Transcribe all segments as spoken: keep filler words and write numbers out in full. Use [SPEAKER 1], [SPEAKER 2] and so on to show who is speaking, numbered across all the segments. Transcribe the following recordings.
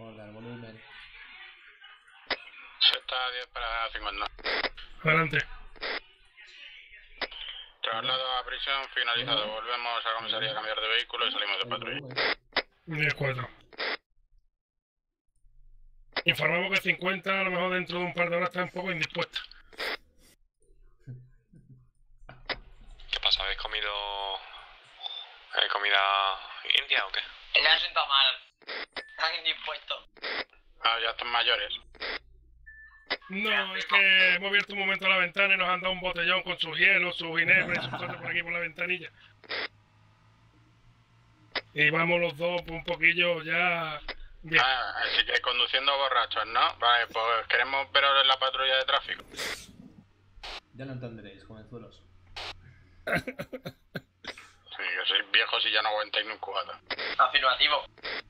[SPEAKER 1] orden, el volumen.
[SPEAKER 2] Sexta diez para cincuenta.
[SPEAKER 3] Adelante.
[SPEAKER 2] Traslado a prisión finalizado. Volvemos a comisaría a cambiar de vehículo y salimos de patrulla.
[SPEAKER 3] diez cuatro. Informamos que cincuenta a lo mejor dentro de un par de horas está un poco indispuesta.
[SPEAKER 4] ¿Qué pasa? ¿Habéis comido eh, comida india o qué?
[SPEAKER 5] Me ha sentado mal. Están indispuestos.
[SPEAKER 2] Ah, ya están mayores.
[SPEAKER 3] No, es que hemos abierto un momento la ventana y nos han dado un botellón con su hielo, su ginebra y su cosas por aquí por la ventanilla. Y vamos los dos un poquillo ya... Bien.
[SPEAKER 2] Ah, así que conduciendo borrachos, ¿no? Vale, pues queremos veros en la patrulla de tráfico.
[SPEAKER 1] Ya lo entenderéis, jovenzuelos.
[SPEAKER 2] Sí, que sois viejos y ya no aguantáis ni un cubata.
[SPEAKER 5] Afirmativo.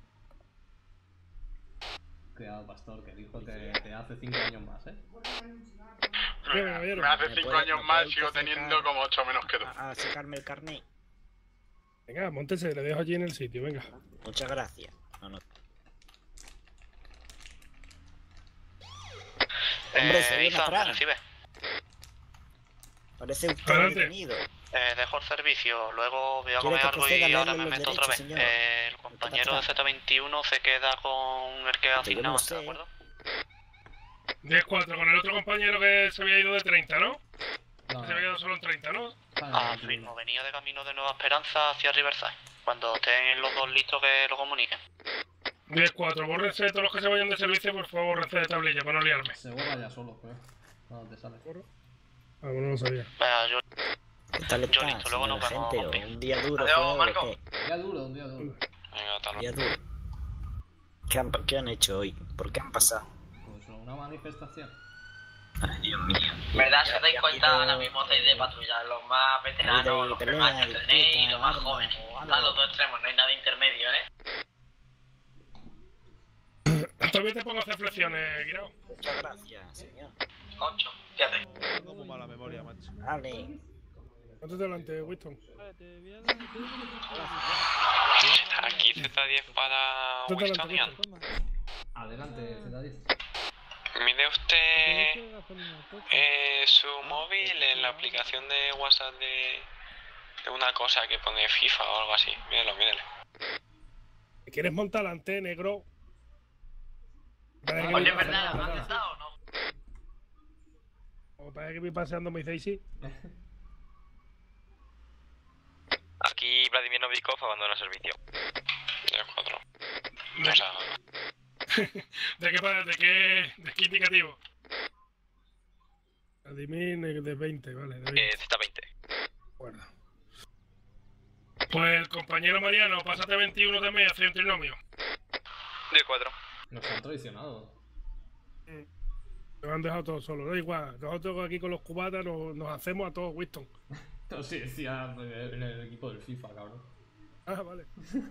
[SPEAKER 1] Cuidado, pastor, que dijo que te hace cinco años más, ¿eh?
[SPEAKER 2] Me, me hace cinco años más y sigo teniendo como ocho menos que tú.
[SPEAKER 6] A, a sacarme el carnet.
[SPEAKER 3] Venga, móntese, le dejo allí en el sitio, venga.
[SPEAKER 6] Muchas gracias. No, no. Hombre, se
[SPEAKER 4] Eh,
[SPEAKER 6] viene
[SPEAKER 4] Ethan,
[SPEAKER 6] atrás.
[SPEAKER 4] recibe.
[SPEAKER 6] Parece usted
[SPEAKER 3] Adelante.
[SPEAKER 6] detenido.
[SPEAKER 4] Eh, dejo el servicio, luego voy a
[SPEAKER 6] ¿Quiere
[SPEAKER 4] comer
[SPEAKER 6] que
[SPEAKER 4] algo
[SPEAKER 6] proceda a
[SPEAKER 4] y ahora
[SPEAKER 6] leerle
[SPEAKER 4] me
[SPEAKER 6] los
[SPEAKER 4] meto otra vez.
[SPEAKER 6] derechos, señor?
[SPEAKER 4] Eh, el compañero de Z veintiuno se queda con el que ha
[SPEAKER 6] Pero yo
[SPEAKER 4] asignado,
[SPEAKER 6] no
[SPEAKER 4] ¿está de
[SPEAKER 6] sé.
[SPEAKER 4] acuerdo?
[SPEAKER 3] diez cuatro, con el otro compañero que se había ido de treinta, ¿no?
[SPEAKER 1] No,
[SPEAKER 3] Se había ido solo en treinta, ¿no?
[SPEAKER 4] Ah, firmo, venía de camino de Nueva Esperanza hacia Riverside. Cuando estén los dos listos que lo comuniquen.
[SPEAKER 3] diez cuatro, bórrense todos los que se vayan de servicio, por favor, bórrense de tablilla para no liarme.
[SPEAKER 1] Se borra ya solo, pues. No te sale.
[SPEAKER 3] Ah, bueno, no lo sabía.
[SPEAKER 4] Venga, yo...
[SPEAKER 6] ¿Qué tal
[SPEAKER 4] Yo
[SPEAKER 6] está,
[SPEAKER 4] listo, luego nos
[SPEAKER 6] señora
[SPEAKER 4] vemos,
[SPEAKER 6] gente?
[SPEAKER 4] compi.
[SPEAKER 6] Un día duro,
[SPEAKER 5] Adiós,
[SPEAKER 6] fue, ¿o
[SPEAKER 5] Marco.
[SPEAKER 6] qué?
[SPEAKER 1] Día duro, un día duro.
[SPEAKER 4] Venga, hasta luego.
[SPEAKER 6] Día duro. ¿Qué han, ¿Qué han hecho hoy? ¿Por qué han pasado?
[SPEAKER 1] Pues una manifestación.
[SPEAKER 6] Ay, Dios mío.
[SPEAKER 5] ¿Verdad? Si os dais
[SPEAKER 6] Ya
[SPEAKER 5] cuenta,
[SPEAKER 6] quiero-
[SPEAKER 5] ahora mismo estáis de patrulla. Los más veteranos, los que
[SPEAKER 6] pelea,
[SPEAKER 5] más que tenéis y
[SPEAKER 6] disputa,
[SPEAKER 5] los más
[SPEAKER 6] arma,
[SPEAKER 5] jóvenes.
[SPEAKER 6] o algo.
[SPEAKER 5] Están los dos extremos, no hay nada intermedio, ¿eh?
[SPEAKER 3] Todavía te pongo a hacer flexiones, Guirao.
[SPEAKER 6] Muchas gracias, señor.
[SPEAKER 5] Ocho, ¿qué haces?
[SPEAKER 7] Tengo mala memoria, macho.
[SPEAKER 6] Vale.
[SPEAKER 3] Ponte delante, Winston.
[SPEAKER 4] Aquí Z diez para
[SPEAKER 3] Ponte
[SPEAKER 4] Winston
[SPEAKER 3] delante,
[SPEAKER 4] Ian.
[SPEAKER 3] Winston.
[SPEAKER 1] Adelante, Z diez.
[SPEAKER 4] Mide usted eh, su móvil en la aplicación de WhatsApp de, de una cosa que pone FIFA o algo así. Mídelo, mídelo.
[SPEAKER 3] ¿Quieres montar delante, negro? Parece que
[SPEAKER 5] Oye,
[SPEAKER 3] vi
[SPEAKER 5] ¿es verdad?
[SPEAKER 3] paseando-
[SPEAKER 5] ¿Me has estado o no?
[SPEAKER 3] O parece que vi paseando mi Daisy.
[SPEAKER 4] Aquí Vladimir Novikov abandona servicio. diez cuatro. O sea,
[SPEAKER 3] ¿De qué, pa- de qué, de qué indicativo? Vladimir de veinte, vale, de veinte.
[SPEAKER 4] eh, Z veinte.
[SPEAKER 3] Bueno. Pues compañero Mariano, pásate veintiuno también y hace un trinomio.
[SPEAKER 4] diez cuatro.
[SPEAKER 1] Nos han traicionado.
[SPEAKER 3] Nos han dejado todos solos, da igual. Nosotros aquí con los cubatas nos, nos hacemos a todos, Winston.
[SPEAKER 1] No sé, decía en el equipo del FIFA, cabrón.
[SPEAKER 3] Ah, vale.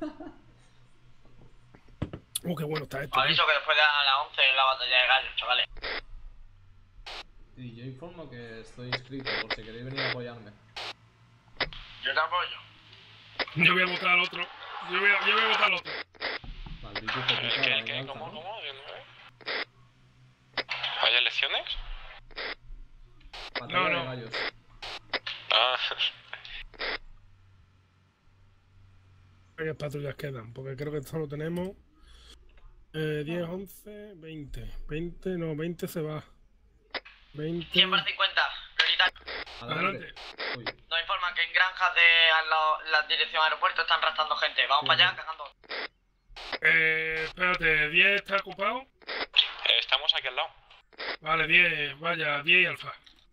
[SPEAKER 3] Uh, qué bueno está esto.
[SPEAKER 5] Aviso que después de las once es la batalla de gallos, chavales.
[SPEAKER 1] Y yo informo que estoy inscrito por si queréis venir a apoyarme.
[SPEAKER 5] Yo te apoyo.
[SPEAKER 3] Yo voy a votar al otro. Yo voy a, yo voy a votar al otro.
[SPEAKER 1] Maldito hijo de puta, la
[SPEAKER 4] ¿Qué, qué,
[SPEAKER 1] venganza,
[SPEAKER 4] cómo,
[SPEAKER 1] ¿no?
[SPEAKER 4] cómo? Yo no veo. ¿Hay elecciones?
[SPEAKER 1] Batalla
[SPEAKER 3] No,
[SPEAKER 1] de
[SPEAKER 3] no.
[SPEAKER 1] gallos.
[SPEAKER 4] Ah,
[SPEAKER 3] ¿Cuántas patrullas quedan? Porque creo que solo tenemos eh, diez, once, veinte. veinte, no, veinte se va. veinte.
[SPEAKER 5] cien por cincuenta, prioritario.
[SPEAKER 1] Adelante. Uy,
[SPEAKER 5] Nos informan que en granjas de al lado- la dirección aeropuerto están arrastrando gente. Vamos para allá, cagando.
[SPEAKER 3] Eh, espérate, diez está ocupado.
[SPEAKER 4] eh, estamos aquí al lado.
[SPEAKER 3] Vale, diez, vaya, diez y alfa.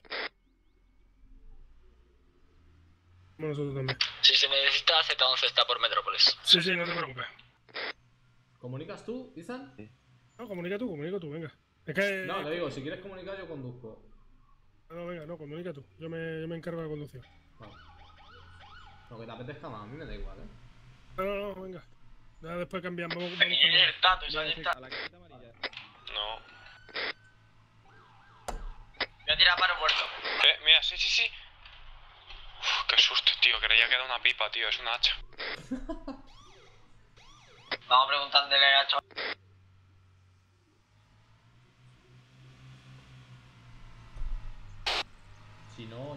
[SPEAKER 3] Bueno, nosotros también.
[SPEAKER 5] Si se necesita, Z once está por Metrópolis.
[SPEAKER 3] Sí, sí, no te preocupes.
[SPEAKER 1] ¿comunicas tú, Ethan?
[SPEAKER 3] No, comunica tú, comunica tú, venga. Es que...
[SPEAKER 1] No, le digo, si quieres comunicar yo conduzco.
[SPEAKER 3] No, venga, no, comunica tú. Yo me, yo me encargo de la conducción.
[SPEAKER 1] Vale. Lo que te apetezca más, a mí me da igual, ¿eh?
[SPEAKER 3] No, no, no, venga. Ya después cambiamos. Vamos,
[SPEAKER 5] Me
[SPEAKER 3] vamos
[SPEAKER 5] viene
[SPEAKER 3] cambiando.
[SPEAKER 5] el tato, eso está.
[SPEAKER 7] A la casita amarilla.
[SPEAKER 4] No.
[SPEAKER 5] Voy a tirar para aeropuerto.
[SPEAKER 4] Eh, mira, sí, sí, sí. Uf, qué susto, tío. Creía que era una pipa, tío. Es una hacha.
[SPEAKER 5] Vamos preguntándole al chaval.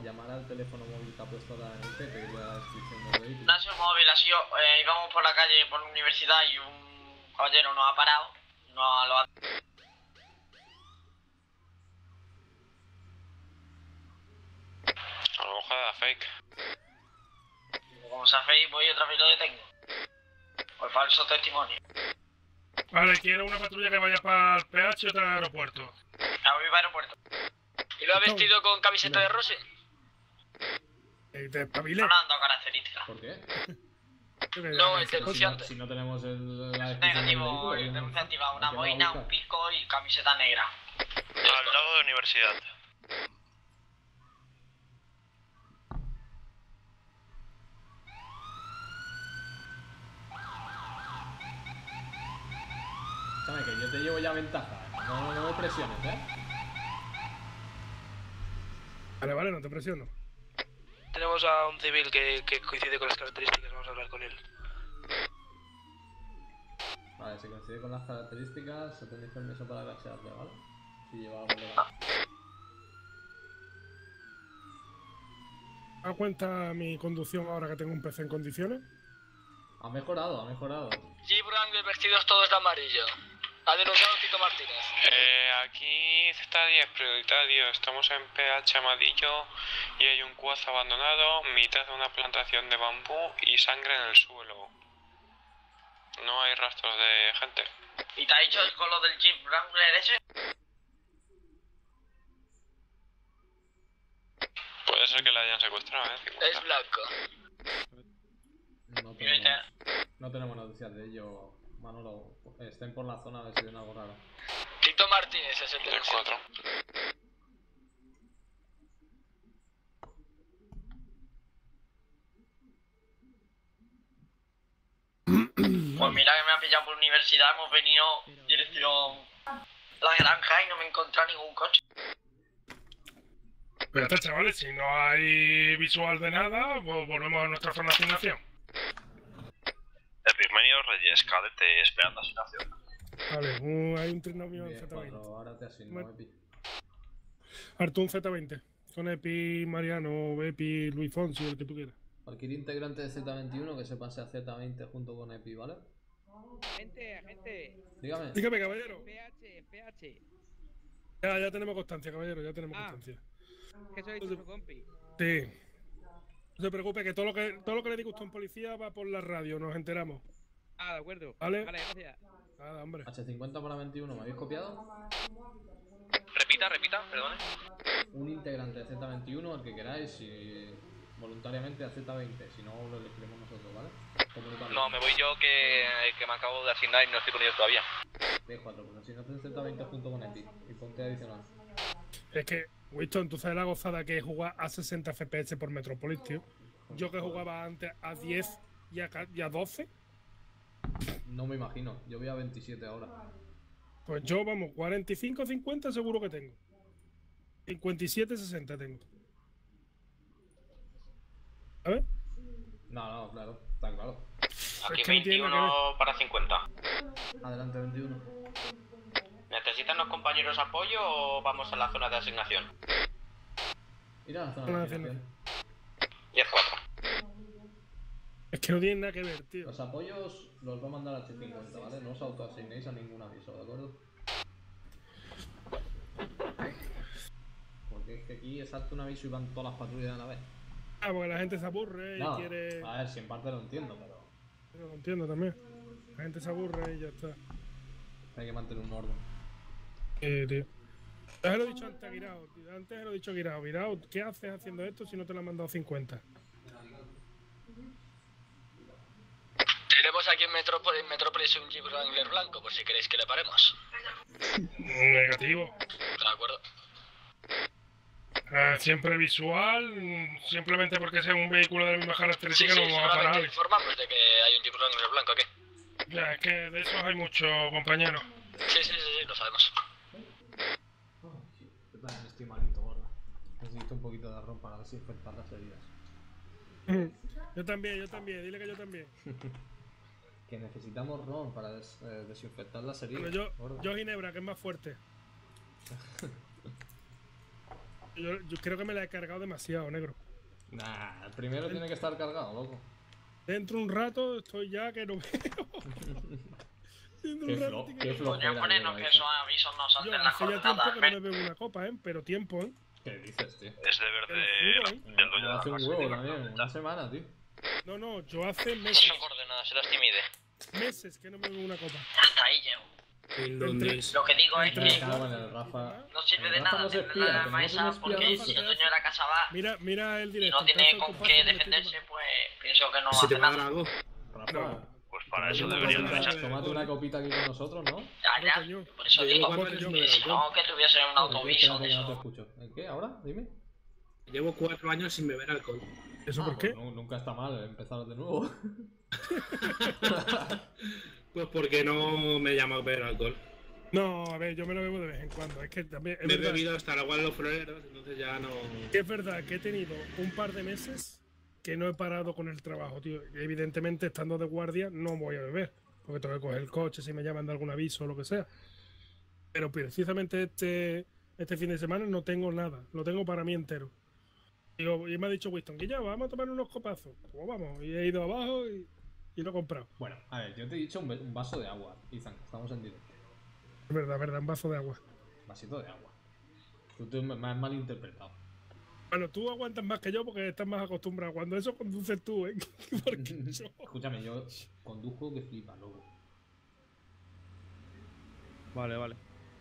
[SPEAKER 1] llamar al teléfono móvil que ha puesto la N P, pedirle la descripción del vehículo.
[SPEAKER 5] No ha sido móvil, ha sido. Eh, íbamos por la calle, por la universidad y un caballero nos ha parado. No lo ha.
[SPEAKER 4] A lo mejor era fake.
[SPEAKER 5] Como sea fake, voy otra vez y lo detengo. Por falso testimonio.
[SPEAKER 3] Vale, quiero una patrulla que vaya para el P H y otra al aeropuerto.
[SPEAKER 5] A viva aeropuerto.
[SPEAKER 8] ¿Iba vestido con camiseta de Rose?
[SPEAKER 3] Eh, te espabilé.
[SPEAKER 5] No le han dado características.
[SPEAKER 1] ¿Por qué?
[SPEAKER 8] No, el
[SPEAKER 1] Si no,
[SPEAKER 8] denunciante.
[SPEAKER 1] si no tenemos el, la descripción del
[SPEAKER 5] Negativo,
[SPEAKER 1] vehículo,
[SPEAKER 5] el
[SPEAKER 1] ¿cómo-
[SPEAKER 5] denunciante iba una
[SPEAKER 1] ¿a qué va a
[SPEAKER 5] boina,
[SPEAKER 1] buscar?
[SPEAKER 5] un pico y camiseta negra.
[SPEAKER 4] Al lado de universidad.
[SPEAKER 1] Escúchame, que yo te llevo ya ventaja. No, no, no me presiones, ¿eh?
[SPEAKER 3] Vale, vale, no te presiono.
[SPEAKER 8] Tenemos a un civil que, que coincide con las características, vamos a hablar con él.
[SPEAKER 1] Vale, si coincide con las características, se tenéis permiso para gasearle, ¿vale? Si lleva algo legal.
[SPEAKER 3] ¿Da cuenta mi conducción ahora que tengo un P C en condiciones?
[SPEAKER 1] Ha mejorado, ha mejorado.
[SPEAKER 8] Jeep Wrangler vestidos todos de amarillo. Ha denunciado Tito Martínez.
[SPEAKER 4] Eh, aquí Z diez prioritario, estamos en P H amarillo y hay un quad abandonado, mitad de una plantación de bambú y sangre en el suelo. No hay rastros de gente.
[SPEAKER 5] ¿Y te ha dicho el color del Jeep Wrangler ese?
[SPEAKER 4] Puede ser que la hayan secuestrado, ¿eh?
[SPEAKER 8] Es blanco.
[SPEAKER 1] No
[SPEAKER 5] Y ahorita-
[SPEAKER 1] tenemos, no tenemos noticias de ello, Manolo. Estén por la zona a ver si ven algo raro.
[SPEAKER 8] Tito Martínez es el
[SPEAKER 4] De
[SPEAKER 8] denunciante.
[SPEAKER 4] cuatro.
[SPEAKER 5] Pues mira que me ha pillado por universidad, hemos venido dirección la granja y no me he encontrado ningún coche.
[SPEAKER 3] Pero está, chavales, si no hay visual de nada, pues volvemos a nuestra zona de asignación.
[SPEAKER 9] Epigmenio Reyes, cadete, esperando asignación.
[SPEAKER 3] Vale, un- hay un trinomio en
[SPEAKER 1] Bien,
[SPEAKER 3] Z veinte.
[SPEAKER 1] cuatro, ahora te asigno,
[SPEAKER 3] Bueno.
[SPEAKER 1] Epi.
[SPEAKER 3] Harto un Z veinte. Con Epi Mariano, Epi Luis Fonsi, el que tú quieras.
[SPEAKER 1] Cualquier integrante de Z veintiuno que se pase a Z veinte junto con Epi, ¿vale?
[SPEAKER 7] Gente, gente.
[SPEAKER 1] Dígame.
[SPEAKER 3] Dígame, caballero.
[SPEAKER 7] P H, P H.
[SPEAKER 3] Ya, ya tenemos constancia, caballero, ya tenemos
[SPEAKER 7] Ah.
[SPEAKER 3] constancia.
[SPEAKER 7] Que soy tu compi.
[SPEAKER 3] Sí. No se preocupe, que todo lo que todo lo que le diga usted a un policía va por la radio, nos enteramos.
[SPEAKER 7] Ah, de acuerdo.
[SPEAKER 3] Vale.
[SPEAKER 7] Vale, gracias.
[SPEAKER 3] Nada, hombre.
[SPEAKER 1] H cincuenta para veintiuno, ¿me habéis copiado?
[SPEAKER 9] Repita, repita, perdone.
[SPEAKER 1] Un integrante de Z veintiuno, el que queráis, y voluntariamente a Z veinte, si no lo elegiremos nosotros, ¿vale? Comunicadme.
[SPEAKER 9] No, me voy yo que, que me acabo de asignar y no estoy con ellos todavía.
[SPEAKER 1] D cuatro, pues asignate en Z veinte junto con Epi y ponte adicional.
[SPEAKER 3] Es que, Winston, tú sabes la gozada que es jugar a sesenta F P S por Metropolis, tío. Yo que jugaba antes a diez y a, ca- y a doce,
[SPEAKER 1] No me imagino, yo voy a veintisiete ahora.
[SPEAKER 3] pues yo, vamos, cuarenta y cinco, cincuenta seguro que tengo. cincuenta y siete, sesenta tengo. A ver.
[SPEAKER 1] No, no, claro, está claro.
[SPEAKER 9] Aquí
[SPEAKER 3] Es que no tiene nada
[SPEAKER 9] veintiuno para cincuenta.
[SPEAKER 1] Adelante, veintiuno.
[SPEAKER 9] ¿Necesitan los compañeros apoyo o vamos a la zona de asignación?
[SPEAKER 1] Ir a la zona
[SPEAKER 3] Zona
[SPEAKER 1] de
[SPEAKER 3] de
[SPEAKER 1] asignación.
[SPEAKER 9] diez cuatro.
[SPEAKER 3] Es que no tiene nada que ver, tío.
[SPEAKER 1] Los apoyos los va a mandar a H cincuenta, ¿vale? No os autoasignéis a ningún aviso, ¿de acuerdo? Porque es que aquí salta un aviso y van todas las patrullas a la vez.
[SPEAKER 3] Ah, porque la gente se aburre y
[SPEAKER 1] No,
[SPEAKER 3] quiere.
[SPEAKER 1] a ver, si en parte lo entiendo, pero
[SPEAKER 3] Yo lo entiendo también. La gente se aburre y ya está.
[SPEAKER 1] hay que mantener un orden.
[SPEAKER 3] Eh, tío. Ya se lo he dicho antes a Guirao, tío. Antes se lo he dicho a Guirao. Guirao, ¿qué haces haciendo esto si no te lo han mandado cincuenta?
[SPEAKER 8] Tenemos aquí en Metrópolis, en Metrópolis un Jeep Wrangler blanco, por si queréis que le paremos.
[SPEAKER 3] Negativo.
[SPEAKER 8] De acuerdo.
[SPEAKER 3] Ah, siempre visual, mm, simplemente porque sea un vehículo de la misma
[SPEAKER 8] Sí,
[SPEAKER 3] característica
[SPEAKER 8] sí,
[SPEAKER 3] no vamos a
[SPEAKER 8] solamente
[SPEAKER 3] parar.
[SPEAKER 8] informamos de que hay un Jeep Wrangler blanco aquí.
[SPEAKER 3] Ya, es que de esos hay mucho, compañero.
[SPEAKER 8] Sí, sí, sí, sí, lo sabemos.
[SPEAKER 1] Yo también estoy malito, gorda. Necesito un poquito de arroz para desinfectar las heridas.
[SPEAKER 3] Yo también, yo también, dile que yo también.
[SPEAKER 1] Que necesitamos ron para des- eh, desinfectar las heridas.
[SPEAKER 3] Bueno, yo,
[SPEAKER 1] gorda.
[SPEAKER 3] yo Ginebra, que es más fuerte. Yo, yo creo que me la he cargado demasiado, negro.
[SPEAKER 1] Nah, el primero tiene que estar cargado, loco.
[SPEAKER 3] Dentro de un rato estoy ya que no veo. Dentro de
[SPEAKER 1] Qué,
[SPEAKER 3] un rato
[SPEAKER 1] flo,
[SPEAKER 3] estoy
[SPEAKER 1] qué
[SPEAKER 3] que no-
[SPEAKER 1] flojera.
[SPEAKER 5] Podrían ponernos
[SPEAKER 1] lleva
[SPEAKER 5] que
[SPEAKER 1] eso.
[SPEAKER 5] esos avisos no
[SPEAKER 3] Yo
[SPEAKER 5] salten las
[SPEAKER 3] hace ya tiempo
[SPEAKER 5] coordenadas.
[SPEAKER 3] que no me bebo una copa, ¿eh? Pero tiempo, ¿eh?
[SPEAKER 1] ¿Qué dices, tío?
[SPEAKER 10] Es deber
[SPEAKER 3] Te
[SPEAKER 10] de,
[SPEAKER 3] lo juro, ¿eh?
[SPEAKER 10] del dueño de la
[SPEAKER 1] Hace un
[SPEAKER 10] casa.
[SPEAKER 1] huevo también, una semana, tío.
[SPEAKER 3] No, no, yo hace
[SPEAKER 8] Esas
[SPEAKER 3] meses,
[SPEAKER 8] son coordenadas, se las timide.
[SPEAKER 3] meses que no me bebo una copa.
[SPEAKER 5] Hasta ahí llego.
[SPEAKER 3] Entre-
[SPEAKER 5] Lo que digo es
[SPEAKER 3] entre-
[SPEAKER 5] que
[SPEAKER 1] Cago en el Rafa.
[SPEAKER 5] no sirve
[SPEAKER 1] El
[SPEAKER 5] de
[SPEAKER 1] Rafa
[SPEAKER 5] nada
[SPEAKER 1] no se
[SPEAKER 5] tener
[SPEAKER 1] espía,
[SPEAKER 5] la
[SPEAKER 1] tenemos un
[SPEAKER 5] mesa
[SPEAKER 1] espía
[SPEAKER 5] porque
[SPEAKER 1] ruso.
[SPEAKER 5] si el dueño de la casa va
[SPEAKER 3] Mira, mira el
[SPEAKER 5] y
[SPEAKER 3] directo.
[SPEAKER 5] no tiene
[SPEAKER 3] pedazo de
[SPEAKER 5] con
[SPEAKER 3] copazo
[SPEAKER 5] qué
[SPEAKER 3] que me estoy
[SPEAKER 5] defenderse,
[SPEAKER 3] tomando.
[SPEAKER 5] pues pienso que no
[SPEAKER 11] Si te
[SPEAKER 5] hace
[SPEAKER 11] va a dar
[SPEAKER 5] nada.
[SPEAKER 11] algo.
[SPEAKER 1] Rafa.
[SPEAKER 3] No.
[SPEAKER 10] Pues para eso
[SPEAKER 1] tómate
[SPEAKER 10] deberían
[SPEAKER 1] una
[SPEAKER 10] de
[SPEAKER 1] copita-
[SPEAKER 10] echar.
[SPEAKER 1] Tómate una copita aquí con nosotros, ¿no?
[SPEAKER 5] Ya, ya,
[SPEAKER 3] coño.
[SPEAKER 5] por eso
[SPEAKER 11] Yo
[SPEAKER 5] digo,
[SPEAKER 11] llevo cuatro años sin
[SPEAKER 5] que
[SPEAKER 11] beber
[SPEAKER 5] si
[SPEAKER 11] alcohol.
[SPEAKER 5] no que tuviese un
[SPEAKER 1] Espérate,
[SPEAKER 5] autoviso de
[SPEAKER 1] que no te
[SPEAKER 5] eso.
[SPEAKER 1] escucho. ¿El qué? ¿Ahora? Dime.
[SPEAKER 11] Llevo cuatro años sin beber alcohol.
[SPEAKER 3] ¿Eso
[SPEAKER 1] Ah,
[SPEAKER 3] por qué?
[SPEAKER 1] pues no, nunca está mal empezar de nuevo.
[SPEAKER 11] Pues porque no me llama a beber alcohol.
[SPEAKER 3] No, a ver, yo me lo bebo de vez en cuando. Es que también. Es
[SPEAKER 11] Me he
[SPEAKER 3] verdad,
[SPEAKER 11] bebido hasta el agua de los floreros, entonces ya no.
[SPEAKER 3] que es verdad que he tenido un par de meses que no he parado con el trabajo, tío. Y evidentemente, estando de guardia, no voy a beber. Porque tengo que coger el coche si me llaman de algún aviso o lo que sea. Pero precisamente este, este fin de semana no tengo nada. Lo tengo para mí entero. Digo, y me ha dicho Winston que ya vamos a tomar unos copazos. Pues vamos. Y he ido abajo y, y lo he comprado.
[SPEAKER 1] Bueno, a ver, yo te he dicho un, ve- un vaso de agua, Ethan, que estamos en directo.
[SPEAKER 3] Es verdad, es verdad, un vaso de agua.
[SPEAKER 1] Un vasito de agua. Tú te me, me has malinterpretado.
[SPEAKER 3] Bueno, tú aguantas más que yo porque estás más acostumbrado. Cuando eso conduces tú, ¿eh? Porque yo...
[SPEAKER 1] Escúchame, yo conduzco que flipa, loco.
[SPEAKER 7] Vale, vale.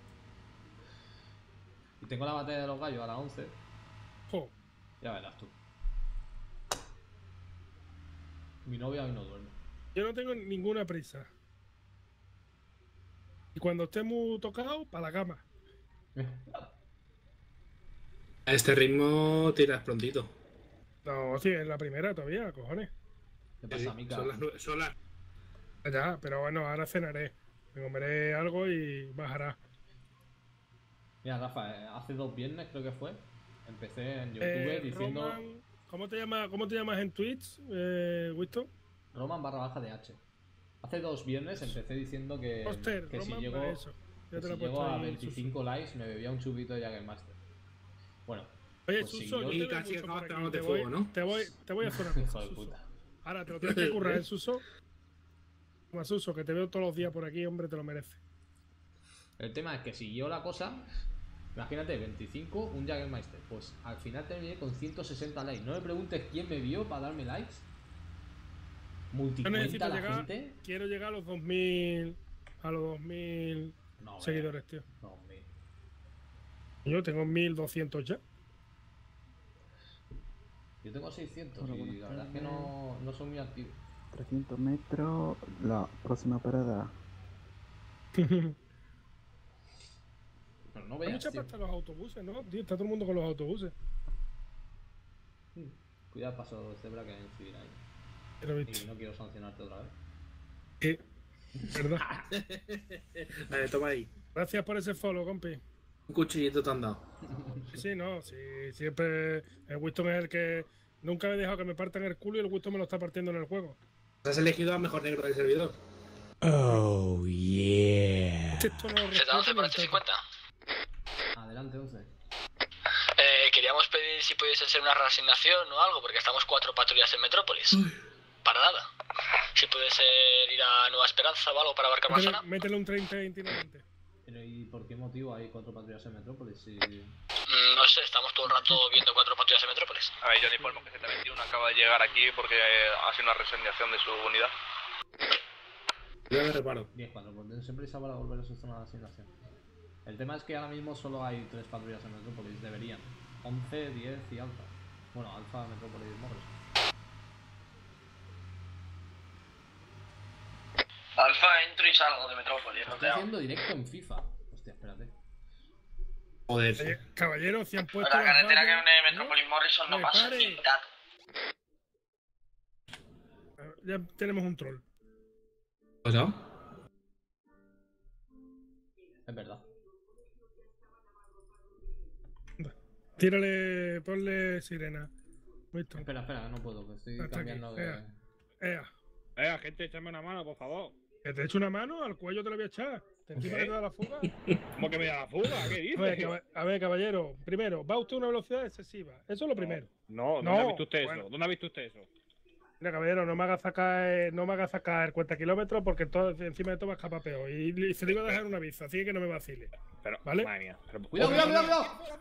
[SPEAKER 1] Y tengo la batalla de los gallos a las once.
[SPEAKER 3] Jo,
[SPEAKER 1] Ya verás tú. Mi novia hoy no duerme.
[SPEAKER 3] yo no tengo ninguna prisa. Y cuando esté muy tocado, para la cama.
[SPEAKER 11] A este ritmo tiras prontito.
[SPEAKER 3] No, sí, es la primera todavía, cojones.
[SPEAKER 1] ¿Qué
[SPEAKER 11] Sí,
[SPEAKER 1] pasa, Mica?
[SPEAKER 11] son las nueve- son las-
[SPEAKER 3] Ya, pero bueno, ahora cenaré. Me comeré algo y bajará.
[SPEAKER 1] Mira, Rafa, eh, hace dos viernes creo que fue. Empecé en YouTube
[SPEAKER 3] Eh,
[SPEAKER 1] diciendo Roman,
[SPEAKER 3] Roman, ¿cómo te llamas, cómo te llamas en Twitch, eh, Winston?
[SPEAKER 1] barra baja de H. Hace dos viernes empecé diciendo que,
[SPEAKER 3] Poster,
[SPEAKER 1] que si
[SPEAKER 3] Roman,
[SPEAKER 1] llego,
[SPEAKER 3] para eso.
[SPEAKER 1] que
[SPEAKER 3] Ya te
[SPEAKER 1] si
[SPEAKER 3] lo he
[SPEAKER 1] llego
[SPEAKER 3] puesto
[SPEAKER 1] a
[SPEAKER 3] ahí,
[SPEAKER 1] veinticinco likes me bebía un chupito de Jagermaster. Bueno,
[SPEAKER 3] Oye,
[SPEAKER 1] pues
[SPEAKER 3] Suso,
[SPEAKER 1] siguió
[SPEAKER 3] yo
[SPEAKER 11] y
[SPEAKER 3] te veo
[SPEAKER 11] casi
[SPEAKER 3] mucho por
[SPEAKER 11] acabas
[SPEAKER 3] aquí.
[SPEAKER 11] pegándote
[SPEAKER 3] Te
[SPEAKER 11] fuego,
[SPEAKER 3] voy,
[SPEAKER 11] ¿no?
[SPEAKER 3] te voy, te voy a hacer una cosa,
[SPEAKER 1] hijo de
[SPEAKER 3] Suso.
[SPEAKER 1] puta.
[SPEAKER 3] Ahora te lo tienes que currar, ¿eh, Suso? Toma, Suso, que te veo todos los días por aquí, hombre, te lo mereces.
[SPEAKER 1] El tema es que siguió la cosa. Imagínate, veinticinco, un Jagermeister. Pues al final terminé con ciento sesenta likes. No me preguntes quién me vio para darme likes.
[SPEAKER 3] Yo necesito
[SPEAKER 1] Multicuenta la
[SPEAKER 3] llegar,
[SPEAKER 1] gente.
[SPEAKER 3] quiero llegar a los dos mil, a los dos mil
[SPEAKER 1] No,
[SPEAKER 3] seguidores, tío.
[SPEAKER 1] No, hombre.
[SPEAKER 3] Yo tengo mil doscientos ya.
[SPEAKER 1] Yo tengo seiscientos
[SPEAKER 12] Hola,
[SPEAKER 1] y
[SPEAKER 12] buenas
[SPEAKER 1] la verdad es que
[SPEAKER 12] tardes.
[SPEAKER 1] no, no soy muy activo.
[SPEAKER 12] trescientos metros, la próxima parada.
[SPEAKER 1] Pero no
[SPEAKER 3] Hay
[SPEAKER 1] veas,
[SPEAKER 3] mucha
[SPEAKER 1] tío.
[SPEAKER 3] pasta en los autobuses, ¿no? Tío, está todo el mundo con los autobuses.
[SPEAKER 1] Cuidado, paso de cebra que hay en civil ahí.
[SPEAKER 3] Pero viste.
[SPEAKER 1] Y no quiero sancionarte otra vez.
[SPEAKER 3] Eh, ¿verdad?
[SPEAKER 11] Vale, toma ahí.
[SPEAKER 3] Gracias por ese follow, compi.
[SPEAKER 11] Un cuchillito te han dado.
[SPEAKER 3] Sí, no, sí, siempre el Winston es el que nunca me he dejado que me partan el culo y el Winston me lo está partiendo en el juego.
[SPEAKER 11] Has elegido al mejor negro del servidor.
[SPEAKER 6] Oh, yeah.
[SPEAKER 3] Este esto no lo
[SPEAKER 8] Z once
[SPEAKER 3] respeto
[SPEAKER 8] para
[SPEAKER 3] ni
[SPEAKER 8] H
[SPEAKER 3] el
[SPEAKER 8] cincuenta.
[SPEAKER 1] Adelante, once.
[SPEAKER 8] Eh, queríamos pedir si pudiese ser una reasignación o algo, porque estamos cuatro patrullas en Metrópolis. Para nada. Si pudiese ir a Nueva Esperanza o algo para abarcar más
[SPEAKER 3] Métele,
[SPEAKER 8] zona.
[SPEAKER 3] métele un treinta veintinueve.
[SPEAKER 1] Pero ¿y por qué motivo hay cuatro patrullas en Metrópolis? Si...
[SPEAKER 8] Mm, No sé, estamos todo el rato viendo cuatro patrullas en Metrópolis.
[SPEAKER 10] A ver, Johnny Polmo, que Z veintiuno acaba de llegar aquí porque eh, ha sido una resignación de su unidad.
[SPEAKER 11] Yo le reparo.
[SPEAKER 1] diez cuatro, pues dense prisa para volver a su zona de asignación. El tema es que ahora mismo solo hay tres patrullas en Metrópolis, deberían. once, diez y Alfa. Bueno, Alfa, Metrópolis, Mogres.
[SPEAKER 5] Alfa, entro y salgo de Metrópolis. no te
[SPEAKER 1] Estoy
[SPEAKER 5] hago.
[SPEAKER 1] haciendo directo en FIFA. Hostia, espérate.
[SPEAKER 11] Joder.
[SPEAKER 3] Oye, caballeros, si han
[SPEAKER 5] Por
[SPEAKER 3] puesto
[SPEAKER 5] la
[SPEAKER 3] las
[SPEAKER 5] carretera que
[SPEAKER 3] vallas,
[SPEAKER 5] une Metrópolis Morrison no
[SPEAKER 3] Me
[SPEAKER 5] pasa
[SPEAKER 3] pare.
[SPEAKER 5] ni un tato.
[SPEAKER 3] ¿no? Ya tenemos un troll.
[SPEAKER 11] ¿Qué ha pasado?
[SPEAKER 1] Es verdad.
[SPEAKER 3] Tírale, ponle sirena. Winston.
[SPEAKER 1] Espera, espera, no puedo, que estoy
[SPEAKER 3] Hasta aquí,
[SPEAKER 1] cambiando de...
[SPEAKER 3] ea. Ea,
[SPEAKER 7] Eh, gente, échame una mano, por favor.
[SPEAKER 3] que te echo una mano, al cuello te la voy a echar. ¿Te encima que te da la fuga?
[SPEAKER 13] ¿Cómo que me da la fuga? ¿Qué
[SPEAKER 3] A
[SPEAKER 13] dices?
[SPEAKER 3] ver, caba- a ver, caballero. Primero, va usted a una velocidad excesiva. Eso es lo primero.
[SPEAKER 13] No, ¿dónde
[SPEAKER 3] No,
[SPEAKER 13] ha visto usted
[SPEAKER 3] bueno.
[SPEAKER 13] eso? ¿Dónde ha visto usted eso?
[SPEAKER 3] Mira, caballero, no me haga sacar, no me haga sacar cuarenta kilómetros porque todo, encima de todo va a escapar peor. Y, y se le iba a dejar un aviso, así que no me vacile.
[SPEAKER 13] Pero,
[SPEAKER 3] ¿Vale?
[SPEAKER 13] madre mía. Pero-
[SPEAKER 1] Cuidado, cuidado, cuidado, cuidado.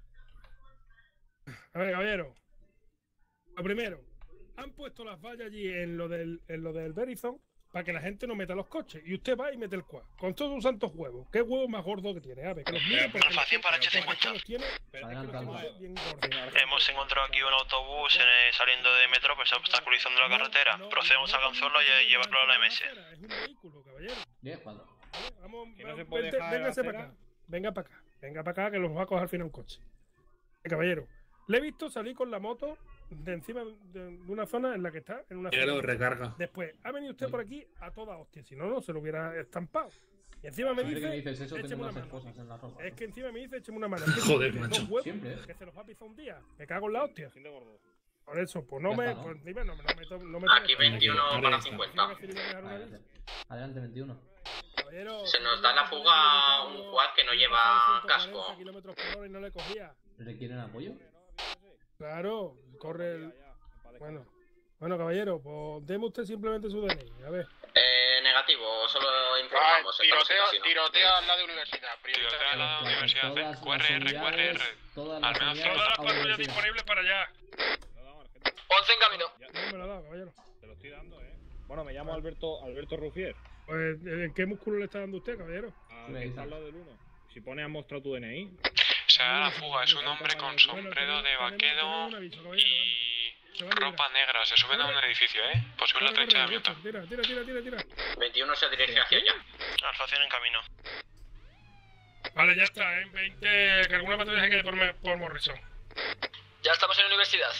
[SPEAKER 3] A ver, caballero. Lo primero, han puesto las vallas allí en lo del, en lo del Verizon para que la gente no meta los coches. Y usted va y mete el quad. Con todos sus santos huevos. ¿Qué huevo más gordo que tiene? A ver, que los mire porque
[SPEAKER 14] Rafa, cien para
[SPEAKER 3] los-
[SPEAKER 14] H cincuenta.
[SPEAKER 3] los tiene
[SPEAKER 1] Adelante, Alfa.
[SPEAKER 3] bien gordos.
[SPEAKER 14] Hemos encontrado aquí un autobús en- saliendo de metro, pues obstaculizando la carretera. Procedemos a alcanzarlo y a llevarlo a la M S.
[SPEAKER 3] Es un vehículo, caballero.
[SPEAKER 1] diez, cuatro.
[SPEAKER 3] ¿Vale? Vamos,
[SPEAKER 13] Que no
[SPEAKER 3] va-
[SPEAKER 13] se puede
[SPEAKER 3] vente,
[SPEAKER 13] dejar
[SPEAKER 3] véngase
[SPEAKER 13] la
[SPEAKER 3] para acá.
[SPEAKER 13] acera.
[SPEAKER 3] Venga para acá. Venga para acá que los va a coger al final un coche. Eh, caballero, le he visto salir con la moto de encima de, de una zona en la que está, en una
[SPEAKER 11] Ya lo
[SPEAKER 3] zona.
[SPEAKER 11] recarga.
[SPEAKER 3] Después, ha venido usted por aquí a toda hostia, si no, no se lo hubiera estampado. Y encima me
[SPEAKER 1] Siempre
[SPEAKER 3] dice,
[SPEAKER 1] que me dices eso,
[SPEAKER 3] écheme
[SPEAKER 1] tengo
[SPEAKER 3] una
[SPEAKER 1] las
[SPEAKER 3] mano.
[SPEAKER 1] esposas en la ropa.
[SPEAKER 3] Es que encima me dice, écheme una mano.
[SPEAKER 11] Joder,
[SPEAKER 3] Dos
[SPEAKER 11] macho.
[SPEAKER 3] huevos,
[SPEAKER 1] Siempre.
[SPEAKER 3] que se los va a pisar un día. Me cago en la hostia.
[SPEAKER 13] Siente gordo.
[SPEAKER 3] Por eso, pues no
[SPEAKER 1] Ya
[SPEAKER 3] me,
[SPEAKER 1] está, ¿no?
[SPEAKER 3] pues encima no, me- no me to- no me
[SPEAKER 5] Aquí
[SPEAKER 3] tome-
[SPEAKER 5] veintiuno
[SPEAKER 11] Ahora
[SPEAKER 5] para
[SPEAKER 11] ya está.
[SPEAKER 5] cincuenta.
[SPEAKER 3] Encima que se le iba a dejar un
[SPEAKER 1] Adelante,
[SPEAKER 3] aviso.
[SPEAKER 1] Adelante, veintiuno.
[SPEAKER 3] Caballero,
[SPEAKER 5] Se nos
[SPEAKER 3] si
[SPEAKER 5] da la
[SPEAKER 3] yo
[SPEAKER 5] fuga
[SPEAKER 3] tengo
[SPEAKER 5] un quad que no
[SPEAKER 3] yo
[SPEAKER 5] lleva
[SPEAKER 3] pasaba ciento
[SPEAKER 5] casco.
[SPEAKER 3] cuarenta kilómetros por hora y no le cogía.
[SPEAKER 1] ¿Requieren apoyo?
[SPEAKER 3] Claro, corre el... Bueno, bueno, caballero, pues deme usted simplemente su D N I, a ver.
[SPEAKER 5] Eh, negativo, solo
[SPEAKER 2] Ah,
[SPEAKER 5] informamos. estamos en
[SPEAKER 2] tiroteo,
[SPEAKER 5] casino.
[SPEAKER 2] tiroteo al lado de universidad.
[SPEAKER 4] Tiroteo al lado de la universidad.
[SPEAKER 1] Todas las
[SPEAKER 4] Q R R, Q R R.
[SPEAKER 1] unidades, todas las
[SPEAKER 4] Al menos
[SPEAKER 1] unidades
[SPEAKER 3] Todas las
[SPEAKER 1] a
[SPEAKER 3] patrullas
[SPEAKER 1] universidad.
[SPEAKER 3] disponibles para allá.
[SPEAKER 8] once en camino.
[SPEAKER 3] No me lo ha dado, caballero.
[SPEAKER 13] Te lo estoy dando, eh. Bueno, me llamo Alberto, Alberto Rufier.
[SPEAKER 3] Pues, ¿en qué músculo le está dando usted, caballero?
[SPEAKER 13] Al que está al lado del uno. Si pone has mostrado tu D N I.
[SPEAKER 4] Se da la fuga, es un hombre con sombrero de vaquero y ropa negra. Se suben a un edificio, ¿eh? Posible atrincheramiento.
[SPEAKER 3] Tira, tira, tira, tira, tira.
[SPEAKER 5] veintiuno se dirige hacia allá.
[SPEAKER 14] Alfa cien en camino.
[SPEAKER 3] Vale, ya está, ¿eh? veinte, que alguna patrulla se quede por, me- por Morrison.
[SPEAKER 8] Ya estamos en la universidad.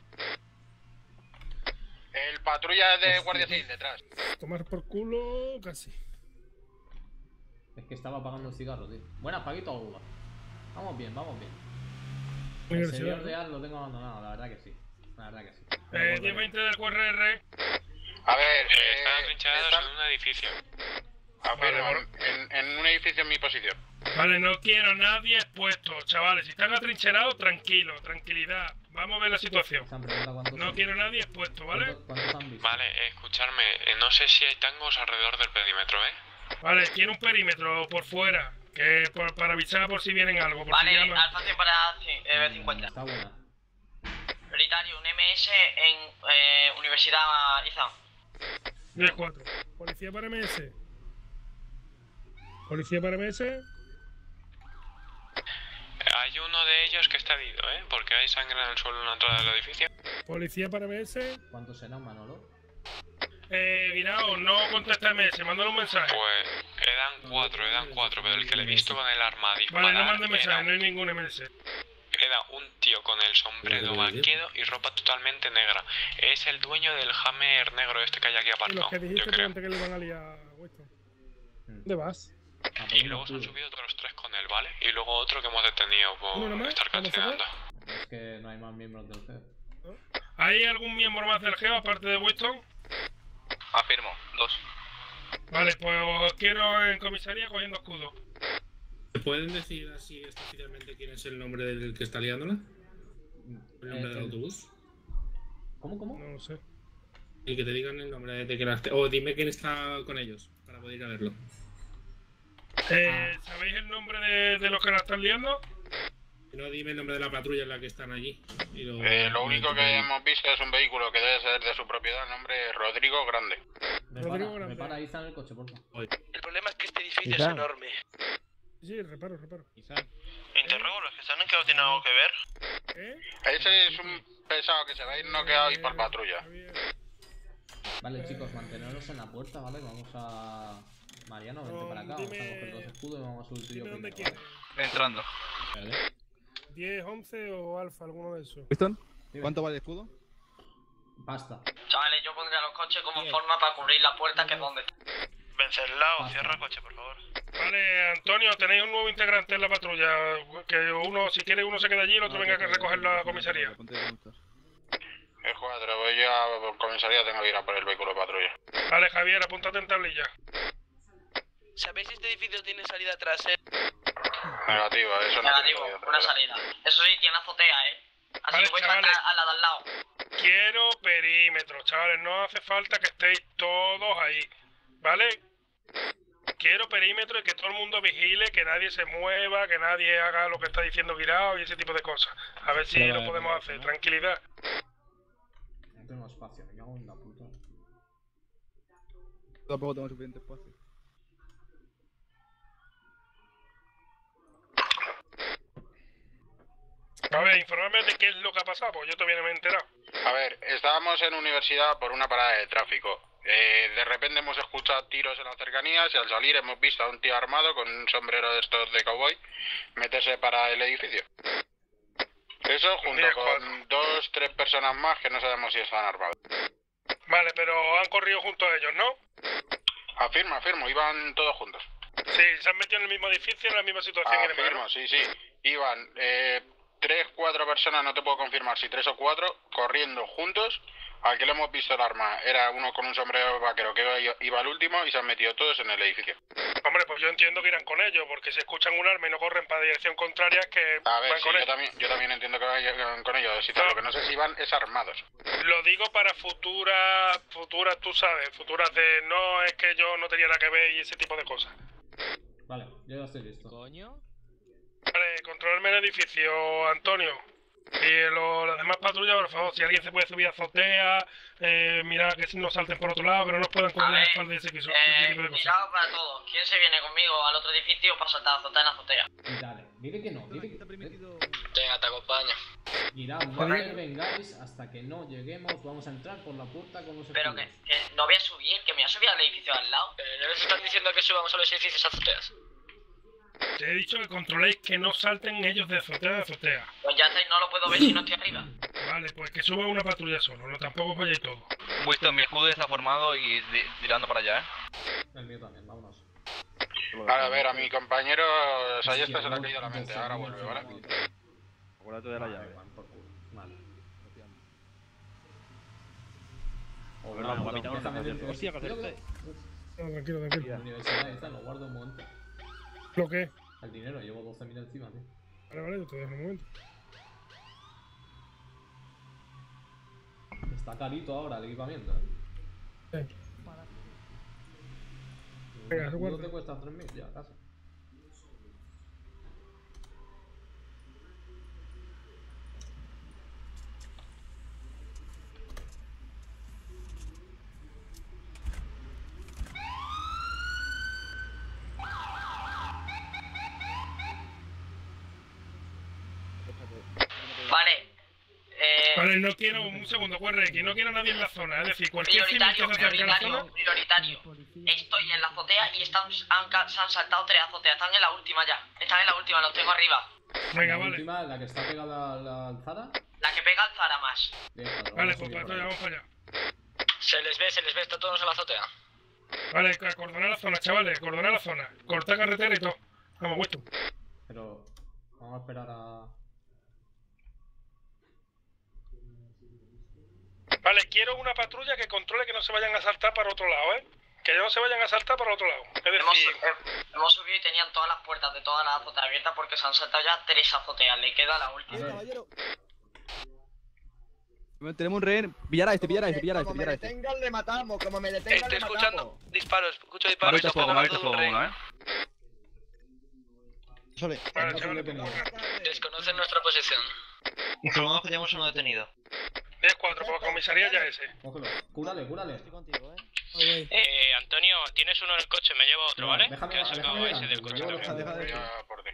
[SPEAKER 2] El patrulla es de Guardia Civil detrás.
[SPEAKER 3] Tomar por culo, casi.
[SPEAKER 1] Es que estaba apagando el cigarro, tío. Buenas, Paquito Aguba. Vamos bien, vamos bien. El
[SPEAKER 3] Universidad,
[SPEAKER 1] señor
[SPEAKER 3] ¿no?
[SPEAKER 1] de Ar lo tengo abandonado, la verdad que sí. La verdad que sí. Pero
[SPEAKER 3] Eh,
[SPEAKER 1] volveré.
[SPEAKER 3] diez veinte del Q R R.
[SPEAKER 2] A ver,
[SPEAKER 4] Eh, Están
[SPEAKER 2] eh,
[SPEAKER 4] atrincherados
[SPEAKER 2] están-
[SPEAKER 4] en un edificio.
[SPEAKER 2] a ver, en, en un edificio en mi posición.
[SPEAKER 3] Vale, no quiero a nadie expuesto, chavales. Si están atrincherados, tranquilo, tranquilidad. Vamos a ver la situación.
[SPEAKER 1] Se han preguntado cuántos
[SPEAKER 3] No
[SPEAKER 1] son.
[SPEAKER 3] quiero a nadie expuesto, ¿vale?
[SPEAKER 1] ¿Cuántos, cuántos han visto?
[SPEAKER 4] Vale, eh, escucharme. eh, no sé si hay tangos alrededor del perímetro, ¿eh?
[SPEAKER 3] Vale, quiero un perímetro por fuera. Que por- para avisar por si vienen algo. Por
[SPEAKER 5] Vale,
[SPEAKER 3] si llaman.
[SPEAKER 5] Alfa cien para eh,
[SPEAKER 1] Mm,
[SPEAKER 5] cincuenta.
[SPEAKER 1] Está buena.
[SPEAKER 5] Prioritario, un M S en eh, Universidad Izan.
[SPEAKER 3] diez cuatro. Policía para M S. Policía para M S.
[SPEAKER 4] Hay uno de ellos que está herido, ¿eh? Porque hay sangre en el suelo en la entrada del edificio.
[SPEAKER 3] Policía para M S.
[SPEAKER 1] ¿Cuántos serán, Manolo?
[SPEAKER 3] Eh, Guirao, no contesta M S, mándale un mensaje.
[SPEAKER 4] Pues eran cuatro, eran cuatro, pero el que le he visto con el arma a disparar
[SPEAKER 3] Vale, no mande
[SPEAKER 4] era,
[SPEAKER 3] mensaje, no hay ningún M S.
[SPEAKER 4] era un tío con el sombrero vaquero y ropa totalmente negra. Es el dueño del Hammer negro este que hay aquí
[SPEAKER 3] Y
[SPEAKER 4] aparcado,
[SPEAKER 3] los que
[SPEAKER 4] yo
[SPEAKER 3] dijiste tú
[SPEAKER 4] creo.
[SPEAKER 3] antes que le van a liar a Winston. ¿Dónde vas?
[SPEAKER 4] Y luego se han subido otros tres con él, ¿vale? Y luego otro que hemos detenido por
[SPEAKER 3] ¿Uno nomás?
[SPEAKER 4] estar
[SPEAKER 3] ¿Vamos a ver?
[SPEAKER 4] cacheando.
[SPEAKER 1] Es que no hay más miembros del C E O.
[SPEAKER 3] ¿Hay algún miembro más del Geo aparte de Winston?
[SPEAKER 10] Afirmo, dos.
[SPEAKER 3] Vale, pues os quiero en comisaría cogiendo escudo.
[SPEAKER 11] ¿Me pueden decir así oficialmente quién es el nombre del que está liándola? ¿El nombre
[SPEAKER 1] Eh,
[SPEAKER 11] del
[SPEAKER 1] el-
[SPEAKER 11] autobús?
[SPEAKER 1] ¿Cómo, cómo?
[SPEAKER 3] No lo sé.
[SPEAKER 11] Y que te digan el nombre de que la... O dime quién está con ellos, para poder ir a verlo.
[SPEAKER 3] Eh, ¿Sabéis el nombre de, de los que la están liando?
[SPEAKER 11] Si no, dime el nombre de la patrulla en la que están allí. Y lo,
[SPEAKER 2] Eh, lo único que
[SPEAKER 11] me-
[SPEAKER 2] hemos visto es un vehículo que debe ser de su propiedad. El nombre es Rodrigo Grande.
[SPEAKER 1] Me
[SPEAKER 3] Rodrigo
[SPEAKER 1] para, me
[SPEAKER 3] Grande.
[SPEAKER 1] para Izan el coche, por favor.
[SPEAKER 14] El problema es que este edificio
[SPEAKER 12] Izan.
[SPEAKER 14] es enorme.
[SPEAKER 3] Sí, reparo, reparo.
[SPEAKER 14] Interrogo, los que saben que no tiene algo que ver.
[SPEAKER 3] ¿Eh?
[SPEAKER 2] Ese es un pesado que se va a ir noqueado y por patrulla.
[SPEAKER 1] Vale, chicos, manteneros en la puerta, ¿vale? Vamos a... Mariano, vente
[SPEAKER 3] No,
[SPEAKER 1] para acá. Vamos a
[SPEAKER 3] dime-
[SPEAKER 1] coger los escudos y vamos a subir tú y yo
[SPEAKER 3] Dime dónde
[SPEAKER 1] primero,
[SPEAKER 3] quieres.
[SPEAKER 1] ¿vale?
[SPEAKER 10] Entrando.
[SPEAKER 1] Espérate.
[SPEAKER 3] diez, once o alfa, alguno de esos.
[SPEAKER 12] ¿Winston?
[SPEAKER 1] Dime.
[SPEAKER 12] ¿Cuánto vale el escudo?
[SPEAKER 1] Basta.
[SPEAKER 5] Chavales, yo pondría los coches como forma para cubrir la puerta que es donde.
[SPEAKER 14] Vencerla o
[SPEAKER 1] Pasa.
[SPEAKER 14] cierra el coche, por favor.
[SPEAKER 3] Vale, Antonio, tenéis un nuevo integrante en la patrulla. Que uno, si quiere, uno se queda allí y el otro venga a recoger la comisaría.
[SPEAKER 12] Ponte de conductor.
[SPEAKER 2] Es cuatro, voy yo a comisaría, tengo que ir a por el vehículo de patrulla.
[SPEAKER 3] Vale, Javier, apúntate en tablilla.
[SPEAKER 15] ¿Sabéis si este edificio tiene salida trasera?
[SPEAKER 2] Negativo, eso no
[SPEAKER 5] Negativo,
[SPEAKER 2] tiene salida
[SPEAKER 5] una
[SPEAKER 2] trasera.
[SPEAKER 5] salida. Eso sí, tiene azotea, ¿eh? Así
[SPEAKER 3] Vale,
[SPEAKER 5] que voy a
[SPEAKER 3] chavales.
[SPEAKER 5] saltar a la de al lado.
[SPEAKER 3] Quiero perímetro, chavales. No hace falta que estéis todos ahí. ¿Vale? Quiero perímetro y que todo el mundo vigile, que nadie se mueva, que nadie haga lo que está diciendo Guirao y ese tipo de cosas. A ver si
[SPEAKER 1] Vale,
[SPEAKER 3] lo
[SPEAKER 1] vale,
[SPEAKER 3] podemos
[SPEAKER 1] vale,
[SPEAKER 3] hacer.
[SPEAKER 1] ¿no?
[SPEAKER 3] Tranquilidad.
[SPEAKER 1] No tengo espacio, me cago en la puta.
[SPEAKER 16] Tampoco tengo suficiente espacio.
[SPEAKER 3] A ver, informarme de qué es lo que ha pasado, porque yo todavía no me he enterado.
[SPEAKER 2] A ver, estábamos en universidad por una parada de tráfico. Eh, de repente hemos escuchado tiros en las cercanías y al salir hemos visto a un tío armado con un sombrero de estos de cowboy meterse para el edificio. Eso junto con dos, tres personas más que no sabemos si están armados.
[SPEAKER 3] Vale, pero han corrido junto a ellos, ¿no?
[SPEAKER 2] Afirmo, afirmo, iban todos juntos.
[SPEAKER 3] Sí, se han metido en el mismo edificio, en la misma situación y demás, ¿no?
[SPEAKER 2] Afirmo, sí, sí. Iban eh, tres, cuatro personas, no te puedo confirmar si tres o cuatro, corriendo juntos. Al que le hemos visto el arma era uno con un sombrero vaquero que iba, iba al último y se han metido todos en el edificio.
[SPEAKER 3] Hombre, pues yo entiendo que irán con ellos, porque si escuchan un arma y no corren para dirección contraria es que
[SPEAKER 2] A ver,
[SPEAKER 3] van
[SPEAKER 2] sí,
[SPEAKER 3] con
[SPEAKER 2] yo
[SPEAKER 3] ellos.
[SPEAKER 2] también, yo también entiendo que vayan con ellos. Si tal, lo que no sé si van es armados.
[SPEAKER 3] Lo digo para futuras, futuras, tú sabes, futuras de no es que yo no tenía nada que ver y ese tipo de cosas.
[SPEAKER 1] Vale, yo ya estoy listo.
[SPEAKER 7] ¿Coño?
[SPEAKER 3] Vale, controlarme el edificio, Antonio. Y lo, las demás patrullas, por favor, si alguien se puede subir a azotea, eh, mira que no salten por otro lado, pero no nos puedan cubrir la espalda y ese, ese
[SPEAKER 5] Eh,
[SPEAKER 3] tipo de cosas.
[SPEAKER 5] mirado para todos. ¿Quién se viene conmigo al otro edificio para saltar a azotea en azotea?
[SPEAKER 1] Dale, dile que no, dile que...
[SPEAKER 8] Venga, te acompaño.
[SPEAKER 1] Mirad, no me vengáis hasta que no lleguemos, vamos a entrar por la puerta con los
[SPEAKER 5] Pero
[SPEAKER 1] escudos.
[SPEAKER 5] que, que no voy a subir, que me voy a subir al edificio de al lado.
[SPEAKER 8] Eh, ¿No nos están diciendo que subamos a los edificios azoteas?
[SPEAKER 3] Te he dicho que controléis que no salten ellos de azotea a azotea.
[SPEAKER 5] Pues ya estáis, no lo puedo ver si no estoy arriba.
[SPEAKER 3] Vale, pues que suba una patrulla solo, no tampoco vayáis todos.
[SPEAKER 10] Winston, mi escudo está formado y di- tirando para allá, ¿eh?
[SPEAKER 1] El mío también, vámonos.
[SPEAKER 2] Vale, a ver, a mi compañero Sayesta se le ha caído la mente, ahora vuelve, ¿vale?
[SPEAKER 13] Acuérdate de la llave.
[SPEAKER 1] Vale.
[SPEAKER 13] O
[SPEAKER 1] Bueno,
[SPEAKER 13] verdad,
[SPEAKER 1] bueno,
[SPEAKER 13] capitán,
[SPEAKER 1] déjame
[SPEAKER 13] hostia,
[SPEAKER 1] decir-
[SPEAKER 13] hostia, que
[SPEAKER 1] Creo
[SPEAKER 13] acerté.
[SPEAKER 3] No, tranquilo, tranquilo.
[SPEAKER 1] La universidad esta lo guardo un momento.
[SPEAKER 3] ¿Lo qué?
[SPEAKER 1] El dinero, llevo doce mil encima, tío.
[SPEAKER 3] Vale, vale, yo te dejo un momento.
[SPEAKER 1] Está carito ahora el equipamiento, eh.
[SPEAKER 3] Sí. Venga, se
[SPEAKER 1] ¿Cuánto
[SPEAKER 3] guarda.
[SPEAKER 1] te cuesta? tres mil ya, casi.
[SPEAKER 5] Vale. Eh,
[SPEAKER 3] Vale, no quiero, un segundo, guarda aquí, no quiero a nadie en la zona, es decir, cualquier civil que
[SPEAKER 5] prioritario,
[SPEAKER 3] se acerque a la zona...
[SPEAKER 5] prioritario, prioritario. Estoy en la azotea y están, han, ca- se han saltado tres azoteas. Están en la última ya. Están en la última, los tengo arriba.
[SPEAKER 3] Venga,
[SPEAKER 1] La
[SPEAKER 3] vale.
[SPEAKER 1] última, la que está pegada a la alzada.
[SPEAKER 5] La que pega al Zara más.
[SPEAKER 1] Bien, vale,
[SPEAKER 3] Vale,
[SPEAKER 1] vamos a
[SPEAKER 3] pues
[SPEAKER 1] subir por
[SPEAKER 3] patrulla,
[SPEAKER 1] ahí.
[SPEAKER 3] vamos para allá.
[SPEAKER 8] Se les ve, se les ve, está todos en la azotea.
[SPEAKER 3] Vale, acordonar la zona, chavales, acordonar la zona. Corta carretera y todo. Vamos, Winston.
[SPEAKER 1] Pero vamos a esperar a...
[SPEAKER 3] Vale, quiero una patrulla que controle que no se vayan a saltar para otro lado, ¿eh? Que no se vayan a saltar para otro lado. Es
[SPEAKER 5] Hemos,
[SPEAKER 3] decir,
[SPEAKER 5] eh, hemos subido y tenían todas las puertas de todas las azoteas abiertas porque se han saltado ya tres azoteas. Le queda la última.
[SPEAKER 16] Tenemos un rehén. Pillar a este, pillar a este, pillar a este,
[SPEAKER 17] Como me
[SPEAKER 16] pillar a este.
[SPEAKER 17] detengan, le matamos. Como me detengan,
[SPEAKER 15] Estoy
[SPEAKER 17] le
[SPEAKER 15] escuchando
[SPEAKER 17] matamos.
[SPEAKER 15] disparos, escucho disparos.
[SPEAKER 10] Ahorita
[SPEAKER 15] Estoy
[SPEAKER 10] fuego, ahorita
[SPEAKER 15] tomando
[SPEAKER 10] fuego
[SPEAKER 15] un
[SPEAKER 10] uno,
[SPEAKER 15] rehén.
[SPEAKER 10] ¿eh?
[SPEAKER 16] Sole.
[SPEAKER 3] vale, chavales, pues,
[SPEAKER 8] Desconocen nuestra posición.
[SPEAKER 9] Informamos que tenemos uno detenido.
[SPEAKER 3] diez cuatro, por comisaría ya ese.
[SPEAKER 1] Cógelo. Cúrale, cúrale.
[SPEAKER 4] Eh, Antonio, tienes uno en el coche, me llevo otro,
[SPEAKER 1] No,
[SPEAKER 4] ¿vale?
[SPEAKER 1] déjame-
[SPEAKER 4] que he sacado
[SPEAKER 1] déjame
[SPEAKER 4] ese del
[SPEAKER 1] delante,
[SPEAKER 4] coche
[SPEAKER 1] yo lo
[SPEAKER 4] también.
[SPEAKER 1] dejo-
[SPEAKER 2] Ya por ti.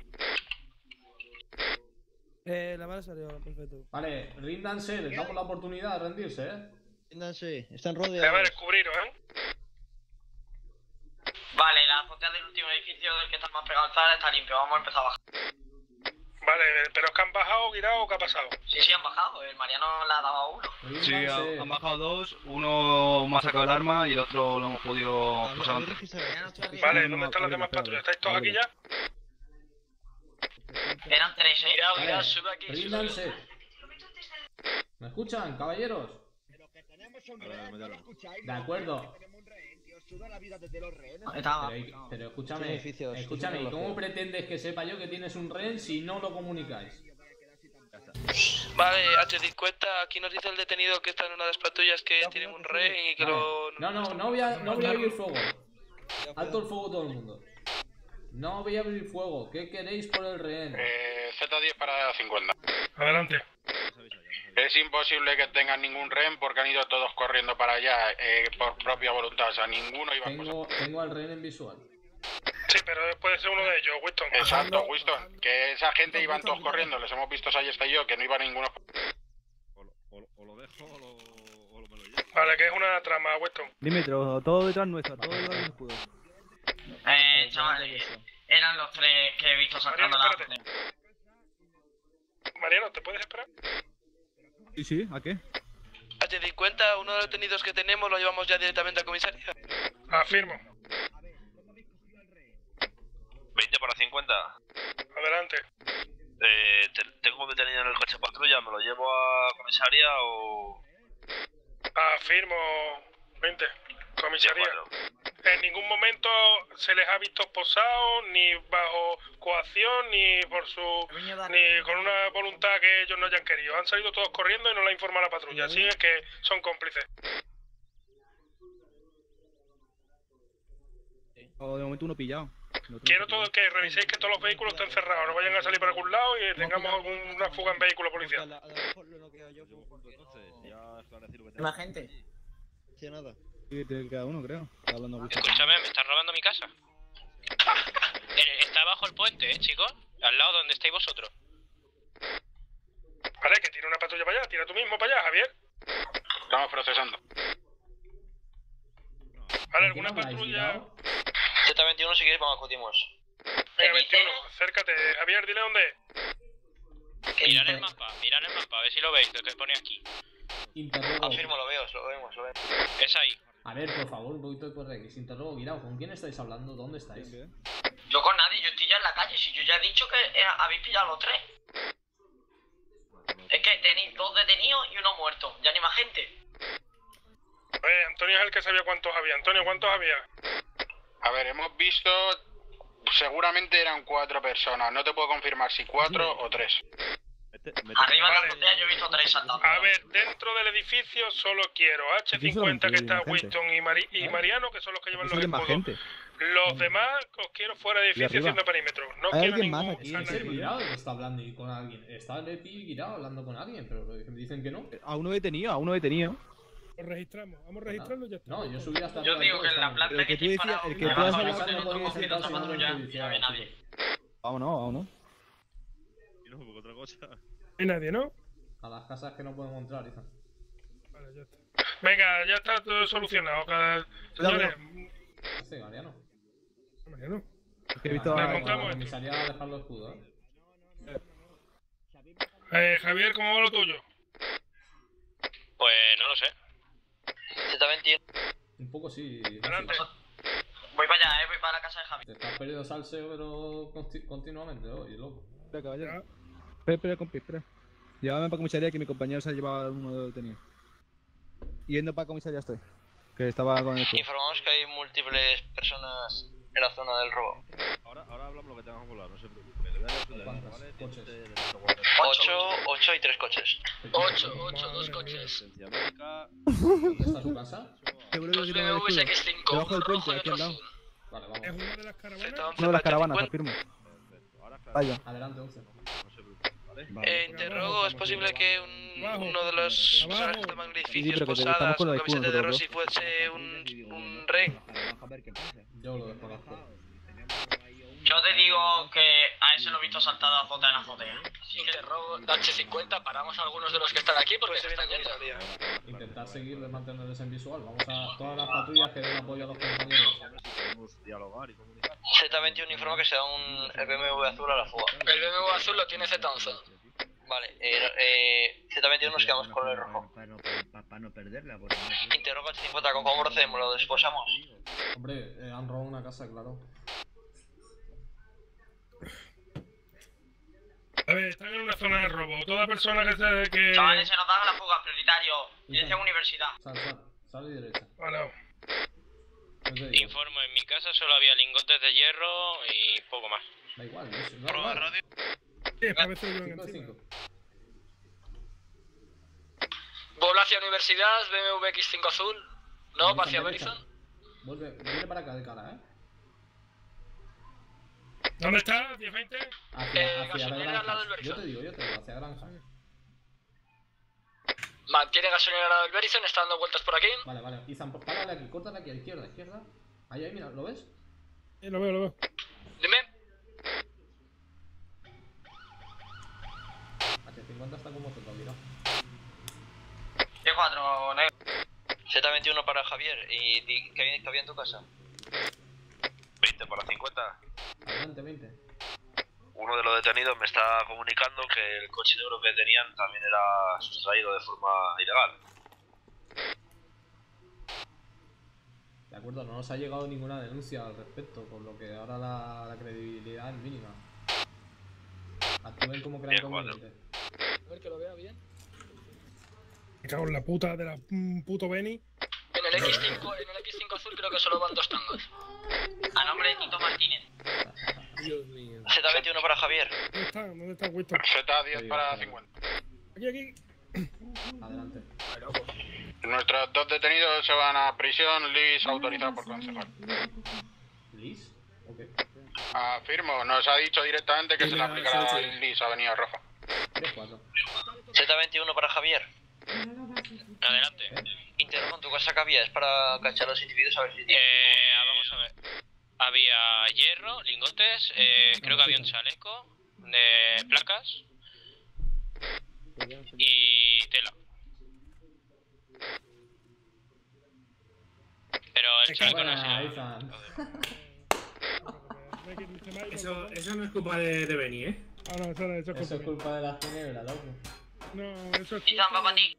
[SPEAKER 18] Eh, la bala salió, perfecto.
[SPEAKER 1] Vale, ríndanse, les damos la oportunidad de rendirse, eh.
[SPEAKER 18] Ríndanse, están
[SPEAKER 3] A ver,
[SPEAKER 18] rodeados.
[SPEAKER 3] descubriros, ¿eh?
[SPEAKER 5] Vale, la azotea del último edificio del que está más pegado al Zara está limpio. Vamos a empezar a bajar.
[SPEAKER 3] Vale, pero es que han bajado, girado o qué ha pasado.
[SPEAKER 5] Sí, sí, han bajado. El Mariano le ha dado a uno.
[SPEAKER 10] Sí, ha- han bajado dos, uno me ha sacado el arma y el otro lo hemos podido pasar antes.
[SPEAKER 3] Vale, ¿dónde están las demás patrullas? ¿Estáis todos aquí ya?
[SPEAKER 5] Eran tres, ¿eh?
[SPEAKER 8] Mirad,
[SPEAKER 1] Vale,
[SPEAKER 8] mirad, sube aquí, sube aquí.
[SPEAKER 1] ríndanse. ¿Me escuchan, caballeros? De acuerdo.
[SPEAKER 5] Estaba.
[SPEAKER 1] Pero, pero
[SPEAKER 18] Sí,
[SPEAKER 1] escúchame,
[SPEAKER 18] edificios,
[SPEAKER 1] escúchame,
[SPEAKER 18] sí,
[SPEAKER 1] ¿y cómo
[SPEAKER 18] sí,
[SPEAKER 1] pretendes que sepa yo que tienes un rehén si no lo comunicáis?
[SPEAKER 15] Vale, H cincuenta, aquí nos dice el detenido que está en una de las patrullas que tienen un rehén y que
[SPEAKER 1] Vale.
[SPEAKER 15] lo...
[SPEAKER 1] No, no, no voy a, no voy a abrir fuego. Alto el fuego todo el mundo. No voy a abrir fuego. ¿Qué queréis por el rehén?
[SPEAKER 2] Eh, Z diez para cincuenta.
[SPEAKER 3] Adelante.
[SPEAKER 2] Es imposible que tengan ningún rehén porque han ido todos corriendo para allá eh, por propia voluntad. O sea, ninguno iba a
[SPEAKER 1] Tengo, tengo al rehén en visual.
[SPEAKER 3] Sí, pero puede ser uno de ellos, Winston.
[SPEAKER 2] Exacto, Winston. Que esa gente iban todos corriendo. Les hemos visto ahí está yo, que no iba ninguno.
[SPEAKER 13] O lo dejo o lo, o lo me lo llevo.
[SPEAKER 3] Vale, que es una trama, Winston.
[SPEAKER 16] Dimitro, todo detrás nuestro, todo detrás del escudo.
[SPEAKER 5] Eh, chavales, eran los tres que he visto sacando la...
[SPEAKER 3] Mariano, ¿te puedes esperar?
[SPEAKER 16] Sí, sí, ¿a qué?
[SPEAKER 15] H cincuenta, uno de los detenidos que tenemos lo llevamos ya directamente a comisaría.
[SPEAKER 3] Afirmo.
[SPEAKER 14] veinte para cincuenta.
[SPEAKER 3] Adelante.
[SPEAKER 14] Eh, te, tengo detenido en el coche de patrulla, ¿me lo llevo a comisaría o...?
[SPEAKER 3] Afirmo. veinte. Comisaría. En ningún momento se les ha visto posados, ni bajo coacción, ni por su... ni con una voluntad que ellos no hayan querido. Han salido todos corriendo y no la informa la patrulla, así es que son cómplices.
[SPEAKER 16] O de momento uno pillado.
[SPEAKER 3] Quiero todo que reviséis que todos los vehículos estén cerrados, no vayan a salir por algún lado y tengamos alguna fuga en vehículo policial.
[SPEAKER 5] ¿La gente?
[SPEAKER 18] Sí, nada.
[SPEAKER 16] Sí, tiene cada uno, creo. Está hablando Winston.
[SPEAKER 19] Escúchame, me están robando mi casa. Eh, Está bajo el puente, ¿eh, chicos? Al lado donde estáis vosotros.
[SPEAKER 3] Vale, que tira una patrulla para allá, tira tú mismo para allá, Javier.
[SPEAKER 2] Estamos procesando.
[SPEAKER 3] Vale, alguna patrulla...
[SPEAKER 9] Z veintiuno, si quieres, vamos, acudimos.
[SPEAKER 3] Venga, veintiuno, acércate. Javier, dile dónde es.
[SPEAKER 19] Mirad el mapa, mirad el mapa, a ver si lo veis, lo que pone aquí.
[SPEAKER 1] Interrogo.
[SPEAKER 9] Afirmo, lo veo, lo vemos, lo vemos.
[SPEAKER 19] Es ahí.
[SPEAKER 1] A ver, por favor, un poquito de correcto. Interrogo, Guirao, ¿con quién estáis hablando? ¿Dónde estáis?
[SPEAKER 5] Yo con nadie, yo estoy ya en la calle. Si yo ya he dicho que eh, habéis pillado a los tres. Es que tenéis dos detenidos y uno muerto. Ya ni más gente.
[SPEAKER 3] Eh, Antonio es el que sabía cuántos había. Antonio, ¿cuántos había?
[SPEAKER 2] A ver, hemos visto... Seguramente eran cuatro personas. No te puedo confirmar si cuatro o tres.
[SPEAKER 5] Arriba en la azotea yo he visto tres saltando.
[SPEAKER 3] A ver, dentro del edificio solo quiero H cincuenta, que está Winston y, Mari y Mariano, que son los que llevan los
[SPEAKER 16] más
[SPEAKER 3] escudos.
[SPEAKER 16] gente.
[SPEAKER 3] Los demás os quiero fuera de edificio haciendo perímetro. No
[SPEAKER 16] ¿Hay
[SPEAKER 3] quiero
[SPEAKER 16] alguien
[SPEAKER 3] ningún...
[SPEAKER 16] más aquí?
[SPEAKER 1] Es el Guirao el que está hablando y con alguien. Está Lepi y Guirao hablando con alguien, pero me dicen que no.
[SPEAKER 16] A uno detenido, a uno detenido.
[SPEAKER 3] Lo registramos, vamos registrando y ya está.
[SPEAKER 1] No, yo subí hasta
[SPEAKER 5] Yo
[SPEAKER 1] arriba
[SPEAKER 5] digo
[SPEAKER 1] y
[SPEAKER 5] que en la
[SPEAKER 1] todo,
[SPEAKER 5] planta
[SPEAKER 16] El que
[SPEAKER 5] que
[SPEAKER 16] tú decías, el que tú has hablado.
[SPEAKER 1] no podía sentarse en orden judicial,
[SPEAKER 5] no había nadie.
[SPEAKER 16] Vámonos, vámonos.
[SPEAKER 13] Y no, porque otra cosa.
[SPEAKER 3] No hay nadie, ¿no?
[SPEAKER 1] A las casas que no podemos entrar, hija.
[SPEAKER 3] Vale, ya está. Venga, ya está todo solucionado. Cada... Señores,
[SPEAKER 1] Sí, Mariano.
[SPEAKER 3] Mariano.
[SPEAKER 16] Es que he visto
[SPEAKER 3] Vale,
[SPEAKER 16] a...
[SPEAKER 3] montamos
[SPEAKER 1] La
[SPEAKER 3] esto.
[SPEAKER 1] comisaría va a dejar los escudos, ¿eh?
[SPEAKER 3] Eh, Javier, ¿cómo va lo tuyo?
[SPEAKER 19] Pues no lo sé.
[SPEAKER 9] Z veintiuno.
[SPEAKER 1] Un poco sí.
[SPEAKER 3] Adelante.
[SPEAKER 5] Voy para allá, eh, voy para la casa de Javi.
[SPEAKER 1] Te estás perdiendo salseo, pero consti- continuamente, oye, loco.
[SPEAKER 16] Espera, caballero. Espera, espera, compi, espera. Llévame para comisaría que mi compañero se ha llevado uno de los detenidos. Yendo para comisaría estoy. Que estaba con el...
[SPEAKER 9] Informamos que hay múltiples personas en la zona del robo.
[SPEAKER 13] Ahora, ahora hablamos lo que tengamos que hablar, no se preocupe. Le voy a decir la
[SPEAKER 1] ¿Cuántos
[SPEAKER 13] ¿vale?
[SPEAKER 1] coches?
[SPEAKER 13] De- de- de-
[SPEAKER 9] ocho, ocho y tres coches.
[SPEAKER 8] ocho, ocho, dos coches.
[SPEAKER 13] Asistencia médica.
[SPEAKER 1] ¿Dónde está su casa?
[SPEAKER 16] Seguro que
[SPEAKER 8] Dos
[SPEAKER 16] tiene
[SPEAKER 8] B
[SPEAKER 16] el
[SPEAKER 8] M Ws
[SPEAKER 16] escudo.
[SPEAKER 8] X cinco,
[SPEAKER 16] Debajo
[SPEAKER 8] uno
[SPEAKER 16] del
[SPEAKER 8] rojo
[SPEAKER 16] puente,
[SPEAKER 8] y
[SPEAKER 16] aquí
[SPEAKER 8] otro
[SPEAKER 16] al lado.
[SPEAKER 8] azul.
[SPEAKER 1] Vale, vamos.
[SPEAKER 3] ¿Es una de las caravanas?
[SPEAKER 16] Una de las caravanas, afirmo. Vaya.
[SPEAKER 1] Adelante, once.
[SPEAKER 13] No se preocupe, ¿vale?
[SPEAKER 15] Eh, interrogo, ¿es posible que un, uno de los personajes que estaban en el
[SPEAKER 16] Sí,
[SPEAKER 15] edificio
[SPEAKER 16] pero que te- estamos
[SPEAKER 15] esposadas
[SPEAKER 16] con
[SPEAKER 15] con
[SPEAKER 16] lo de
[SPEAKER 15] camiseta
[SPEAKER 16] escudo
[SPEAKER 15] de
[SPEAKER 16] nosotros
[SPEAKER 15] Rossi fuese un, un rey?
[SPEAKER 1] Yo lo desconozco.
[SPEAKER 5] Yo te digo que a ese lo he visto saltar de azotea en azotea. Así que
[SPEAKER 8] Interrogo, H cincuenta, paramos a algunos de los que están aquí porque
[SPEAKER 15] Pues
[SPEAKER 8] se
[SPEAKER 15] se viene
[SPEAKER 8] están
[SPEAKER 15] a
[SPEAKER 8] yendo.
[SPEAKER 15] comisaría.
[SPEAKER 1] Intentar seguirles, mantenerles en visual. Vamos a todas las patrullas que den apoyo a los compañeros.
[SPEAKER 13] Podemos dialogar y comunicar.
[SPEAKER 9] Z veintiuno informa que se da un el B M W azul a la fuga.
[SPEAKER 8] El B M W azul lo tiene Z once.
[SPEAKER 9] Vale, eh, eh, Z veintiuno nos quedamos con el rojo.
[SPEAKER 18] Para no, para no perderla, por
[SPEAKER 9] Interroga H cincuenta, ¿cómo procedemos? ¿Lo desposamos?
[SPEAKER 1] Hombre, eh, han robado una casa, claro.
[SPEAKER 3] A ver, están en una zona de robo. Toda persona que se... Que...
[SPEAKER 5] Chavales, se nos da la fuga, prioritario. Dirección universidad.
[SPEAKER 1] Sal, sal. Sal y derecha.
[SPEAKER 3] Vale.
[SPEAKER 19] Informo, en mi casa solo había lingotes de hierro y poco más.
[SPEAKER 1] Da igual, eso. Da
[SPEAKER 14] Prueba de
[SPEAKER 1] igual.
[SPEAKER 14] radio.
[SPEAKER 3] Sí, es para ver si lo llevan
[SPEAKER 1] cinco de
[SPEAKER 3] encima.
[SPEAKER 1] cinco.
[SPEAKER 8] Vuelve hacia universidad, B M W X cinco azul. No,
[SPEAKER 1] Derecha,
[SPEAKER 8] va hacia
[SPEAKER 1] derecha.
[SPEAKER 8] Verizon.
[SPEAKER 1] Vuelve, vuelve para acá de cara, ¿eh?
[SPEAKER 3] ¿Dónde está? ¿diez veinte?
[SPEAKER 1] Hacia,
[SPEAKER 8] Eh,
[SPEAKER 1] hacia
[SPEAKER 8] gasolinera al lado del
[SPEAKER 1] granja. Yo
[SPEAKER 8] Verizon.
[SPEAKER 1] te digo, yo te digo, hacia granja.
[SPEAKER 8] Mantiene gasolina al lado del Verizon, está dando vueltas por aquí.
[SPEAKER 1] Vale, vale. Izan, pues párale aquí, córtale aquí, a la izquierda, a la izquierda. Ahí, ahí, mira, ¿lo ves?
[SPEAKER 3] Sí, lo veo, lo veo.
[SPEAKER 8] Dime.
[SPEAKER 1] H cincuenta está como total, mira.
[SPEAKER 5] diez cuatro, negro.
[SPEAKER 9] Z veintiuno para Javier. ¿Y di que había, que había en tu casa?
[SPEAKER 14] veinte para cincuenta.
[SPEAKER 1] Adelante, veinte.
[SPEAKER 14] Uno de los detenidos me está comunicando que el coche negro que tenían también era sustraído de forma ilegal.
[SPEAKER 1] De acuerdo, no nos ha llegado ninguna denuncia al respecto, por lo que ahora la, la credibilidad es mínima. Actúen como crean conveniente.
[SPEAKER 8] A ver que lo vea bien.
[SPEAKER 3] Me cago en la puta de la mm, puto Benny.
[SPEAKER 8] En el X cinco, en el X cinco azul creo que solo van dos tangos.
[SPEAKER 5] A nombre de Tito Martínez.
[SPEAKER 11] Dios mío.
[SPEAKER 9] Z veintiuno para Javier.
[SPEAKER 3] ¿Dónde está? ¿Dónde está Winston?
[SPEAKER 2] Z diez para cincuenta.
[SPEAKER 3] Aquí, aquí.
[SPEAKER 1] Adelante.
[SPEAKER 2] Nuestros dos detenidos se van a prisión, Liz autorizado por concejal.
[SPEAKER 1] ¿Liz? Ok.
[SPEAKER 2] Afirmo, nos ha dicho directamente que se le
[SPEAKER 11] Mira,
[SPEAKER 2] aplicará
[SPEAKER 11] sí, sí.
[SPEAKER 2] el Liz Avenida Roja.
[SPEAKER 1] tres cuatro.
[SPEAKER 9] Z veintiuno para Javier.
[SPEAKER 19] Adelante.
[SPEAKER 9] Interrogo en tu casa que había. Es para cachar a los individuos a ver si...
[SPEAKER 19] Eh, vamos a ver. Había hierro, lingotes, eh, creo que había un chaleco de placas y tela. Pero el chaleco no
[SPEAKER 1] Buena,
[SPEAKER 19] es
[SPEAKER 1] Izan.
[SPEAKER 11] Eso, eso no es culpa de, de Benny, ¿eh?
[SPEAKER 3] Ah, no, eso, no, eso es
[SPEAKER 1] Eso es
[SPEAKER 3] culpa
[SPEAKER 1] culpa de las ginebras, loco.
[SPEAKER 3] mía. No, eso es
[SPEAKER 5] Izan, va
[SPEAKER 3] culpa
[SPEAKER 5] para ti.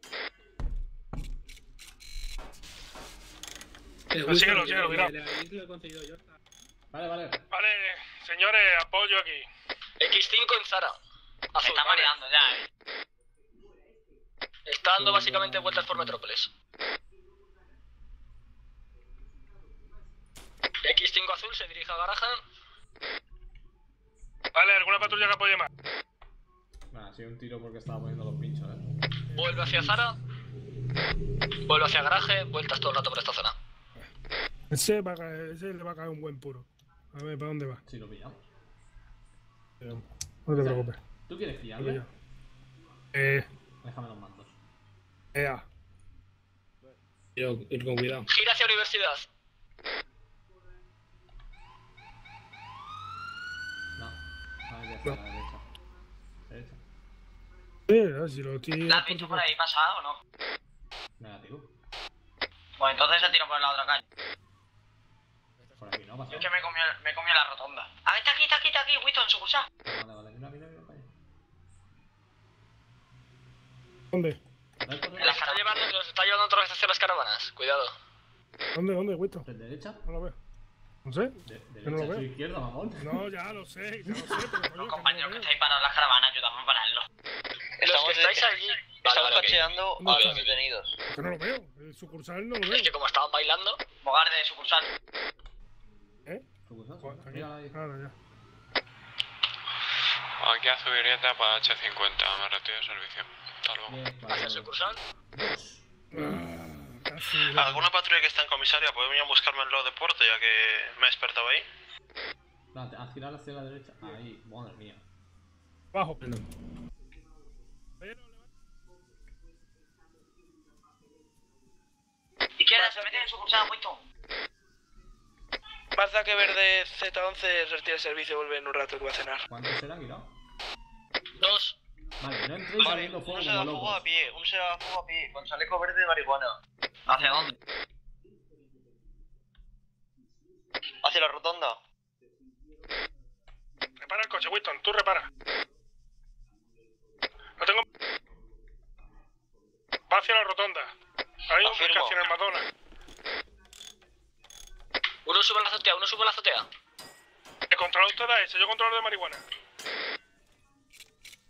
[SPEAKER 11] El
[SPEAKER 3] Pues síguelo,
[SPEAKER 11] Wilson,
[SPEAKER 3] síguelo,
[SPEAKER 11] el-
[SPEAKER 3] mira.
[SPEAKER 11] el- el- lo he conseguido yo.
[SPEAKER 1] Vale, vale.
[SPEAKER 3] Vale, señores, apoyo aquí.
[SPEAKER 8] X cinco en Zara.
[SPEAKER 5] Me
[SPEAKER 8] Azul,
[SPEAKER 5] está
[SPEAKER 8] vale.
[SPEAKER 5] mareando ya, eh.
[SPEAKER 8] Está dando básicamente vueltas por Metrópolis. X cinco azul se dirige a garaje.
[SPEAKER 3] Vale, ¿alguna patrulla que apoye más?
[SPEAKER 1] Nada, ha sido un tiro porque estaba poniendo los pinchos, eh.
[SPEAKER 8] Vuelve hacia Zara. Vuelve hacia garaje. Vueltas todo el rato por esta zona.
[SPEAKER 3] Ese, va a caer, ese le va a caer un buen puro. A ver, ¿para dónde va?
[SPEAKER 1] Si lo pillamos.
[SPEAKER 3] No te preocupes.
[SPEAKER 1] ¿Tú quieres
[SPEAKER 3] Lo
[SPEAKER 1] pillarle?
[SPEAKER 3] pillo. Eh,
[SPEAKER 1] Déjame los mandos.
[SPEAKER 3] ea.
[SPEAKER 11] Quiero ir con cuidado.
[SPEAKER 8] Gira hacia universidad.
[SPEAKER 1] No. A ver, hacia la derecha. Derecha.
[SPEAKER 3] Sí, eh, si lo tiro.
[SPEAKER 5] ¿La has visto por ahí pasada o no?
[SPEAKER 1] Negativo.
[SPEAKER 5] Pues entonces se tira por la otra calle.
[SPEAKER 1] Por aquí no ha
[SPEAKER 5] Yo
[SPEAKER 1] pasado.
[SPEAKER 5] es que me comí, me comí la rotonda. Ah, está aquí, está aquí, está aquí, Winston, en su cursal.
[SPEAKER 1] Vale, vale. Mira, mira, mira para allá.
[SPEAKER 3] ¿Dónde?
[SPEAKER 1] Dale, corre.
[SPEAKER 8] Los está llevando, los está llevando otra vez hacia las caravanas. Cuidado.
[SPEAKER 3] ¿Dónde, dónde, Winston?
[SPEAKER 1] ¿De derecha?
[SPEAKER 3] No lo veo. No sé.
[SPEAKER 1] De,
[SPEAKER 3] Yo no
[SPEAKER 1] derecha
[SPEAKER 3] lo
[SPEAKER 1] a su
[SPEAKER 3] veo.
[SPEAKER 1] izquierda, mamón.
[SPEAKER 3] No, ya lo sé, ya lo sé, pero coño,
[SPEAKER 5] Los
[SPEAKER 3] que
[SPEAKER 5] compañeros
[SPEAKER 3] no
[SPEAKER 5] que
[SPEAKER 3] lo
[SPEAKER 5] estáis parados en las caravanas, ayudadme a pararlo.
[SPEAKER 8] Los que estáis allí.
[SPEAKER 9] Estamos
[SPEAKER 8] Vale, vale, ok.
[SPEAKER 9] cacheando
[SPEAKER 3] ¿Dónde
[SPEAKER 9] a
[SPEAKER 3] está?
[SPEAKER 9] los detenidos.
[SPEAKER 3] veo. Que no lo veo. El sucursal no lo veo.
[SPEAKER 8] Es que como estaban bailando.
[SPEAKER 5] Bogar de sucursal.
[SPEAKER 3] ¿Eh?
[SPEAKER 1] Aquí. Mira ahí.
[SPEAKER 3] Claro, ya.
[SPEAKER 4] Aquí a Zubirieta para H cincuenta, me retiro de servicio. Hasta luego.
[SPEAKER 1] Bien,
[SPEAKER 8] Hacia
[SPEAKER 1] vale.
[SPEAKER 8] el sucursal.
[SPEAKER 3] Ah, casi.
[SPEAKER 14] ¿Alguna patrulla que está en comisaria puede venir a buscarme en lo de puerto ya que me he despertado ahí?
[SPEAKER 1] Espérate, a girar hacia la derecha. Ahí, madre mía.
[SPEAKER 3] Bajo.
[SPEAKER 5] Izquierda, se meten en sucursal, Winston.
[SPEAKER 15] Marza que verde Z once retira el servicio y vuelve en un rato que va a cenar.
[SPEAKER 1] ¿Cuántos serán, Guirao?
[SPEAKER 8] Dos.
[SPEAKER 1] Vale, no entréis
[SPEAKER 9] Vale,
[SPEAKER 1] saliendo fuego
[SPEAKER 9] uno se
[SPEAKER 1] como
[SPEAKER 9] da fuego a
[SPEAKER 1] locos.
[SPEAKER 9] pie, uno se da fuego a pie, con chaleco verde de marihuana.
[SPEAKER 5] ¿Hacia dónde?
[SPEAKER 9] Hacia la rotonda.
[SPEAKER 3] Repara el coche, Winston, tú repara. No tengo. Va hacia la rotonda. Hay un
[SPEAKER 9] Afirmo.
[SPEAKER 3] casi en el Madonna.
[SPEAKER 8] Uno sube a la azotea, uno sube a la azotea.
[SPEAKER 3] El control usted da ese, yo controlo de marihuana.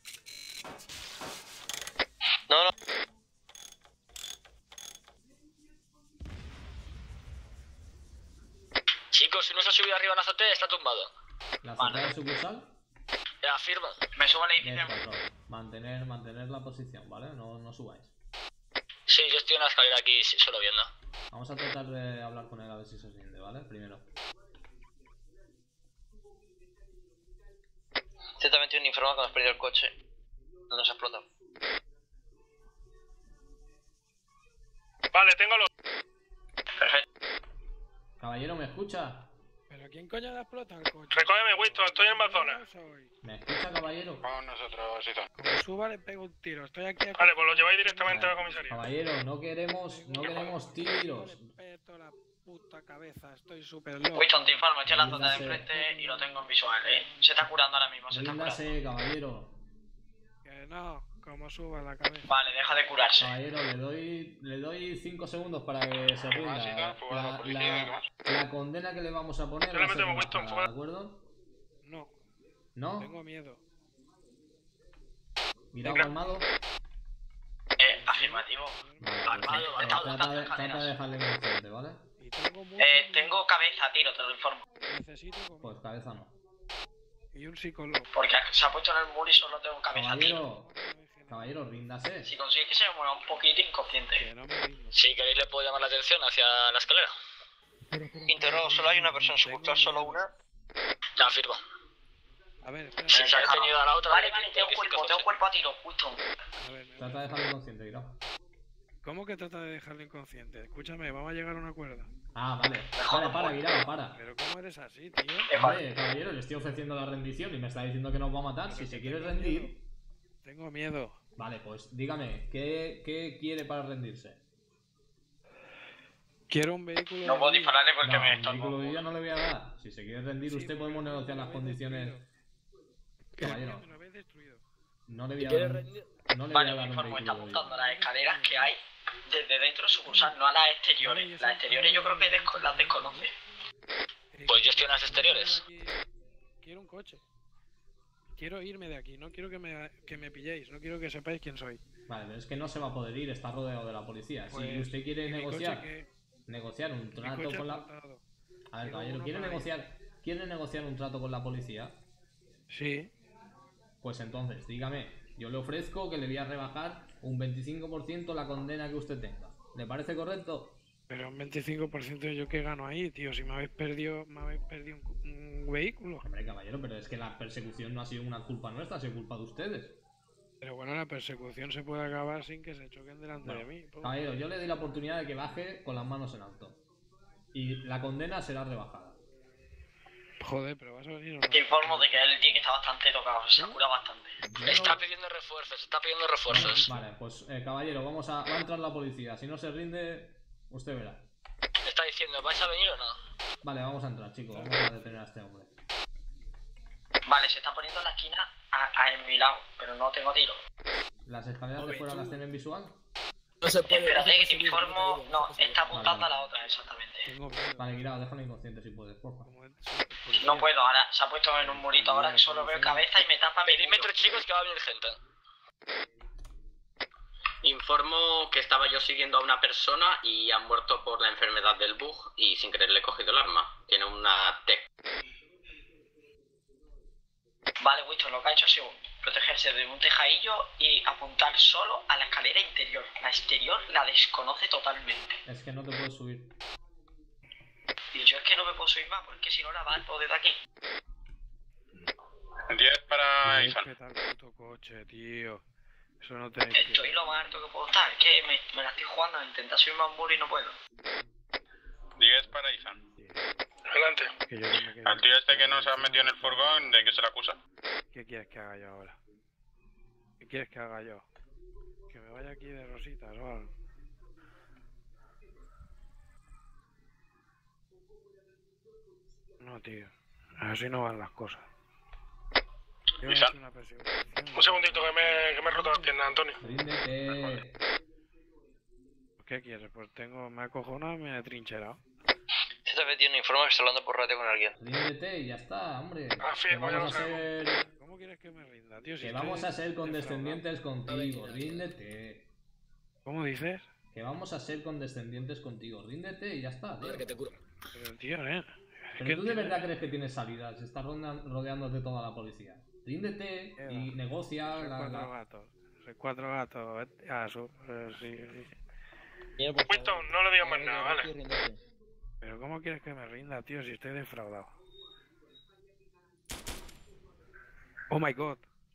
[SPEAKER 15] No, no.
[SPEAKER 8] Chicos, si no se ha subido arriba en la azotea, está tumbado.
[SPEAKER 1] ¿La azotea de sucursal?
[SPEAKER 8] Ya, firma.
[SPEAKER 5] Me subo al edificio.
[SPEAKER 1] Mantener, mantener la posición, ¿vale? No, no subáis.
[SPEAKER 8] Sí, yo estoy en la escalera aquí solo viendo.
[SPEAKER 1] Vamos a tratar de hablar con él a ver si se rinde, ¿vale? Primero.
[SPEAKER 15] Z veintiuno informa que hemos perdido el coche. No nos ha explotado.
[SPEAKER 3] Vale, tengo los...
[SPEAKER 5] Perfecto.
[SPEAKER 1] Caballero, ¿me escucha?
[SPEAKER 3] ¿Pero quién coño le explota el coche? Recógeme, Winston, estoy en Mazona.
[SPEAKER 1] ¿Me escucha, caballero?
[SPEAKER 2] Vamos nosotros, Ethan.
[SPEAKER 3] Como suba le pego un tiro, estoy aquí... Vale, pues lo lleváis directamente a la comisaría.
[SPEAKER 1] Caballero, no queremos, no queremos tiros.
[SPEAKER 3] Respeto la puta cabeza, estoy súper loco.
[SPEAKER 5] Winston, te informo, estoy en la zona de enfrente y lo tengo en visual, ¿eh? Se está curando ahora mismo, se está curando.
[SPEAKER 1] Ríndase, caballero.
[SPEAKER 3] Que no, como suba la cabeza.
[SPEAKER 5] Vale, deja de curarse.
[SPEAKER 1] Caballero, le doy, le doy cinco segundos para que se rinda. La, la, la, la condena que le vamos a poner va a ser rebajada, ¿de acuerdo?
[SPEAKER 3] No.
[SPEAKER 1] ¿No?
[SPEAKER 3] Tengo miedo.
[SPEAKER 1] Mirado armado.
[SPEAKER 5] Eh, afirmativo.
[SPEAKER 1] Vale,
[SPEAKER 5] Armado,
[SPEAKER 1] pues,
[SPEAKER 5] armado,
[SPEAKER 1] trata, de, trata de dejarle inconsciente, ¿vale?
[SPEAKER 5] Eh, tengo cabeza, tiro, te lo informo.
[SPEAKER 3] Necesito comer.
[SPEAKER 1] Pues cabeza no.
[SPEAKER 3] Y un psicólogo.
[SPEAKER 5] Porque se ha puesto en el muro y solo tengo cabeza, tiro.
[SPEAKER 1] Caballero, caballero, ríndase.
[SPEAKER 5] Si consigues que se me mueva un poquito inconsciente.
[SPEAKER 8] Si queréis le puedo llamar la atención hacia la escalera.
[SPEAKER 15] Interrogo, solo hay una persona en sucursal, solo una.
[SPEAKER 8] Ya, firma.
[SPEAKER 3] A ver, espera.
[SPEAKER 8] Si se ha detenido a la otra...
[SPEAKER 5] Vale, vale, tengo cuerpo, tengo cuerpo a tiro, Winston.
[SPEAKER 3] A ver,
[SPEAKER 1] Trata de dejarle inconsciente, Guirao.
[SPEAKER 3] ¿Cómo que trata de dejarlo inconsciente? Escúchame, vamos a llegar a un acuerdo.
[SPEAKER 1] Ah, vale. Para, para, Guirao, para.
[SPEAKER 3] Pero ¿cómo eres así, tío?
[SPEAKER 1] Vale, caballero, le estoy ofreciendo la rendición y me está diciendo que nos va a matar. Si se quiere rendir...
[SPEAKER 3] Tengo miedo.
[SPEAKER 1] Vale, pues dígame, ¿qué, qué quiere para rendirse?
[SPEAKER 3] Quiero un vehículo...
[SPEAKER 5] No puedo dispararle porque
[SPEAKER 1] No,
[SPEAKER 5] me
[SPEAKER 1] un
[SPEAKER 5] está...
[SPEAKER 1] vehículo de vida no le voy a dar. Si se quiere rendir, usted podemos negociar las condiciones... Caballero, no le voy a dar un, no le voy
[SPEAKER 5] Vale,
[SPEAKER 1] a
[SPEAKER 5] me
[SPEAKER 1] dar un
[SPEAKER 5] informo, está
[SPEAKER 1] vehículo de vida.
[SPEAKER 5] apuntando a las escaleras que hay desde dentro de sucursal, no a las exteriores. Las exteriores yo creo que desco las desconoce.
[SPEAKER 8] Pues yo estoy en las exteriores.
[SPEAKER 3] Quiero un coche. Quiero irme de aquí, no quiero que me, que me pilléis, no quiero que sepáis quién soy.
[SPEAKER 1] Vale, pero es que no se va a poder ir, está rodeado de la policía.
[SPEAKER 3] Pues,
[SPEAKER 1] si usted quiere
[SPEAKER 3] ¿y mi
[SPEAKER 1] negociar,
[SPEAKER 3] coche qué?
[SPEAKER 1] negociar un
[SPEAKER 3] Mi
[SPEAKER 1] trato
[SPEAKER 3] coche
[SPEAKER 1] con la...
[SPEAKER 3] explotado.
[SPEAKER 1] A ver,
[SPEAKER 3] Tengo
[SPEAKER 1] caballero,
[SPEAKER 3] uno
[SPEAKER 1] ¿quiere
[SPEAKER 3] por ahí.
[SPEAKER 1] negociar, ¿quiere negociar un trato con la policía?
[SPEAKER 3] Sí.
[SPEAKER 1] Pues entonces, dígame, yo le ofrezco que le voy a rebajar un veinticinco por ciento la condena que usted tenga. ¿Le parece correcto?
[SPEAKER 3] Pero un veinticinco por ciento yo que gano ahí, tío, si me habéis perdido, me habéis perdido un, un vehículo.
[SPEAKER 1] Hombre, caballero, pero es que la persecución no ha sido una culpa nuestra, ha sido culpa de ustedes.
[SPEAKER 3] Pero bueno, la persecución se puede acabar sin que se choquen delante
[SPEAKER 1] Bueno,
[SPEAKER 3] de mí. po.
[SPEAKER 1] caballero, yo le doy la oportunidad de que baje con las manos en alto. Y la condena será rebajada.
[SPEAKER 3] Joder, pero vas a venir o no.
[SPEAKER 5] Te informo de que él tiene que estar bastante tocado, se ha curado bastante.
[SPEAKER 8] Está pidiendo refuerzos, está pidiendo refuerzos.
[SPEAKER 1] Vale, pues eh, caballero, vamos a, va a entrar la policía. Si no se rinde, usted verá.
[SPEAKER 8] Está diciendo, ¿vais a venir o no?
[SPEAKER 1] Vale, vamos a entrar, chicos. Vamos a detener a este hombre.
[SPEAKER 5] Vale, se está poniendo en la esquina a, a en mi lado, pero no tengo tiro.
[SPEAKER 1] ¿Las escaleras de fuera las tienen visual?
[SPEAKER 5] No se puede. Espérate, que te informo. No, está apuntando a la otra, exactamente.
[SPEAKER 1] Vale, Guirao, déjalo inconsciente si puedes, porfa.
[SPEAKER 5] No puedo, ahora se ha puesto en un murito ahora que solo veo cabeza y me tapa mi
[SPEAKER 8] Perímetro,
[SPEAKER 5] muro.
[SPEAKER 8] chicos, que va a venir gente.
[SPEAKER 9] Informo que estaba yo siguiendo a una persona y ha muerto por la enfermedad del bug y sin querer le he cogido el arma. Tiene una T.
[SPEAKER 5] Vale, Winston, lo que ha hecho ha sido protegerse de un tejadillo y apuntar solo a la escalera interior. La exterior la desconoce totalmente.
[SPEAKER 1] Es que no te puedes subir.
[SPEAKER 5] Y yo es que no me puedo subir más, porque si no la balbo desde aquí.
[SPEAKER 2] diez para
[SPEAKER 3] Joder,
[SPEAKER 2] Ethan.
[SPEAKER 3] ¿qué tal puto coche, tío? Eso no tenéis que...
[SPEAKER 5] Estoy lo más alto que puedo estar, es que me, me la estoy jugando a intentar subirme a un muro y no puedo.
[SPEAKER 2] diez para Ethan.
[SPEAKER 3] Adelante. Que yo no me quedo-
[SPEAKER 2] Al tío este que no se ha metido en el furgón, ¿de qué se le acusa?
[SPEAKER 3] ¿Qué quieres que haga yo ahora? ¿Qué quieres que haga yo? Que me vaya aquí de rositas o algo. No, tío. Así no van las cosas. Yo he
[SPEAKER 2] ¿Isa?
[SPEAKER 3] hecho una persecución.
[SPEAKER 13] Un segundito que me, que me he roto las piernas, Antonio.
[SPEAKER 1] Ríndete.
[SPEAKER 3] ¿Qué quieres? Pues tengo... Me he acojonado y me he trincherado.
[SPEAKER 15] Z veintiuno informa que está hablando por radio con alguien.
[SPEAKER 1] Ríndete y ya está, hombre.
[SPEAKER 13] Ah, sí,
[SPEAKER 1] Que
[SPEAKER 13] voy a
[SPEAKER 1] vamos a
[SPEAKER 13] usar-
[SPEAKER 1] ser...
[SPEAKER 3] ¿Cómo
[SPEAKER 11] quieres que me rinda, tío? Si
[SPEAKER 1] Que
[SPEAKER 11] estoy
[SPEAKER 1] vamos a ser condescendientes
[SPEAKER 11] defraudado.
[SPEAKER 1] contigo, ríndete.
[SPEAKER 11] ¿Cómo dices?
[SPEAKER 1] Que vamos a ser condescendientes contigo, ríndete y ya está, tío.
[SPEAKER 8] que te curo.
[SPEAKER 11] Pero tío, eh.
[SPEAKER 1] Pero tú de verdad crees que tienes salidas, estás ronda- rodeándote toda la policía. Ríndete y negocia
[SPEAKER 11] Soy
[SPEAKER 1] la,
[SPEAKER 11] cuatro
[SPEAKER 1] la-
[SPEAKER 11] gatos. Soy cuatro gatos. vete a su- eh, sí, sí.
[SPEAKER 3] Winston, no le digas más nada, ¿vale?
[SPEAKER 11] Pero ¿cómo quieres que me rinda, tío, si estoy defraudado? Oh my god.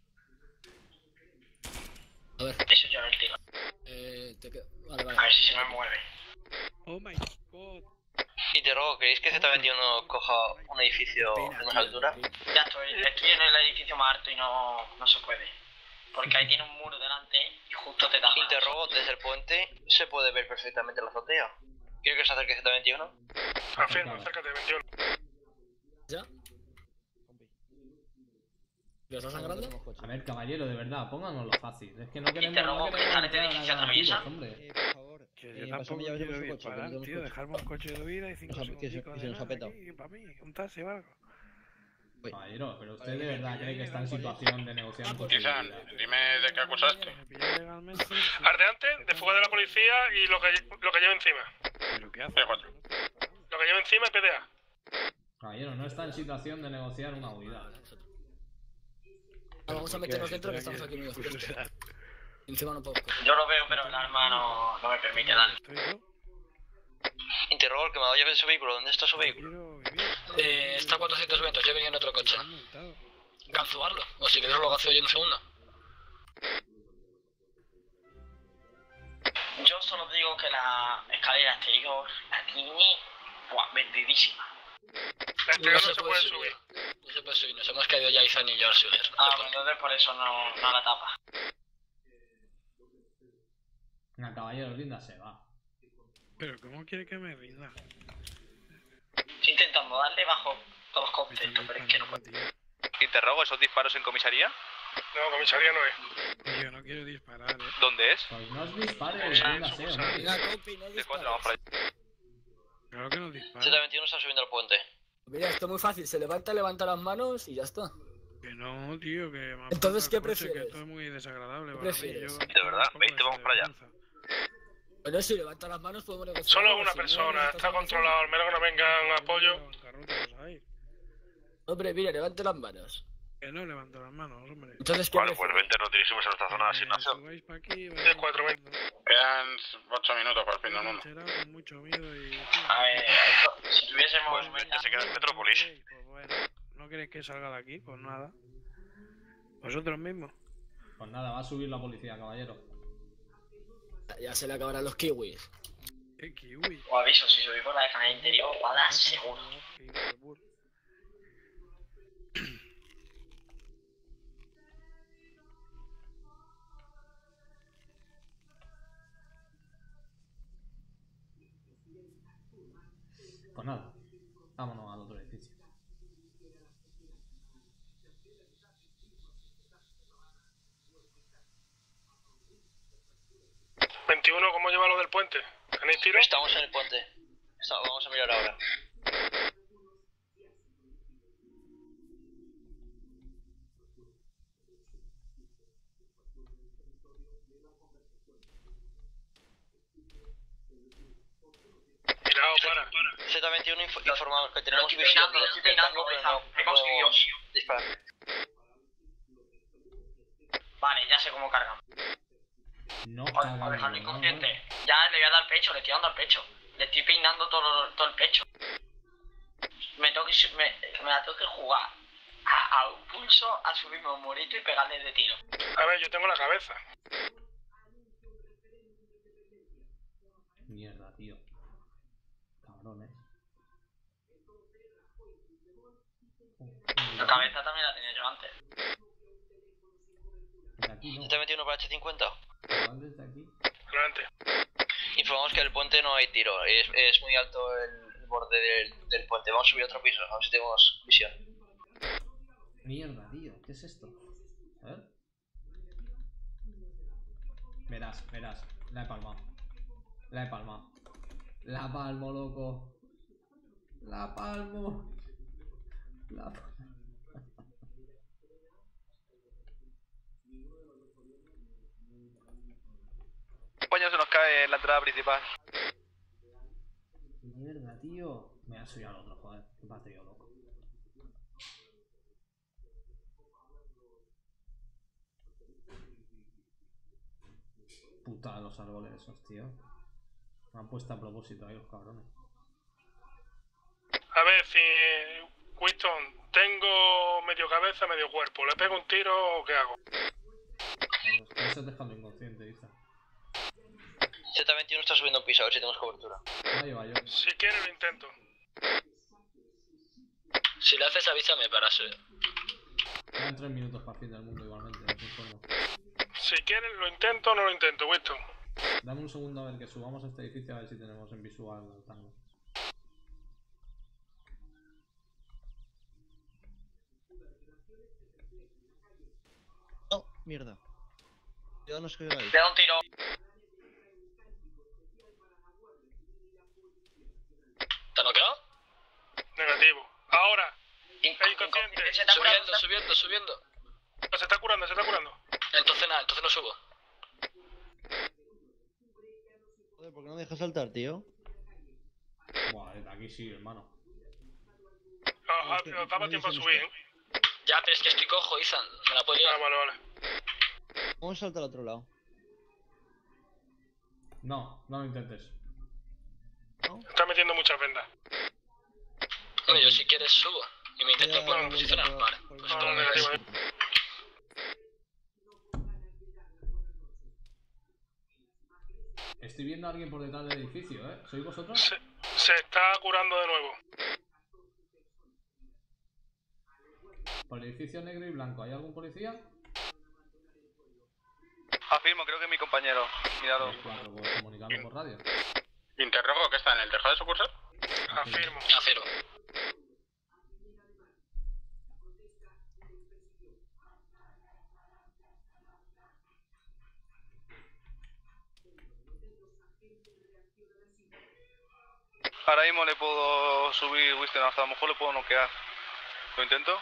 [SPEAKER 8] A ver.
[SPEAKER 5] Eso ya el tiro.
[SPEAKER 8] Eh, te quedo. Vale, vale.
[SPEAKER 5] A ver si se me mueve.
[SPEAKER 11] Oh my god.
[SPEAKER 19] Interrogo, ¿creéis que Z veintiuno coja un edificio de más altura?
[SPEAKER 5] Ya estoy, estoy en el edificio más alto y no, no se puede. Porque ahí tiene un muro delante y justo te da.
[SPEAKER 19] Interrogo, desde el puente se puede ver perfectamente la azotea. ¿Quiero que se acerque Z veintiuno?
[SPEAKER 3] Afirma, acércate, veintiuno.
[SPEAKER 8] ¿Ya? ¿Lo estás sangrando?
[SPEAKER 1] A ver, caballero, de verdad, pónganoslo fácil. Es que no queremos,
[SPEAKER 5] Interrogo,
[SPEAKER 1] no
[SPEAKER 5] que
[SPEAKER 1] queremos
[SPEAKER 5] sale de
[SPEAKER 1] entrar a
[SPEAKER 5] edificio
[SPEAKER 1] ganar
[SPEAKER 5] atraviesa.
[SPEAKER 1] tiros, hombre.
[SPEAKER 18] Eh, por favor.
[SPEAKER 11] Que
[SPEAKER 18] Eh,
[SPEAKER 11] yo
[SPEAKER 18] pásame
[SPEAKER 11] tampoco
[SPEAKER 18] llaves de
[SPEAKER 11] quiero
[SPEAKER 18] vuestro coche, que
[SPEAKER 11] disparar,
[SPEAKER 18] tenemos
[SPEAKER 11] tío.
[SPEAKER 18] coche.
[SPEAKER 11] Dejarme un coche de huida y cinco
[SPEAKER 18] Nos ha- que se-
[SPEAKER 11] segundos
[SPEAKER 18] que se nos ha petado.
[SPEAKER 11] para mí, un taxi o algo.
[SPEAKER 1] Caballero, pero usted de verdad cree que está en situación de negociar un coche de
[SPEAKER 2] Tizán,
[SPEAKER 1] vida.
[SPEAKER 2] dime de qué acusaste.
[SPEAKER 3] Ardeante, de fuga de la policía y lo que, lo que lleva encima.
[SPEAKER 11] ¿Pero qué hace?
[SPEAKER 2] P cuatro.
[SPEAKER 3] Lo que lleva encima y P D A.
[SPEAKER 1] Caballero, no está en situación de negociar una huida.
[SPEAKER 8] Ah, vamos a meternos dentro que estamos aquí muy oscuros. Encima no puedo.
[SPEAKER 5] Yo lo veo, pero el arma no, no me permite dar.
[SPEAKER 19] Interrogo, el que me ha dado llave de su vehículo. ¿Dónde está su vehículo?
[SPEAKER 8] Eh, está a cuatrocientos metros, yo venía en otro coche. Ganzuarlo, o si quieres lo ganzo yo en un segundo.
[SPEAKER 5] Yo solo digo que la escalera exterior la tiene buah, vendidísima.
[SPEAKER 3] Exterior no se puede subir.
[SPEAKER 8] No se puede subir, nos hemos caído ya Izan y yo al subir.
[SPEAKER 5] Ah, pues entonces por eso no, no la tapa.
[SPEAKER 1] Venga, caballero, ríndase, va.
[SPEAKER 11] Pero ¿cómo quiere que me rinda?
[SPEAKER 5] Estoy intentando darle bajo todos los conceptos, pero es que no puedo.
[SPEAKER 10] Interrogo, ¿esos disparos en comisaría?
[SPEAKER 3] No, comisaría no es.
[SPEAKER 11] Yo no quiero disparar, eh.
[SPEAKER 10] ¿Dónde es?
[SPEAKER 1] Pues no os dispares, ríndase, hombre.
[SPEAKER 8] Mira, compi, no
[SPEAKER 10] De cuatro, vamos para allá.
[SPEAKER 11] Claro que no dispara.
[SPEAKER 19] Z veintiuno está subiendo al puente.
[SPEAKER 8] Mira, esto es muy fácil, se levanta, levanta las manos y ya está.
[SPEAKER 11] Que no, tío, que me
[SPEAKER 8] Entonces,
[SPEAKER 11] apunta
[SPEAKER 8] ¿qué
[SPEAKER 11] el coche,
[SPEAKER 8] prefieres?
[SPEAKER 11] Que esto es muy desagradable
[SPEAKER 8] ¿Qué
[SPEAKER 11] para mí.
[SPEAKER 8] prefieres?
[SPEAKER 11] Yo-
[SPEAKER 10] De verdad, veinte, vamos para allá.
[SPEAKER 8] Bueno, si levanta las manos podemos negociar.
[SPEAKER 3] Solo
[SPEAKER 8] algo,
[SPEAKER 3] una
[SPEAKER 8] si no,
[SPEAKER 3] persona,
[SPEAKER 8] estás
[SPEAKER 3] está
[SPEAKER 8] negociando.
[SPEAKER 3] controlado, al menos que no vengan apoyo.
[SPEAKER 8] Hombre, mire, levante las manos.
[SPEAKER 11] Que no levanto las manos, hombre.
[SPEAKER 8] Entonces, ¿qué
[SPEAKER 10] Vale, pues
[SPEAKER 8] prefieres?
[SPEAKER 10] vente, nos dirigimos a nuestra zona de asignación.
[SPEAKER 11] Subáis para aquí,
[SPEAKER 3] diez cuatro veinte.
[SPEAKER 2] Quedan ocho minutos para el fin del mundo.
[SPEAKER 11] con mucho miedo y...
[SPEAKER 5] A ver, esto, si tuviésemos...
[SPEAKER 10] Pues ya se queda en Metrópolis.
[SPEAKER 11] Pues bueno, ¿no queréis que salga de aquí? Pues nada. Vosotros mismos.
[SPEAKER 1] Pues nada, va a subir la policía, caballero.
[SPEAKER 8] Ya se le acabarán los kiwis.
[SPEAKER 11] ¿Qué kiwi?
[SPEAKER 5] O aviso, si subí por la escalera interior, va a dar seguro.
[SPEAKER 1] Pues nada, vámonos al otro edificio.
[SPEAKER 3] veintiuno, ¿cómo lleva lo del puente? ¿Tenéis tiro?
[SPEAKER 19] Estamos en el puente. Está- vamos a mirar ahora.
[SPEAKER 3] Tirado, para.
[SPEAKER 19] Z veintiuno info- informa que tenemos
[SPEAKER 5] estoy
[SPEAKER 19] visión.
[SPEAKER 5] peinando, lo estoy peinando,
[SPEAKER 19] pero
[SPEAKER 5] Izan.
[SPEAKER 19] no
[SPEAKER 5] He conseguido.
[SPEAKER 19] puedo disparar.
[SPEAKER 5] Vale, ya sé cómo cargan.
[SPEAKER 1] No,
[SPEAKER 5] O, o
[SPEAKER 1] cabrón,
[SPEAKER 5] dejarlo
[SPEAKER 1] no,
[SPEAKER 5] inconsciente. Ya le voy a dar pecho, le estoy dando al pecho. Le estoy peinando todo, todo el pecho. Me tengo que, su- me, me la tengo que jugar a, a un pulso, a subirme a un morito y pegarle de tiro.
[SPEAKER 3] A ver, yo tengo la cabeza.
[SPEAKER 1] no. Mierda, tío. Cabrones.
[SPEAKER 5] La cabeza también la tenía yo antes.
[SPEAKER 1] Desde aquí no.
[SPEAKER 19] Z veintiuno para H cincuenta.
[SPEAKER 1] Igual desde aquí.
[SPEAKER 3] Adelante.
[SPEAKER 19] Informamos que en el puente no hay tiro. Es, es muy alto el, el borde del, del puente. Vamos a subir otro piso, a ver si tenemos visión.
[SPEAKER 1] Mierda, tío. ¿Qué es esto? A ver. Verás, verás. La he palmado. La he palmado. La palmo, loco. La palmo. La palmo.
[SPEAKER 10] compañero se nos cae en la entrada principal.
[SPEAKER 1] Mierda, tío. Me ha subido al otro, joder. Qué patrio, loco. Puta, los árboles esos, tío. Me han puesto a propósito ahí los cabrones.
[SPEAKER 3] A ver, si... Winston, tengo medio cabeza, medio cuerpo. ¿Le pego un tiro o qué hago?
[SPEAKER 1] Eso es dejando inconsciente, dice.
[SPEAKER 19] Z veintiuno está subiendo un piso, a ver si tenemos cobertura.
[SPEAKER 1] Ahí va yo.
[SPEAKER 3] Si quieres lo intento.
[SPEAKER 8] Si lo haces, avísame para subir.
[SPEAKER 1] Quedan tres minutos para el fin del mundo igualmente, no te informo.
[SPEAKER 3] Si quieres lo intento o no lo intento, Winston.
[SPEAKER 1] Dame un segundo a ver que subamos a este edificio a ver si tenemos en visual el tango.
[SPEAKER 18] No, mierda. Yo no estoy ahí.
[SPEAKER 5] Le da un tiro.
[SPEAKER 8] ¿Te ha noqueado?
[SPEAKER 3] Negativo. Ahora.
[SPEAKER 5] Inc-
[SPEAKER 3] inconsciente.
[SPEAKER 5] Se está curando.
[SPEAKER 8] Subiendo, subiendo, subiendo.
[SPEAKER 3] Se está curando, se está curando.
[SPEAKER 8] Entonces nada, entonces no subo.
[SPEAKER 18] Joder, ¿por qué no me dejas saltar, tío?
[SPEAKER 1] Buah, desde aquí sí, hermano.
[SPEAKER 3] Os os daba tiempo a subir, ¿eh?
[SPEAKER 8] Ya, pero es que estoy cojo, Ethan. Me la puedo liar.
[SPEAKER 3] Ah, vale, vale.
[SPEAKER 18] Vamos a saltar al otro lado.
[SPEAKER 1] No, no lo intentes.
[SPEAKER 3] Está metiendo muchas vendas.
[SPEAKER 8] Bueno, yo si quieres subo. Y me intento
[SPEAKER 18] Ya,
[SPEAKER 8] poner
[SPEAKER 18] ya,
[SPEAKER 8] posicionar.
[SPEAKER 18] ya,
[SPEAKER 8] Vale.
[SPEAKER 18] por-
[SPEAKER 8] Pues
[SPEAKER 3] No,
[SPEAKER 8] como
[SPEAKER 3] no,
[SPEAKER 8] veas.
[SPEAKER 3] negativo, ¿eh?
[SPEAKER 1] Estoy viendo a alguien por detrás del edificio, ¿eh? ¿Sois vosotros?
[SPEAKER 3] Se, se está curando de nuevo.
[SPEAKER 1] Por el edificio negro y blanco, ¿hay algún policía?
[SPEAKER 10] Afirmo, creo que es mi compañero. Míralo.
[SPEAKER 1] Cuatro, pues comunicando por radio.
[SPEAKER 2] Interrogo, ¿qué está en el tejado de sucursal?
[SPEAKER 3] Afirmo.
[SPEAKER 8] Afirmo.
[SPEAKER 10] Ahora mismo le puedo subir Winston, hasta a lo mejor le puedo noquear. ¿Lo intento?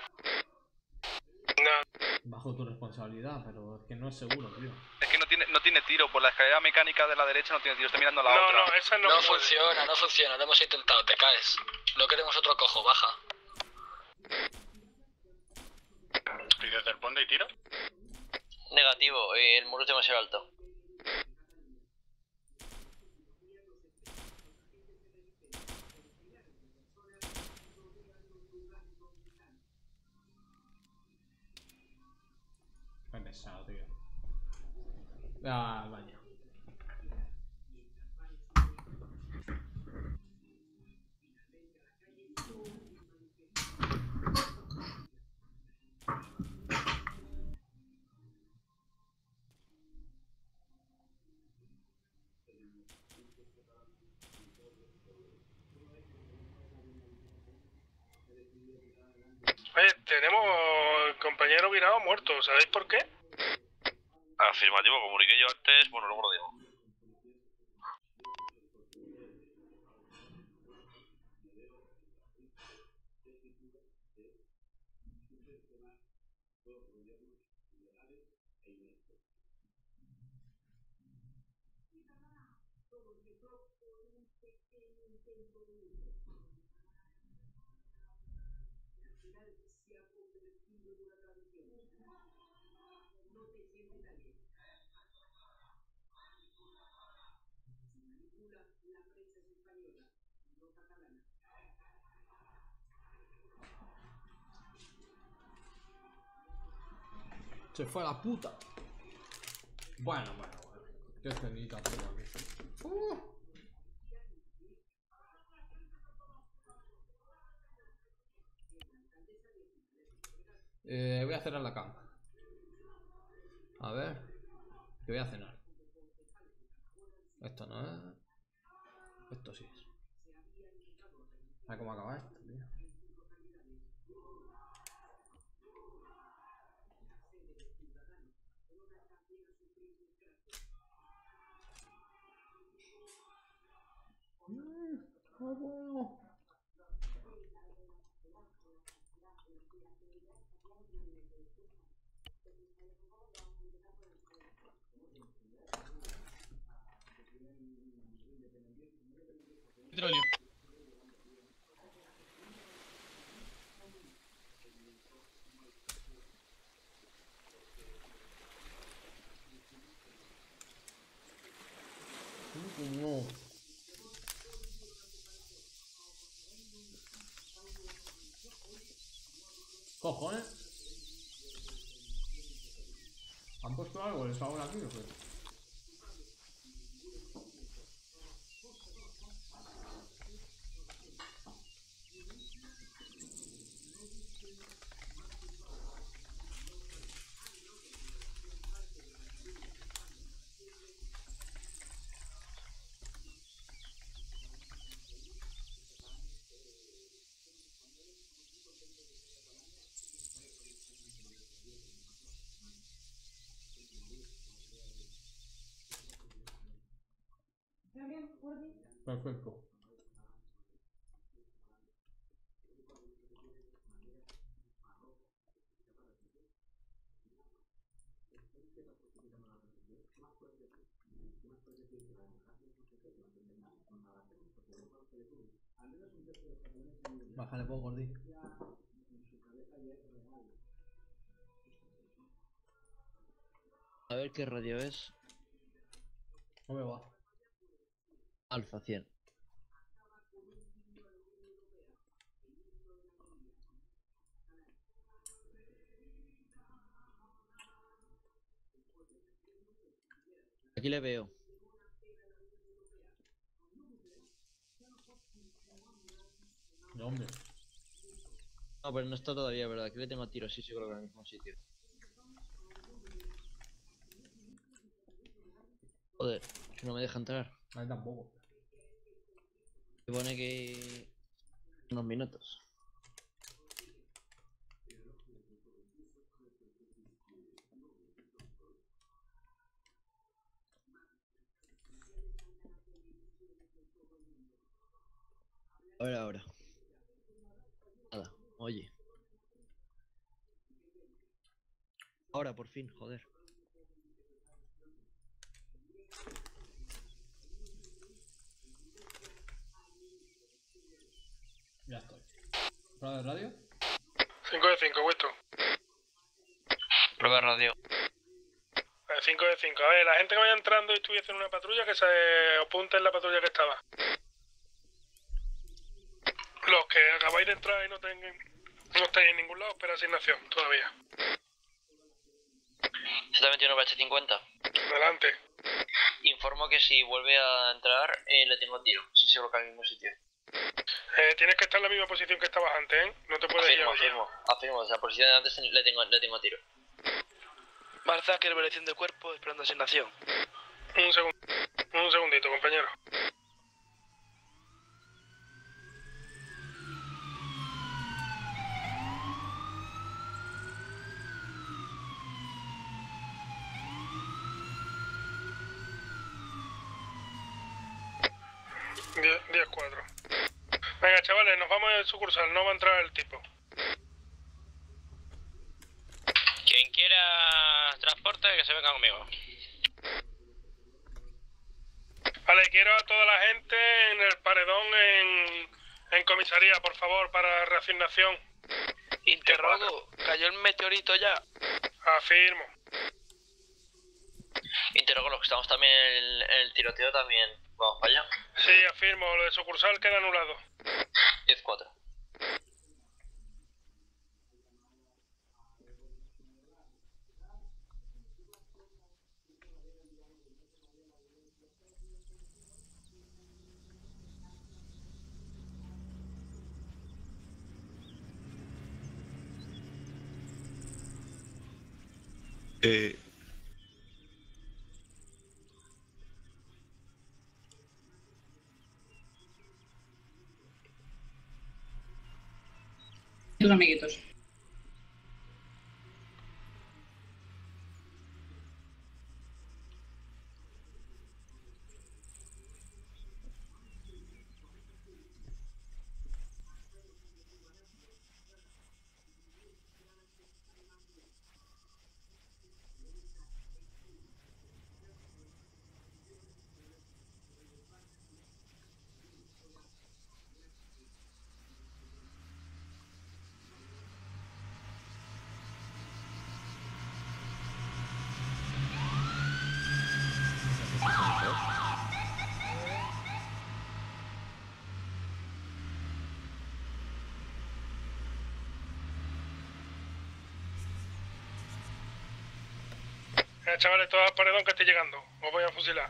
[SPEAKER 1] Bajo tu responsabilidad, pero es que no es seguro, tío.
[SPEAKER 10] Es que no tiene, no tiene tiro, por la escalera mecánica de la derecha no tiene tiro, estoy mirando a la
[SPEAKER 3] No,
[SPEAKER 10] otra.
[SPEAKER 3] no, esa no
[SPEAKER 8] No
[SPEAKER 3] puede.
[SPEAKER 8] funciona, no funciona. Lo hemos intentado, te caes. No queremos otro cojo, baja.
[SPEAKER 2] ¿Y desde el puente y tiro?
[SPEAKER 19] Negativo, eh, el muro es demasiado alto.
[SPEAKER 1] Qué pesado, tío. Ah, vaya.
[SPEAKER 3] Oye, tenemos el compañero virado muerto, ¿sabéis por qué?
[SPEAKER 14] Afirmativo, comuniqué yo antes, bueno, luego lo digo.
[SPEAKER 1] Se fue a la puta. Bueno, bueno, bueno. Qué cenita tengo aquí. Uh. Eh, voy a cerrar la cama. A ver. Que voy a cenar. Esto no es. Esto sí es. A ver cómo acaba esto, tío. Mm, ah, bueno.
[SPEAKER 15] petróleo.
[SPEAKER 1] No. Cojones. ¿Han puesto algo? ¿Les hago aquí o qué? Perfecto. Bájale poco, Gordi.
[SPEAKER 18] A ver qué radio es.
[SPEAKER 1] No me va.
[SPEAKER 18] Alfa cien. Aquí le veo.
[SPEAKER 1] ¿De dónde?
[SPEAKER 18] No, pero no está todavía, ¿verdad? Aquí le tengo a tiro, sí, sí, creo que en el mismo sitio. Joder, que no me deja entrar.
[SPEAKER 1] A mí tampoco.
[SPEAKER 18] Se pone que... unos minutos. A ver ahora. Nada, oye. Ahora, por fin, joder.
[SPEAKER 1] Ya estoy. ¿Prueba de radio?
[SPEAKER 3] cinco de cinco, Winston.
[SPEAKER 19] Prueba de radio.
[SPEAKER 3] cinco de cinco. A ver, la gente que vaya entrando y estuviese en una patrulla, que se apunte en la patrulla que estaba. Los que acabáis de entrar y no tengan, no estáis en ningún lado, espera asignación todavía.
[SPEAKER 19] Z veintiuno B H cincuenta.
[SPEAKER 3] Adelante.
[SPEAKER 19] Informo que si vuelve a entrar, eh, le tengo tiro. Si se coloca en el mismo sitio.
[SPEAKER 3] Eh, tienes que estar en la misma posición que estabas antes, ¿eh? No te puedes ir a
[SPEAKER 19] Afirmo,
[SPEAKER 3] otra.
[SPEAKER 19] afirmo, afirmo. Desde la posición de antes le tengo, le tengo tiro.
[SPEAKER 15] Barzaker, evaluación de cuerpo, esperando asignación.
[SPEAKER 3] Un segundo. Un segundito, compañero. diez cuatro. Venga, chavales, nos vamos a sucursal, no va a entrar el tipo.
[SPEAKER 14] Quien quiera transporte, que se venga conmigo.
[SPEAKER 3] Vale, quiero a toda la gente en el paredón en, en comisaría, por favor, para reasignación.
[SPEAKER 15] Interrogo, ¿cayó el meteorito ya?
[SPEAKER 3] Afirmo.
[SPEAKER 19] Interrogo, los que estamos también en el, en el tiroteo también. Vamos para allá.
[SPEAKER 3] Sí, afirmo, lo de sucursal queda anulado.
[SPEAKER 19] diez cuatro.
[SPEAKER 20] Eh...
[SPEAKER 21] Tus amiguitos.
[SPEAKER 3] Eh, chavales, todo al paredón que esté llegando. Os voy a fusilar.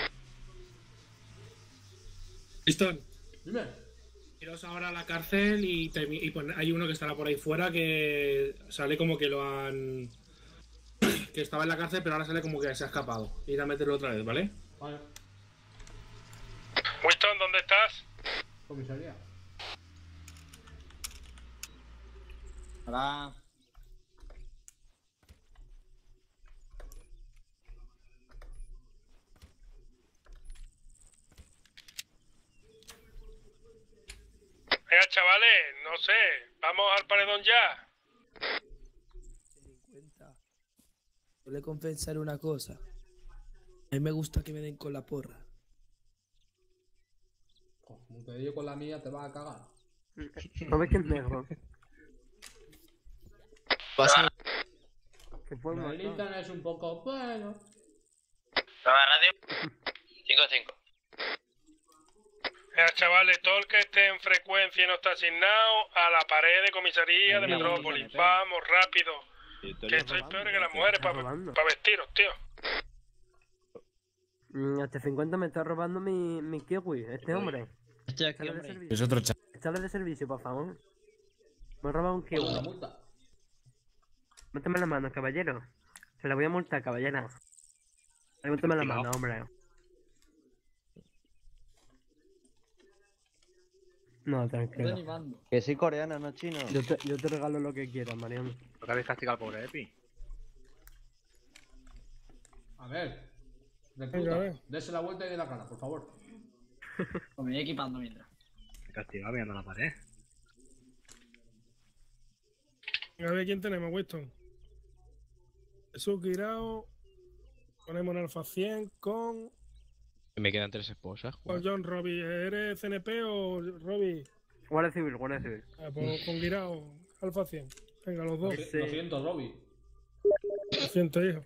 [SPEAKER 11] Listón.
[SPEAKER 1] Dime.
[SPEAKER 11] Iros ahora a la cárcel y, termi- y pon- hay uno que estará por ahí fuera que sale como que lo han... que estaba en la cárcel pero ahora sale como que se ha escapado. Ir a meterlo otra vez, ¿vale?
[SPEAKER 1] Vale.
[SPEAKER 3] Winston, ¿dónde estás?
[SPEAKER 1] Comisaría.
[SPEAKER 18] Hola.
[SPEAKER 3] Venga, chavales, no sé. Vamos al paredón ya.
[SPEAKER 20] Yo le confesaré una cosa. A mí me gusta que me den con la porra.
[SPEAKER 1] Como te digo con la mía, te vas a cagar.
[SPEAKER 21] ¿No ves que es negro?
[SPEAKER 19] Pasa.
[SPEAKER 21] Que fue
[SPEAKER 1] El internet es un poco bueno.
[SPEAKER 19] Prueba radio. cinco cinco.
[SPEAKER 3] Venga, chavales, todo el que esté en frecuencia y no está asignado a la pared de comisaría de Metrópolis. Vamos, rápido. Que estoy peor que las mujeres para vestiros, tío.
[SPEAKER 21] Mm, Este cincuenta me está robando mi, mi kiwi, este hombre.
[SPEAKER 18] Estoy aquí,
[SPEAKER 21] Échale de
[SPEAKER 18] hombre.
[SPEAKER 21] servicio.
[SPEAKER 18] Es otro chat.
[SPEAKER 21] Échale de servicio, por favor. Me ha robado un kiwi.
[SPEAKER 1] La multa.
[SPEAKER 21] Méteme la mano, caballero. Se la voy a multar, caballera. Méteme la mano, hombre. No, tranquilo.
[SPEAKER 18] Que soy coreano, no chino.
[SPEAKER 21] Yo te, yo te regalo lo que quieras, Mariano.
[SPEAKER 13] ¿Por qué habéis castigado al pobre Epi?
[SPEAKER 1] A ver. De
[SPEAKER 3] Venga, a
[SPEAKER 1] puta.
[SPEAKER 3] ver.
[SPEAKER 1] Dese la vuelta y de la cara, por favor.
[SPEAKER 5] Pues me voy equipando mientras.
[SPEAKER 13] Castigado mirando la pared.
[SPEAKER 3] A ver quién tenemos, Winston. Jesús Guirao. Ponemos en Alfa cien con,
[SPEAKER 22] Me quedan tres esposas.
[SPEAKER 3] con John Robbie. ¿Eres C N P o Robbie?
[SPEAKER 21] Guardia civil, guardia civil.
[SPEAKER 3] Ah, pues con Guirao, Alfa cien. Venga, los dos.
[SPEAKER 1] Lo siento, Robbie.
[SPEAKER 3] Lo siento, hijo.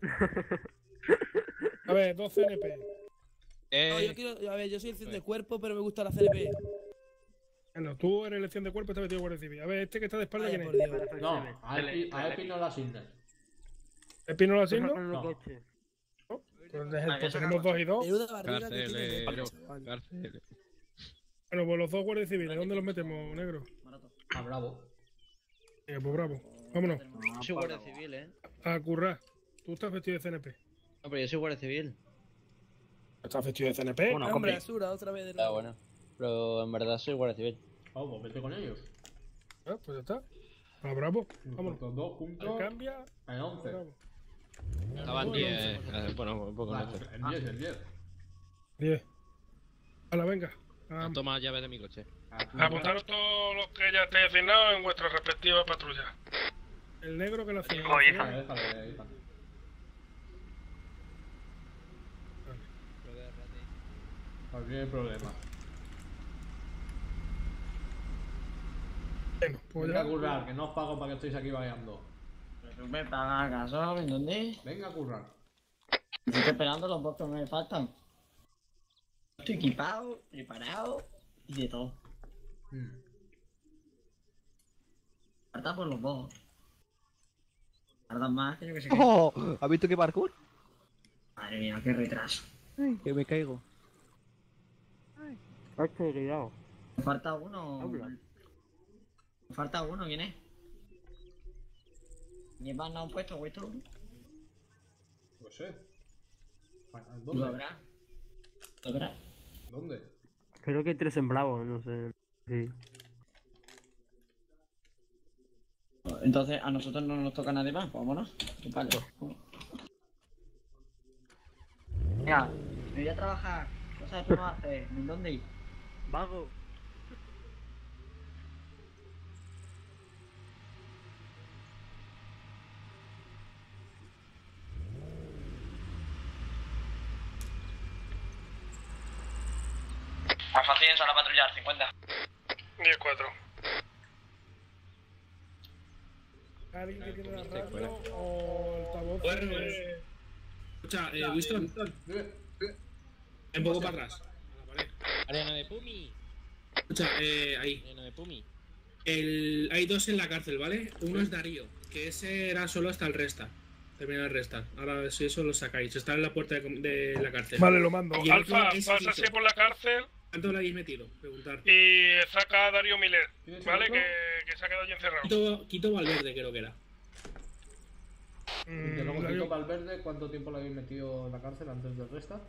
[SPEAKER 3] A ver, dos C N P.
[SPEAKER 20] No, yo quiero, a ver, yo soy el cien de cuerpo, pero me gusta la C N P.
[SPEAKER 3] Bueno, tú eres elección de cuerpo, está metido en Guardia Civil. A ver, este que está de espalda,
[SPEAKER 20] Ay,
[SPEAKER 3] ¿quién
[SPEAKER 20] por
[SPEAKER 3] es?
[SPEAKER 20] Dios.
[SPEAKER 1] No, a Epi, a Epi no la asignes.
[SPEAKER 3] ¿Epi no lo asigno?
[SPEAKER 1] No.
[SPEAKER 3] Pues, pues tenemos dos y dos.
[SPEAKER 20] Menuda barriga que tiene.
[SPEAKER 22] Carcelero,
[SPEAKER 20] chaval.
[SPEAKER 22] carcelero.
[SPEAKER 3] Bueno, pues los dos guardias civiles, ¿dónde los metemos, negro?
[SPEAKER 1] Ah, bravo.
[SPEAKER 3] Venga, pues bravo. Vámonos.
[SPEAKER 18] Yo soy guardia civil, eh.
[SPEAKER 3] A currar. Tú estás vestido de C N P.
[SPEAKER 18] No, pero yo soy guardia civil.
[SPEAKER 3] ¿Estás vestido de C N P?
[SPEAKER 20] Bueno, hombre, Asura, otra vez de
[SPEAKER 18] Ah,
[SPEAKER 20] nuevo.
[SPEAKER 18] bueno. Pero en verdad soy guardia civil.
[SPEAKER 1] Oh, pues vete con ellos.
[SPEAKER 3] Ah, pues ya está. A bravo. Vámonos.
[SPEAKER 1] Los dos juntos.
[SPEAKER 3] Cambia.
[SPEAKER 1] En once.
[SPEAKER 3] Bravo.
[SPEAKER 22] Estaban diez. eh, Bueno, un poco
[SPEAKER 1] Vale,
[SPEAKER 22] no sé.
[SPEAKER 1] en diez, en diez.
[SPEAKER 3] diez. Hala, venga. Ah,
[SPEAKER 22] Toma llaves de mi coche.
[SPEAKER 3] apuntaros todos los que ya estéis asignados en vuestra respectiva patrulla. El negro que lo hacía.
[SPEAKER 1] Oye, déjale, déjale, déjale. Cualquier problema.
[SPEAKER 3] Bueno, pues
[SPEAKER 1] Venga
[SPEAKER 3] ya.
[SPEAKER 1] a currar, que no os pago para que estéis aquí vagando.
[SPEAKER 5] ¿Tú me pagas acaso? ¿En dónde?
[SPEAKER 1] Venga a currar.
[SPEAKER 5] Estoy esperando los dos que me faltan. Estoy equipado, preparado y de todo.
[SPEAKER 1] Hmm.
[SPEAKER 5] Falta por los dos. Tardan más que yo que sé qué.
[SPEAKER 16] ¡Oh! ¿Has visto qué parkour?
[SPEAKER 5] Madre mía, qué retraso.
[SPEAKER 16] Ay, que me caigo.
[SPEAKER 21] Ay, qué cuidado.
[SPEAKER 5] Me falta uno.
[SPEAKER 21] Habla.
[SPEAKER 5] Me falta uno, ¿quién es? ¿Quién más no han puesto, güey, tú?
[SPEAKER 1] No sé.
[SPEAKER 5] Lo
[SPEAKER 1] ¿Dónde?
[SPEAKER 5] habrá. Lo habrá.
[SPEAKER 1] ¿Dónde?
[SPEAKER 21] Creo que hay tres en bravo, no sé. Sí.
[SPEAKER 5] Entonces, a nosotros no nos toca nadie más, pues vámonos. Vale. Mira, me voy a trabajar. Cosas que no haces. ¿En dónde ir?
[SPEAKER 21] Vago.
[SPEAKER 19] Alfa cien, sal a patrullar, cincuenta.
[SPEAKER 3] diez cuatro. ¿Alguien que tiene la radio o altavoz?
[SPEAKER 11] Pues, escucha, eh, Winston. Un poco para atrás.
[SPEAKER 22] Arena de Pumi.
[SPEAKER 11] Escucha, eh, ahí.
[SPEAKER 22] Arena de Pumi.
[SPEAKER 11] El, hay dos en la cárcel, ¿vale? Uno es Darío, que ese era solo hasta el resta. terminar de restar. Ahora si eso lo sacáis. Está en la puerta de, de la cárcel.
[SPEAKER 3] Vale, lo mando.
[SPEAKER 11] Y el otro
[SPEAKER 3] Alfa,
[SPEAKER 11] es
[SPEAKER 3] pásase
[SPEAKER 11] Quito.
[SPEAKER 3] por la cárcel.
[SPEAKER 11] ¿Cuánto le habéis metido? Preguntar.
[SPEAKER 3] Y saca a Darío Miller,
[SPEAKER 11] ¿Tienes
[SPEAKER 3] ¿vale?
[SPEAKER 11] otro?
[SPEAKER 3] Que, que se ha quedado allí encerrado.
[SPEAKER 11] Quito, Quito Valverde creo que era.
[SPEAKER 1] Y que luego
[SPEAKER 3] Mm,
[SPEAKER 1] Quito Valverde, ¿cuánto tiempo le habéis metido en la cárcel antes del resta?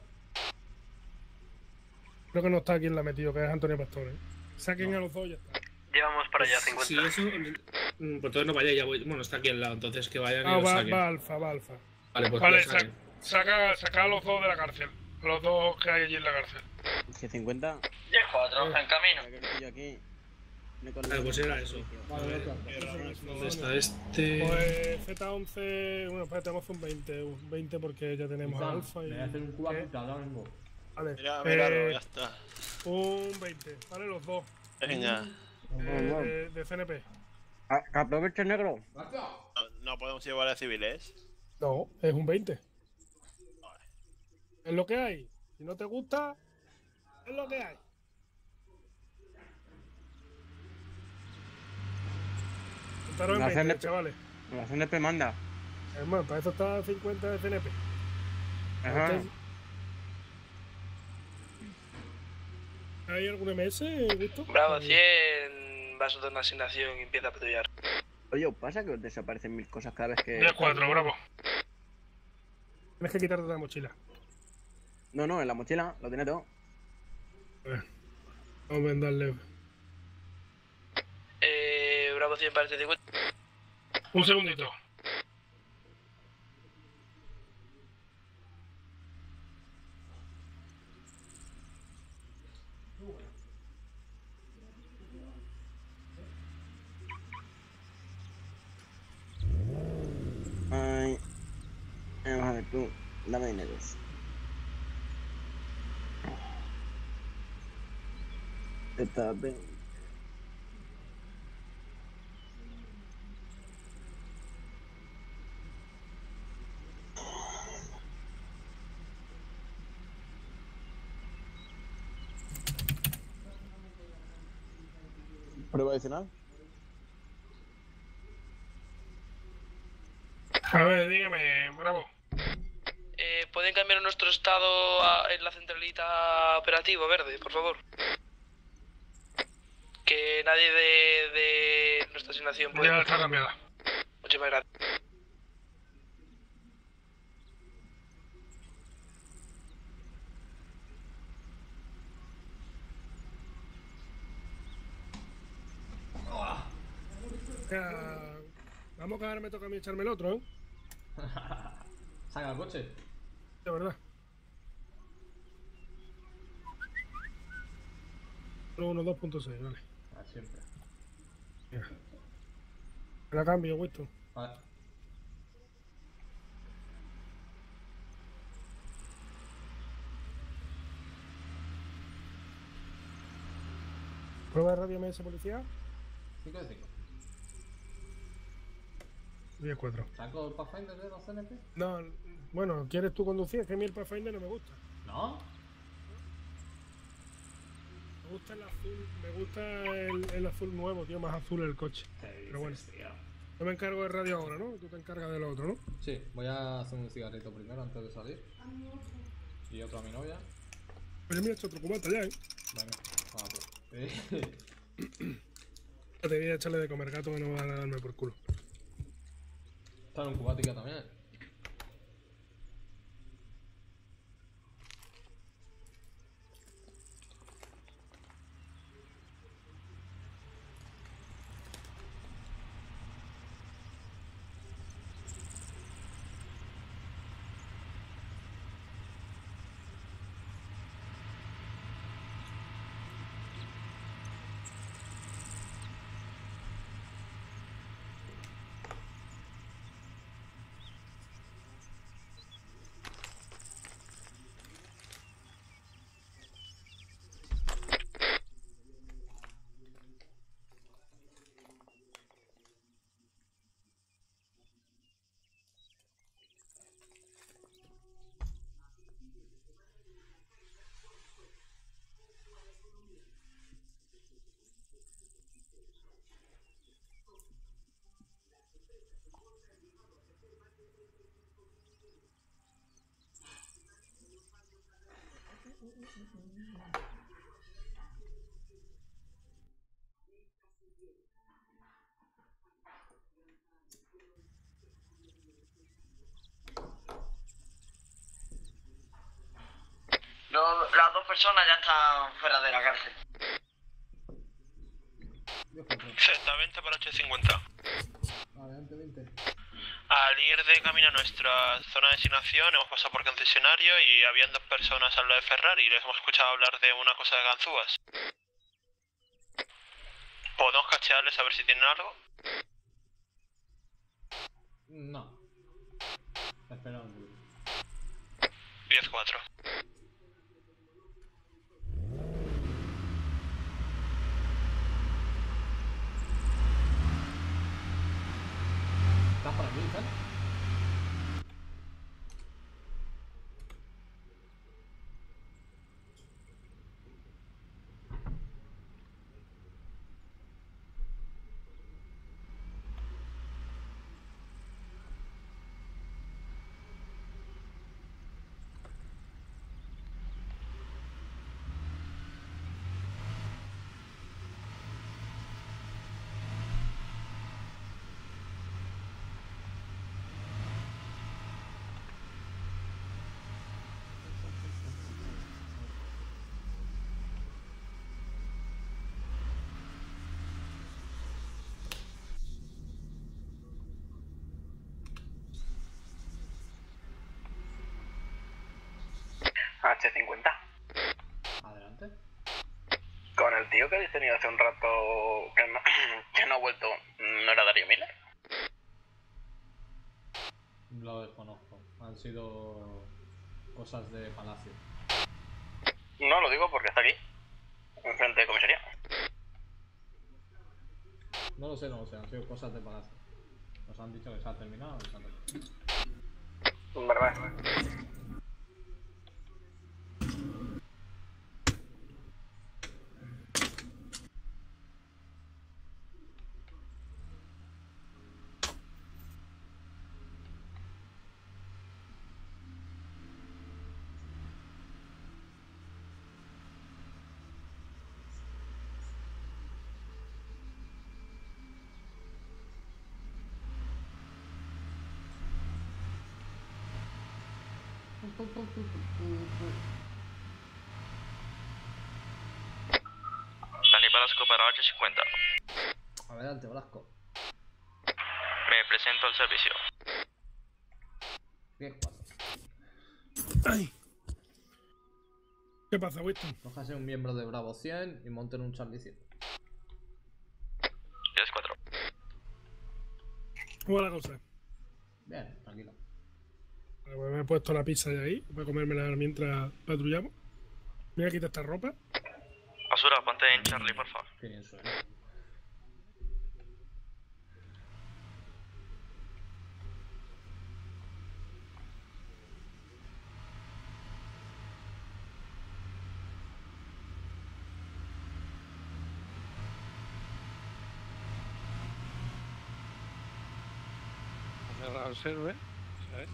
[SPEAKER 3] Creo que no está quien la ha metido, que es Antonio Pastore. Saquen a los dos y ya está.
[SPEAKER 9] Llevamos para allá cincuenta.
[SPEAKER 11] Si eso. mm, Pues entonces no vaya, ya voy. Bueno, está aquí al lado, entonces que vayan y
[SPEAKER 3] Ah,
[SPEAKER 11] lo
[SPEAKER 3] va,
[SPEAKER 11] saquen.
[SPEAKER 3] va Alfa, va Alfa.
[SPEAKER 11] Vale, pues
[SPEAKER 3] Vale,
[SPEAKER 11] que lo
[SPEAKER 3] sa-
[SPEAKER 11] saquen.
[SPEAKER 3] saca, saca a los dos de la cárcel. A los dos que hay allí en la cárcel.
[SPEAKER 6] ¿Qué cincuenta?
[SPEAKER 5] diez cuatro, en camino.
[SPEAKER 6] Aquí.
[SPEAKER 11] Vale, pues era eso.
[SPEAKER 3] Vale,
[SPEAKER 11] A ver, ¿dónde está este?
[SPEAKER 3] Pues Z once, bueno, espera, tenemos un veinte, un veinte porque ya tenemos
[SPEAKER 1] Quizá,
[SPEAKER 3] Alfa y...
[SPEAKER 1] me voy a hacer un cuba
[SPEAKER 3] ¿Qué?
[SPEAKER 1] quita, ahora vengo.
[SPEAKER 3] Vale,
[SPEAKER 14] Mira,
[SPEAKER 3] eh,
[SPEAKER 14] míralo, ya está.
[SPEAKER 3] un veinte, vale, los dos.
[SPEAKER 14] Venga.
[SPEAKER 3] Eh, de, de C N P.
[SPEAKER 6] Aprovecha negro.
[SPEAKER 14] No, no podemos llevar a civiles.
[SPEAKER 3] No, es un veinte. Es lo que hay. Si no te gusta, es lo que hay. Contaros en
[SPEAKER 6] La
[SPEAKER 3] veinte,
[SPEAKER 6] C N P
[SPEAKER 3] chavales.
[SPEAKER 6] La C N P manda.
[SPEAKER 3] Hermano, para eso está cincuenta de C N P.
[SPEAKER 6] Ajá.
[SPEAKER 3] Entonces, ¿hay algún M S, Gusto?
[SPEAKER 15] Bravo, cien, va a soltar una asignación y empieza a patrullar.
[SPEAKER 6] Oye, ¿os pasa que os desaparecen mil cosas cada vez que...?
[SPEAKER 3] diez cuatro, bravo. Tienes que quitarte la mochila.
[SPEAKER 6] No, no, en la mochila lo tiene todo.
[SPEAKER 3] A ver. Vamos a darle.
[SPEAKER 15] Eh, Bravo cien parece cincuenta.
[SPEAKER 3] Un segundito.
[SPEAKER 6] Ay. Vamos a ver tú. Dame dinero. Está bien. ¿Prueba adicional?
[SPEAKER 3] A ver, dígame, bravo.
[SPEAKER 15] Eh, ¿Pueden cambiar nuestro estado a- en la centralita operativa verde, por favor? Que nadie de, de nuestra asignación puede...
[SPEAKER 3] Ya está cambiada.
[SPEAKER 15] Muchísimas gracias.
[SPEAKER 3] Ya, vamos, que ahora me toca a mí echarme el otro, ¿eh?
[SPEAKER 1] Saca el coche.
[SPEAKER 3] De verdad. uno dos punto seis, vale.
[SPEAKER 1] Ah, siempre.
[SPEAKER 3] Mira. Me la cambio, Winston.
[SPEAKER 1] Vale.
[SPEAKER 3] Prueba de radio M S policía.
[SPEAKER 1] cinco de cinco.
[SPEAKER 3] diez cuatro.
[SPEAKER 1] ¿Saco el Pathfinder de la C N P?
[SPEAKER 3] No, bueno, ¿quieres tú conducir? Es que a mí el Pathfinder no me gusta.
[SPEAKER 1] ¿No?
[SPEAKER 3] Me gusta el azul, me gusta el, el azul nuevo, tío, más azul el coche. Pero bueno, yo me encargo de radio ahora, ¿no? Tú te encargas de lo otro, ¿no?
[SPEAKER 1] Sí, voy a hacer un cigarrito primero antes de salir. Y otro a mi novia.
[SPEAKER 3] Oye, mira, he hecho otro cubata ya, ¿eh?
[SPEAKER 1] Venga, vamos pues.
[SPEAKER 3] Te voy a echarle de comer, gato, que no va a darme por culo.
[SPEAKER 1] Está en un cubática también.
[SPEAKER 5] Lo- las dos personas ya están fuera de la cárcel.
[SPEAKER 14] Z veinte para ocho cincuenta.
[SPEAKER 1] Adelante, veinte.
[SPEAKER 14] Al ir de camino a nuestra zona de asignación hemos pasado por concesionario y habían dos personas al lado de Ferrari y les hemos escuchado hablar de una cosa de ganzúas. ¿Podemos cachearles a ver si tienen algo?
[SPEAKER 1] No. Espera un poquito.
[SPEAKER 14] diez cuatro.
[SPEAKER 1] ¿Estás por aquí, tal?
[SPEAKER 7] H cincuenta.
[SPEAKER 1] Adelante.
[SPEAKER 7] Con el tío que habéis tenido hace un rato que no, que no ha vuelto, ¿no era Darío Miller?
[SPEAKER 1] Lo desconozco. Han sido cosas de palacio.
[SPEAKER 7] No, lo digo porque está aquí, enfrente de comisaría.
[SPEAKER 1] No lo sé, no lo sé. Han sido cosas de palacio. Nos han dicho que se ha terminado y se ha terminado.
[SPEAKER 7] Vale, vale, vale.
[SPEAKER 19] Dani Velasco para H cincuenta.
[SPEAKER 1] Adelante, Velasco.
[SPEAKER 19] Me presento al servicio.
[SPEAKER 1] diez cuatro.
[SPEAKER 3] Ay. ¿Qué pasa, Winston?
[SPEAKER 1] Cójase un miembro de Bravo cien y monten un Charlie cien.
[SPEAKER 19] diez cuatro.
[SPEAKER 3] ¿Cómo va la cosa?
[SPEAKER 1] Bien, tranquilo.
[SPEAKER 3] Vale, pues me he puesto la pizza de ahí, voy a comérmela mientras patrullamos. Me voy a quitar esta ropa.
[SPEAKER 19] Asura, ponte en Charlie, por favor.
[SPEAKER 1] Qué bien suena.
[SPEAKER 22] Cerrado el server, ¿sabes?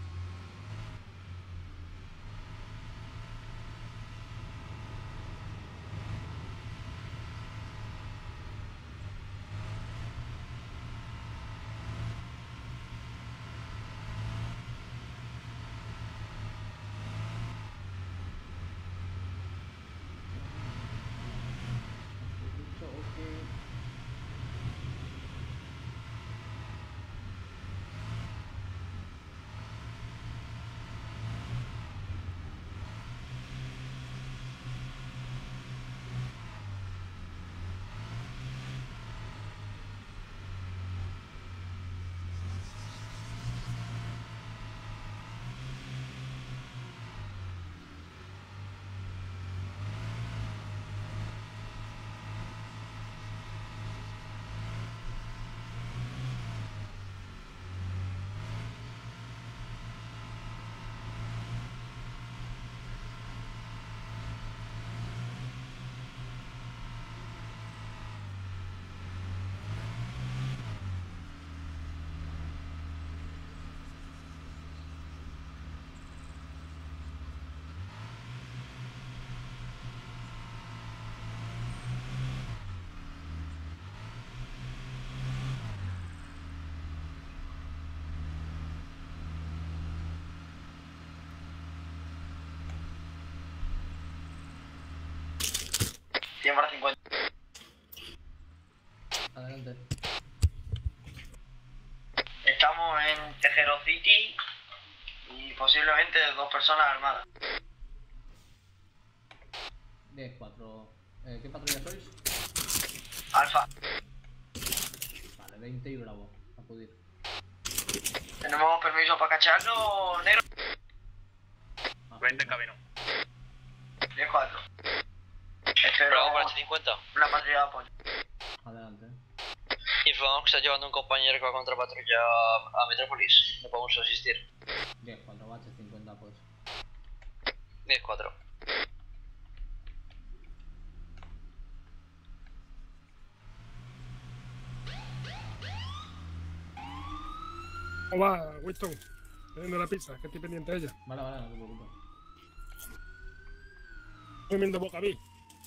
[SPEAKER 5] cien para cincuenta.
[SPEAKER 1] Adelante.
[SPEAKER 5] Estamos en Tejero City y posiblemente dos personas armadas.
[SPEAKER 1] diez cuatro. Eh, ¿Qué patrulla sois?
[SPEAKER 5] Alfa.
[SPEAKER 1] Vale, veinte y Bravo. Acudir.
[SPEAKER 5] ¿Tenemos permiso para cacharlo, negro?
[SPEAKER 7] veinte en camino.
[SPEAKER 5] diez cuatro. Espero
[SPEAKER 19] Bravo cuarenta cincuenta.
[SPEAKER 5] una patrulla de apoyo.
[SPEAKER 1] Adelante.
[SPEAKER 19] Informamos que está llevando un compañero que va contra patrulla a Metrópolis. No podemos asistir.
[SPEAKER 1] diez cuatro, bache cincuenta pues.
[SPEAKER 19] diez cuatro.
[SPEAKER 3] Hola, Winston. Estoy viendo la pizza, que estoy pendiente de ella.
[SPEAKER 1] Vale, vale, no te preocupes.
[SPEAKER 3] Estoy viendo boca a mí.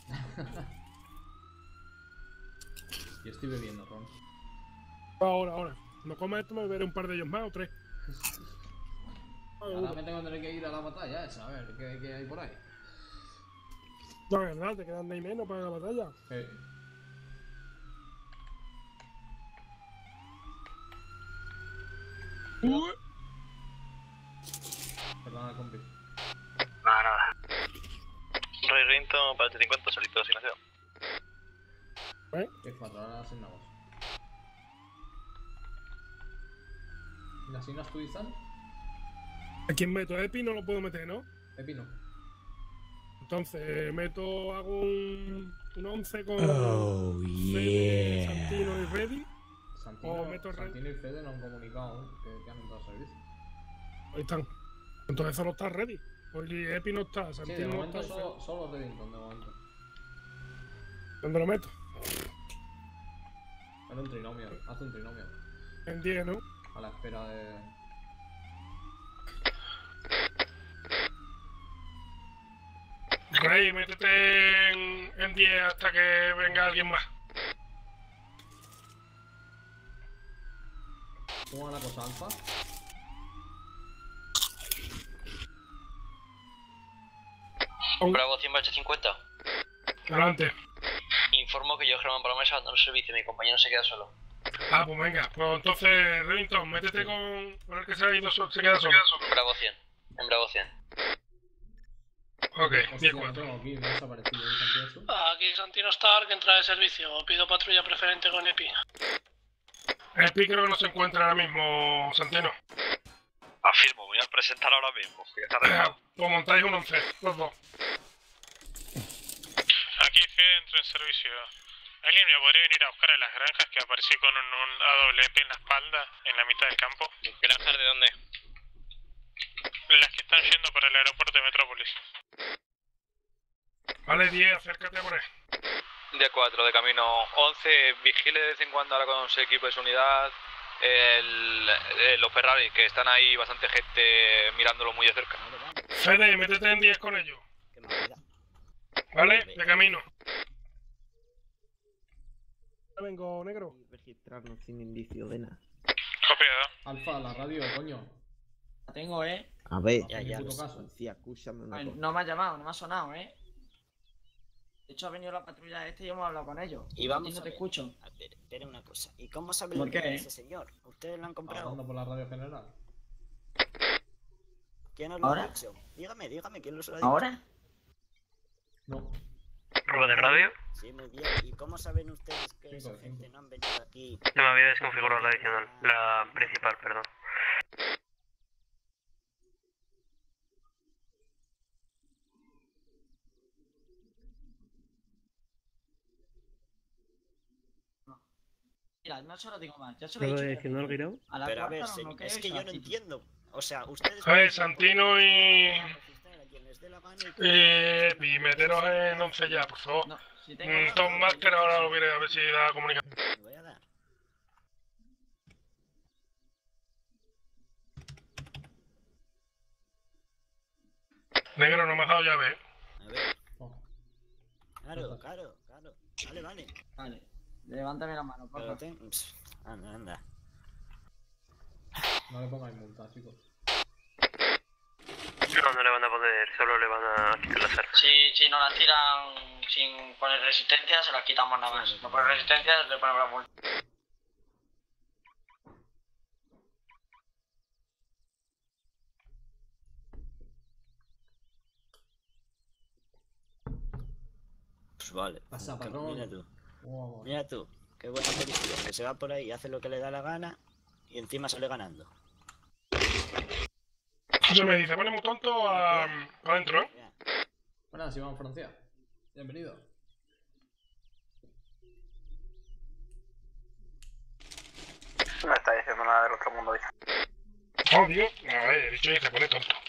[SPEAKER 1] Yo estoy bebiendo, Ron.
[SPEAKER 3] Ahora, ahora. No comas esto, me beberé un par de ellos más o tres.
[SPEAKER 1] Ahora me tengo que tener que ir a la batalla esa, a ver qué, qué hay por ahí.
[SPEAKER 3] No, verdad, te quedan de ahí menos para la batalla.
[SPEAKER 1] Sí.
[SPEAKER 3] Uh.
[SPEAKER 1] Perdona, compi.
[SPEAKER 7] Nada, nada.
[SPEAKER 14] Rey Rinto, para T cincuenta, solito de asignación.
[SPEAKER 3] ¿Eh?
[SPEAKER 1] diez cuatro, ahora asignamos. ¿Y las asignas tú, Izan?
[SPEAKER 3] ¿A quién meto? Epi no lo puedo meter, ¿no?
[SPEAKER 1] Epi no.
[SPEAKER 3] Entonces, meto, hago un, un once con
[SPEAKER 12] Oh,
[SPEAKER 3] Fede,
[SPEAKER 12] yeah.
[SPEAKER 3] Santino y Reddy.
[SPEAKER 1] Santino,
[SPEAKER 3] O meto Reddy.
[SPEAKER 1] Santino y Fede no han comunicado aún que, que han entrado a servicio.
[SPEAKER 3] Ahí están. Entonces solo está Reddy. Porque Epi no está,
[SPEAKER 1] Sí, de
[SPEAKER 3] Santino no
[SPEAKER 1] momento
[SPEAKER 3] está.
[SPEAKER 1] solo, solo Reddington, de momento.
[SPEAKER 3] ¿Dónde lo meto?
[SPEAKER 1] En un trinomio, haz un trinomio.
[SPEAKER 3] En diez, ¿no?
[SPEAKER 1] A la espera de...
[SPEAKER 3] Rey, métete en, en diez hasta que venga alguien más.
[SPEAKER 1] ¿Cómo va la cosa, Alfa?
[SPEAKER 19] Bravo cien bache cincuenta.
[SPEAKER 3] Adelante.
[SPEAKER 19] Informo que yo, Germán Palomés, abandonó el servicio. Mi compañero se queda solo.
[SPEAKER 3] Ah, pues venga. Pues entonces, Remington, métete con, con el que se ha ido, so- se queda solo.
[SPEAKER 19] Bravo cien. En Bravo cien.
[SPEAKER 3] Ok,
[SPEAKER 1] Hostia,
[SPEAKER 3] diez
[SPEAKER 1] no
[SPEAKER 3] cuatro.
[SPEAKER 1] tengo aquí, me ha desaparecido. ¿Y Santino eso?
[SPEAKER 17] Aquí Santino Stark entra de servicio. Pido patrulla preferente con Epi.
[SPEAKER 3] Epi creo que no se encuentra ahora mismo, Santino.
[SPEAKER 14] Afirmo, voy a presentar ahora mismo. que está arreglado.
[SPEAKER 3] Pues montáis un once, los dos.
[SPEAKER 23] Aquí Fede entra en servicio. ¿Alguien me podría venir a buscar a las granjas que aparecí con un, un A W P en la espalda, en la mitad del campo?
[SPEAKER 22] ¿Granjas de dónde?
[SPEAKER 23] Las que están yendo para el aeropuerto de Metrópolis.
[SPEAKER 3] Vale, diez, acércate por ahí.
[SPEAKER 10] diez cuatro de camino. once, vigile de vez en cuando ahora con su equipo de su unidad. El, el- los Ferrari, que están ahí bastante gente mirándolo muy de cerca.
[SPEAKER 3] Fede, métete en diez con ellos. Vale, de camino. Vengo, negro.
[SPEAKER 6] Registrarnos sin indicio de nada.
[SPEAKER 23] Copiado.
[SPEAKER 1] Alfa, la radio, coño.
[SPEAKER 5] La tengo, eh.
[SPEAKER 6] A ver,
[SPEAKER 1] Ya, ya. Puto caso.
[SPEAKER 6] sí, escúchame una
[SPEAKER 5] Ay,
[SPEAKER 6] cosa.
[SPEAKER 5] no me ha llamado, no me ha sonado, eh. De hecho, ha venido la patrulla este y hemos hablado con ellos.
[SPEAKER 24] Y
[SPEAKER 5] A
[SPEAKER 24] vamos
[SPEAKER 5] ti no
[SPEAKER 24] a
[SPEAKER 5] te
[SPEAKER 24] ver.
[SPEAKER 5] escucho.
[SPEAKER 24] A ver, espera una cosa. ¿Y cómo sabe
[SPEAKER 5] ¿Por
[SPEAKER 24] lo que
[SPEAKER 5] qué?
[SPEAKER 24] es ese señor? ¿Ustedes lo han comprado?
[SPEAKER 1] Hablando por la radio general.
[SPEAKER 24] ¿Quién os lo
[SPEAKER 5] ¿Ahora?
[SPEAKER 24] ha dicho? Dígame, dígame, ¿quién os lo ha dicho?
[SPEAKER 5] ¿Ahora?
[SPEAKER 1] No.
[SPEAKER 14] ¿Prueba de radio?
[SPEAKER 24] Sí, muy bien. ¿Y cómo saben ustedes que esa gente no han venido aquí?
[SPEAKER 14] No me había desconfigurado la adicional, la principal, perdón.
[SPEAKER 5] Mira, no se lo digo más. Ya se
[SPEAKER 21] ¿No
[SPEAKER 5] lo he
[SPEAKER 21] lo
[SPEAKER 5] dicho.
[SPEAKER 21] diciendo el Guirao?
[SPEAKER 5] A la
[SPEAKER 24] Pero a
[SPEAKER 5] cuarta
[SPEAKER 24] ver,
[SPEAKER 5] no
[SPEAKER 24] señor,
[SPEAKER 5] noqueo
[SPEAKER 24] es
[SPEAKER 5] y
[SPEAKER 24] que
[SPEAKER 5] se
[SPEAKER 24] yo
[SPEAKER 5] la
[SPEAKER 24] no
[SPEAKER 5] quito.
[SPEAKER 24] entiendo. O sea, ustedes...
[SPEAKER 3] A ver, Santino y...
[SPEAKER 24] registrar a quien les dé la gana y-
[SPEAKER 3] Eh, y meteros en once ya, por favor.
[SPEAKER 5] No, si tengo
[SPEAKER 3] Mm,
[SPEAKER 5] nada,
[SPEAKER 3] Tom Master ahora lo veré, a ver si da comunicación.
[SPEAKER 24] Me voy a dar.
[SPEAKER 3] Negro, no me has dado llave, eh.
[SPEAKER 24] A ver.
[SPEAKER 1] Oh.
[SPEAKER 24] Claro, claro, claro. Vale, vale.
[SPEAKER 5] Vale. Levántame la mano, por
[SPEAKER 24] Pero
[SPEAKER 5] favor.
[SPEAKER 24] ten... Pss, Anda, anda.
[SPEAKER 1] No le pongáis multa, chicos.
[SPEAKER 14] No, no le van a poder, solo le van a quitar las armas.
[SPEAKER 5] Si, si no la tiran sin poner resistencia, se la quitamos nada más. No poner resistencia, le ponemos la multa.
[SPEAKER 24] Pues vale.
[SPEAKER 1] Pasa,
[SPEAKER 24] Que-
[SPEAKER 1] patrón.
[SPEAKER 24] Mira tú.
[SPEAKER 1] Wow.
[SPEAKER 24] Mira tú. Qué buena policía. Que se va por ahí, hace lo que le da la gana y encima sale ganando.
[SPEAKER 3] Eso me dice, ponemos tonto a, adentro, ¿eh?
[SPEAKER 1] Buenas, Iván Francia. Bienvenido.
[SPEAKER 7] No está diciendo nada del otro mundo, dice.
[SPEAKER 3] Oh, tío. A ver, he dicho que se pone tonto.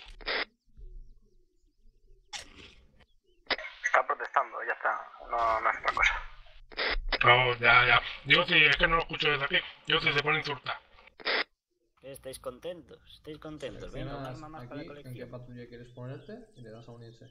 [SPEAKER 7] Está protestando, ya está. No, no es otra cosa.
[SPEAKER 3] No, ya, ya. Digo, si es que no lo escucho desde aquí. Digo, si se pone a insultar.
[SPEAKER 24] ¿Estáis contentos? ¿Estáis contentos? Venga, un
[SPEAKER 1] Seleccionas
[SPEAKER 24] arma más para
[SPEAKER 1] aquí
[SPEAKER 24] la
[SPEAKER 1] en qué
[SPEAKER 24] colección.
[SPEAKER 1] patrulla quieres ponerte y le das a unirse.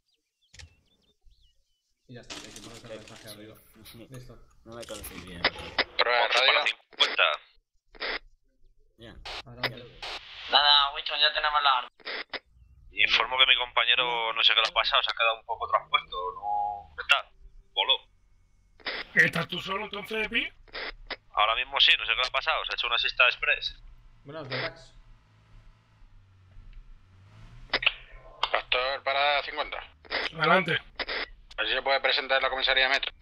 [SPEAKER 1] Y ya está, hay que ponerse el mensaje arriba. Listo.
[SPEAKER 24] No me conocéis bien.
[SPEAKER 10] Prueba de radio. cincuenta.
[SPEAKER 24] Ya.
[SPEAKER 1] Adelante.
[SPEAKER 5] Nada, Wichon, ya tenemos la arma.
[SPEAKER 10] Informo que mi compañero, no sé qué le ha pasado, se ha quedado un poco traspuesto. No. Está. Voló.
[SPEAKER 3] ¿Estás tú solo entonces, Pi?
[SPEAKER 10] Ahora mismo sí, no sé qué le ha pasado, se ha hecho una asista express.
[SPEAKER 1] Buenas, relax.
[SPEAKER 2] Pastor, parada cincuenta.
[SPEAKER 3] Adelante.
[SPEAKER 2] A ver si se puede presentar en la comisaría de metro.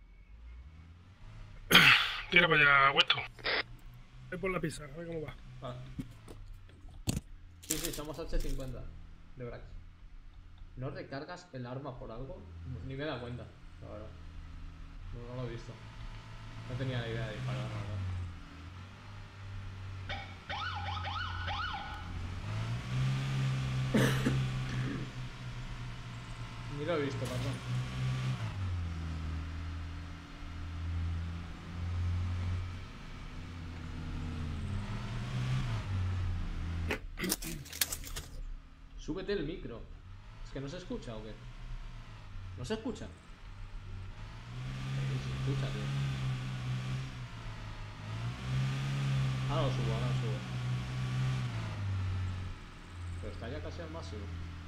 [SPEAKER 3] Tira para allá, Weston. Ve por la pizarra, a ver cómo va.
[SPEAKER 1] Vale. Sí, sí, somos H cincuenta de Brax. ¿No recargas el arma por algo? Ni me da cuenta, la verdad. No, no lo he visto. No tenía la idea de disparar, la verdad. Ni lo he visto, perdón. Súbete el micro. ¿Es que no se escucha o qué? ¿No se escucha? Eh, se escucha, tío. Ahora lo subo, ahora lo subo. Pero está ya casi al máximo.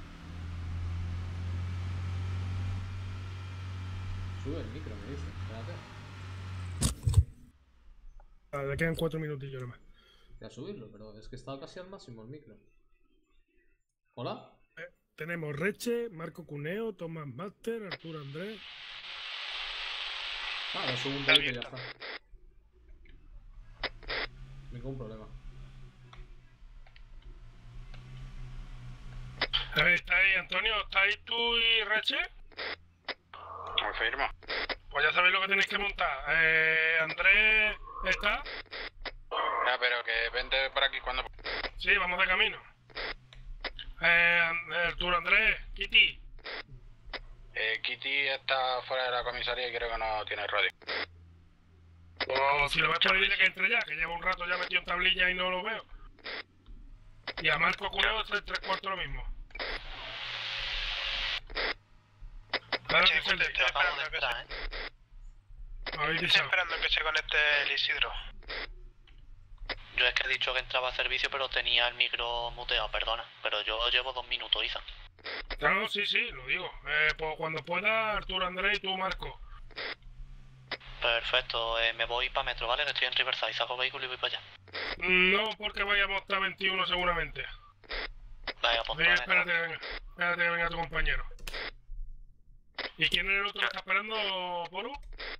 [SPEAKER 1] Sube el micro, me dice. Espérate.
[SPEAKER 3] Vale, le quedan cuatro minutillos nomás.
[SPEAKER 1] Voy a subirlo, pero es que está casi al máximo el micro. ¿Hola?
[SPEAKER 3] Eh, tenemos Reche, Marco Cuneo, Tomás Master, Arturo Andrés.
[SPEAKER 1] Ah, lo subo un pelito y ya está. Ningún problema.
[SPEAKER 3] A ver, ¿está ahí Antonio? ¿Está ahí tú y Reche?
[SPEAKER 2] Confirmo.
[SPEAKER 3] Pues ya sabéis lo que tenéis que montar. Eh, Andrés, ¿está?
[SPEAKER 2] Ya, pero que vente por aquí cuando...
[SPEAKER 3] Sí, vamos de camino. Eh, Arturo Andrés, Kitty.
[SPEAKER 2] Eh, Kitty está fuera de la comisaría y creo que no tiene radio.
[SPEAKER 3] O si lo ves por ahí, dile que entre ya, que llevo un rato ya metido en tablilla y no lo veo. Y a Marco Cuneo tres, tres cuartos lo mismo. Claro que es el
[SPEAKER 14] Estoy esperando que se...
[SPEAKER 3] Habéis
[SPEAKER 14] Estoy
[SPEAKER 3] dicho.
[SPEAKER 14] esperando que se conecte el Isidro.
[SPEAKER 4] Yo es que he dicho que entraba a servicio, pero tenía el micro muteado, perdona. Pero yo llevo dos minutos, Isa.
[SPEAKER 3] Claro, sí, sí, lo digo. Eh, pues cuando pueda, Arturo Andrés y tú, Marco.
[SPEAKER 4] Perfecto, eh, me voy para Metro, ¿vale? Que estoy en Riverside, saco vehículo y voy para allá.
[SPEAKER 3] No, porque vayamos hasta veintiuno seguramente.
[SPEAKER 4] Venga, pues
[SPEAKER 3] Venga, espérate, venga. Espérate que venga tu compañero. ¿Y quién es el otro que está esperando, Poru?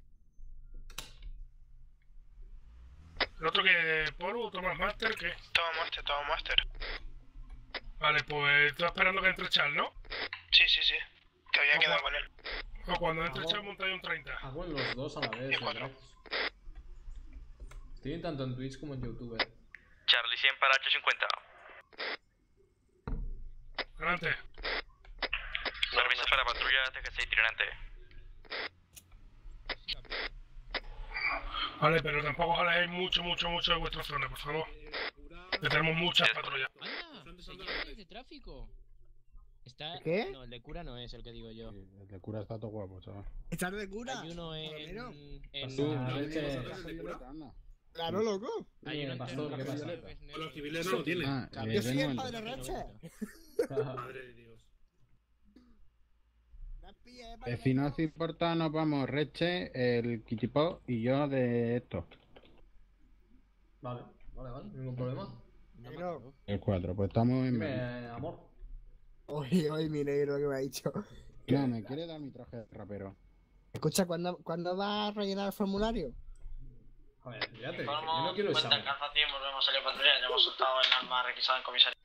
[SPEAKER 3] El otro que... Poru, Tomás Master, ¿qué?
[SPEAKER 14] Toma Master, toma Master.
[SPEAKER 3] Vale, pues estoy esperando que entre Charles, ¿no?
[SPEAKER 14] Sí, sí, sí. Que había
[SPEAKER 3] Ojo.
[SPEAKER 14] quedado con él.
[SPEAKER 3] O cuando entre Charles montáis un treinta.
[SPEAKER 1] Hago en los dos a la vez. ¿Verdad? Estoy tanto en Twitch como en YouTube. eh.
[SPEAKER 10] Charlie cien para H cincuenta.
[SPEAKER 3] Adelante.
[SPEAKER 10] Servicio para patrulla T G seis itinerante.
[SPEAKER 3] Vale, pero tampoco os alejéis mucho, mucho, mucho de vuestra zona, por favor. Que tenemos muchas patrullas.
[SPEAKER 22] Señales de tráfico. Está...
[SPEAKER 8] ¿Qué?
[SPEAKER 22] No, el de cura no es el que digo yo.
[SPEAKER 8] El de cura está todo guapo, chaval. ¿Estás de cura?
[SPEAKER 22] Hay uno en... en...
[SPEAKER 1] Tú, leche.
[SPEAKER 8] Claro, loco.
[SPEAKER 22] Hay uno en
[SPEAKER 1] Pastor, ¿qué pasa?
[SPEAKER 11] Los civiles no lo tienen.
[SPEAKER 8] Ah, Yo soy el padre Reche.
[SPEAKER 3] Madre de Dios.
[SPEAKER 8] Eh, si no os importa, nos vamos Reche, el Kichipó y yo de esto.
[SPEAKER 1] Vale, vale, vale, ningún problema.
[SPEAKER 8] Negro. El cuatro, pues estamos en
[SPEAKER 1] Dime,
[SPEAKER 8] medio.
[SPEAKER 1] amor.
[SPEAKER 12] Oye, oye, mi negro que me ha dicho.
[SPEAKER 8] No, me quiere dar mi traje de rapero.
[SPEAKER 12] Escucha, ¿cuándo, ¿cuándo va a rellenar el formulario?
[SPEAKER 1] Joder, ya te dije, yo
[SPEAKER 5] Informo,
[SPEAKER 1] no quiero
[SPEAKER 5] cincuenta
[SPEAKER 1] examen.
[SPEAKER 5] Alcanza cien, volvemos a salir a patrulla. Ya hemos soltado el arma requisada en comisaría.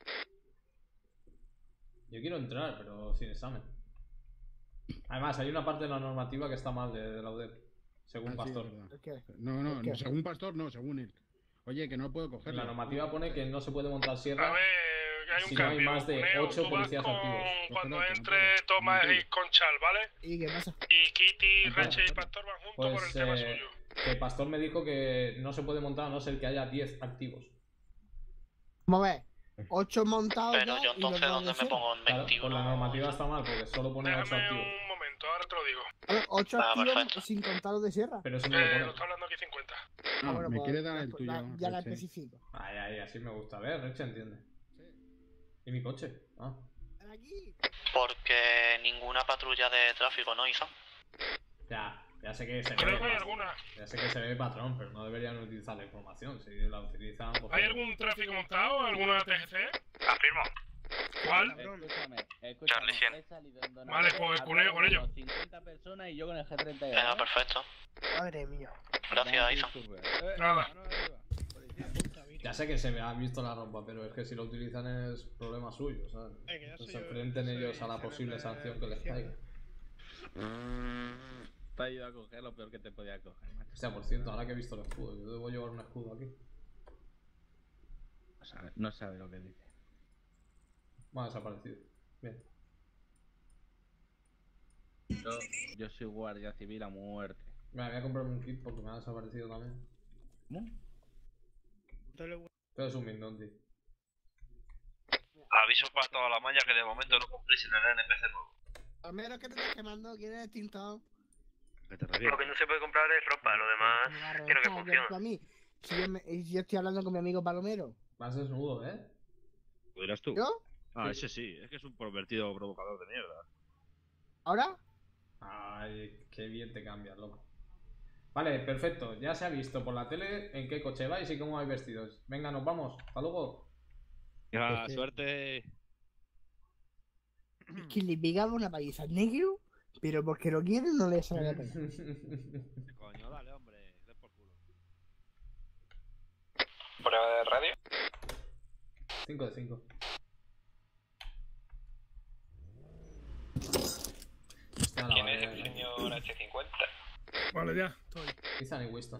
[SPEAKER 1] Yo quiero entrar, pero sin examen. Además, hay una parte de la normativa que está mal de, de la U D E P, según
[SPEAKER 8] Ah, sí,
[SPEAKER 1] Pastor.
[SPEAKER 8] verdad.
[SPEAKER 12] ¿Qué?
[SPEAKER 8] No, no,
[SPEAKER 12] ¿Qué?
[SPEAKER 8] según Pastor no, según él. Oye, que no puedo
[SPEAKER 1] En
[SPEAKER 8] cogerlo.
[SPEAKER 1] la normativa pone que no se puede montar sierra
[SPEAKER 23] A ver, hay un
[SPEAKER 1] si no hay
[SPEAKER 23] cambio.
[SPEAKER 1] más de
[SPEAKER 23] Neo,
[SPEAKER 1] ocho
[SPEAKER 23] tú vas
[SPEAKER 1] policías
[SPEAKER 23] con-
[SPEAKER 1] activos.
[SPEAKER 23] Cuando
[SPEAKER 8] Espérate, no
[SPEAKER 23] entre
[SPEAKER 8] puedo.
[SPEAKER 23] Tomás
[SPEAKER 8] No
[SPEAKER 23] y
[SPEAKER 8] puedo.
[SPEAKER 23] Conchal, ¿vale?
[SPEAKER 12] ¿Y qué pasa?
[SPEAKER 23] Y Kitty,
[SPEAKER 1] Ajá.
[SPEAKER 23] Reche y Pastor van juntos por el
[SPEAKER 1] Pues
[SPEAKER 23] tema
[SPEAKER 1] eh,
[SPEAKER 23] suyo.
[SPEAKER 1] que Pastor me dijo que no se puede montar a no ser que haya diez activos.
[SPEAKER 12] Vamos a ver. Ocho montados
[SPEAKER 4] Pero
[SPEAKER 12] ya
[SPEAKER 4] yo
[SPEAKER 12] y los
[SPEAKER 4] entonces,
[SPEAKER 12] dos
[SPEAKER 4] ¿dónde
[SPEAKER 12] de
[SPEAKER 4] me
[SPEAKER 12] cero.
[SPEAKER 4] pongo? ¿En
[SPEAKER 1] Claro, pues
[SPEAKER 4] veintiuno?
[SPEAKER 1] la normativa está mal porque solo pone ocho
[SPEAKER 23] Déjame
[SPEAKER 1] activos.
[SPEAKER 23] un momento, ahora te lo digo.
[SPEAKER 12] A ver, ocho
[SPEAKER 4] Ah,
[SPEAKER 12] activos
[SPEAKER 4] perfecto.
[SPEAKER 12] sin contar los de sierra.
[SPEAKER 1] Pero eso no lo
[SPEAKER 23] Eh, lo
[SPEAKER 1] pone.
[SPEAKER 23] está hablando aquí cincuenta.
[SPEAKER 8] No,
[SPEAKER 12] Ah, bueno,
[SPEAKER 8] me
[SPEAKER 12] pues,
[SPEAKER 8] quiere dar
[SPEAKER 12] ya-
[SPEAKER 8] el tuyo.
[SPEAKER 12] ya- ya la
[SPEAKER 8] Reche.
[SPEAKER 12] especifico.
[SPEAKER 1] Ay, ay, así me gusta. A ver, Reche entiende. ¿Y mi coche? Ah.
[SPEAKER 12] Aquí.
[SPEAKER 4] Porque ninguna patrulla de tráfico no hizo.
[SPEAKER 1] Ya, ya sé que se
[SPEAKER 23] Creo
[SPEAKER 1] ve.
[SPEAKER 23] que hay alguna.
[SPEAKER 1] Ya sé que se ve patrón, pero no deberían utilizar la información. Si la utilizan, pues.
[SPEAKER 23] ¿Hay algún tráfico montado? ¿Alguna T G C?
[SPEAKER 7] Afirmo.
[SPEAKER 23] ¿Cuál?
[SPEAKER 16] Escúchame,
[SPEAKER 7] Charlie
[SPEAKER 16] escúchame.
[SPEAKER 7] cien.
[SPEAKER 16] He salido en Donald.
[SPEAKER 23] Vale, pues culeo con ellos.
[SPEAKER 16] cincuenta personas y yo con el G treinta y dos.
[SPEAKER 4] Venga, perfecto.
[SPEAKER 12] Madre mía.
[SPEAKER 4] Gracias, Isa.
[SPEAKER 23] Nada.
[SPEAKER 1] Ya sé que se me ha visto la ropa, pero es que si lo utilizan es problema suyo, ¿sabes?
[SPEAKER 17] Eh, que ya
[SPEAKER 1] Que
[SPEAKER 17] soy
[SPEAKER 1] se
[SPEAKER 17] yo-
[SPEAKER 1] enfrenten
[SPEAKER 17] soy
[SPEAKER 1] ellos a la
[SPEAKER 17] jefe
[SPEAKER 1] posible
[SPEAKER 17] de-
[SPEAKER 1] sanción que les
[SPEAKER 17] de-
[SPEAKER 1] caiga.
[SPEAKER 16] Te ha ido a coger lo peor que te podía coger, macho.
[SPEAKER 1] O sea, por cierto, ahora que he visto el escudo, yo debo llevar un escudo aquí.
[SPEAKER 16] No sabe, no sabe lo que dice.
[SPEAKER 1] Me ha desaparecido. Bien.
[SPEAKER 16] Yo, yo soy guardia civil a muerte.
[SPEAKER 1] Mira, voy a comprarme un kit porque me ha desaparecido también.
[SPEAKER 16] ¿Cómo?
[SPEAKER 1] Pero es un Mindonti.
[SPEAKER 7] Aviso para toda la malla que de momento no compréis en el N P C nuevo.
[SPEAKER 12] Al menos que te estás quemando, quieres tintado.
[SPEAKER 16] Que te
[SPEAKER 7] Lo que no se puede comprar es ropa, lo demás creo que funciona.
[SPEAKER 12] A mí. Si yo, me, si yo estoy hablando con mi amigo Palomero.
[SPEAKER 1] Vas desnudo, ¿eh?
[SPEAKER 13] ¿Podrías tú?
[SPEAKER 12] ¿Yo?
[SPEAKER 13] Ah,
[SPEAKER 1] Sí.
[SPEAKER 13] ese sí, es que es un pervertido provocador de mierda.
[SPEAKER 12] ¿Ahora?
[SPEAKER 1] Ay, qué bien te cambias, loco. Vale, perfecto. Ya se ha visto por la tele en qué coche vais y cómo vais vestidos. Venga, nos vamos. Hasta luego.
[SPEAKER 13] Ya,
[SPEAKER 12] Pues sí.
[SPEAKER 13] suerte.
[SPEAKER 12] Es que le pegaba una paliza al negro, pero porque lo quiere no le sale la pena.
[SPEAKER 13] Coño, dale, hombre, le por culo.
[SPEAKER 2] ¿Prueba de radio?
[SPEAKER 1] cinco de cinco. Hostia, la
[SPEAKER 2] ¿Quién es
[SPEAKER 1] vaya-
[SPEAKER 2] el señor H cincuenta?
[SPEAKER 3] Vale, ya, estoy.
[SPEAKER 1] Ethan y Winston.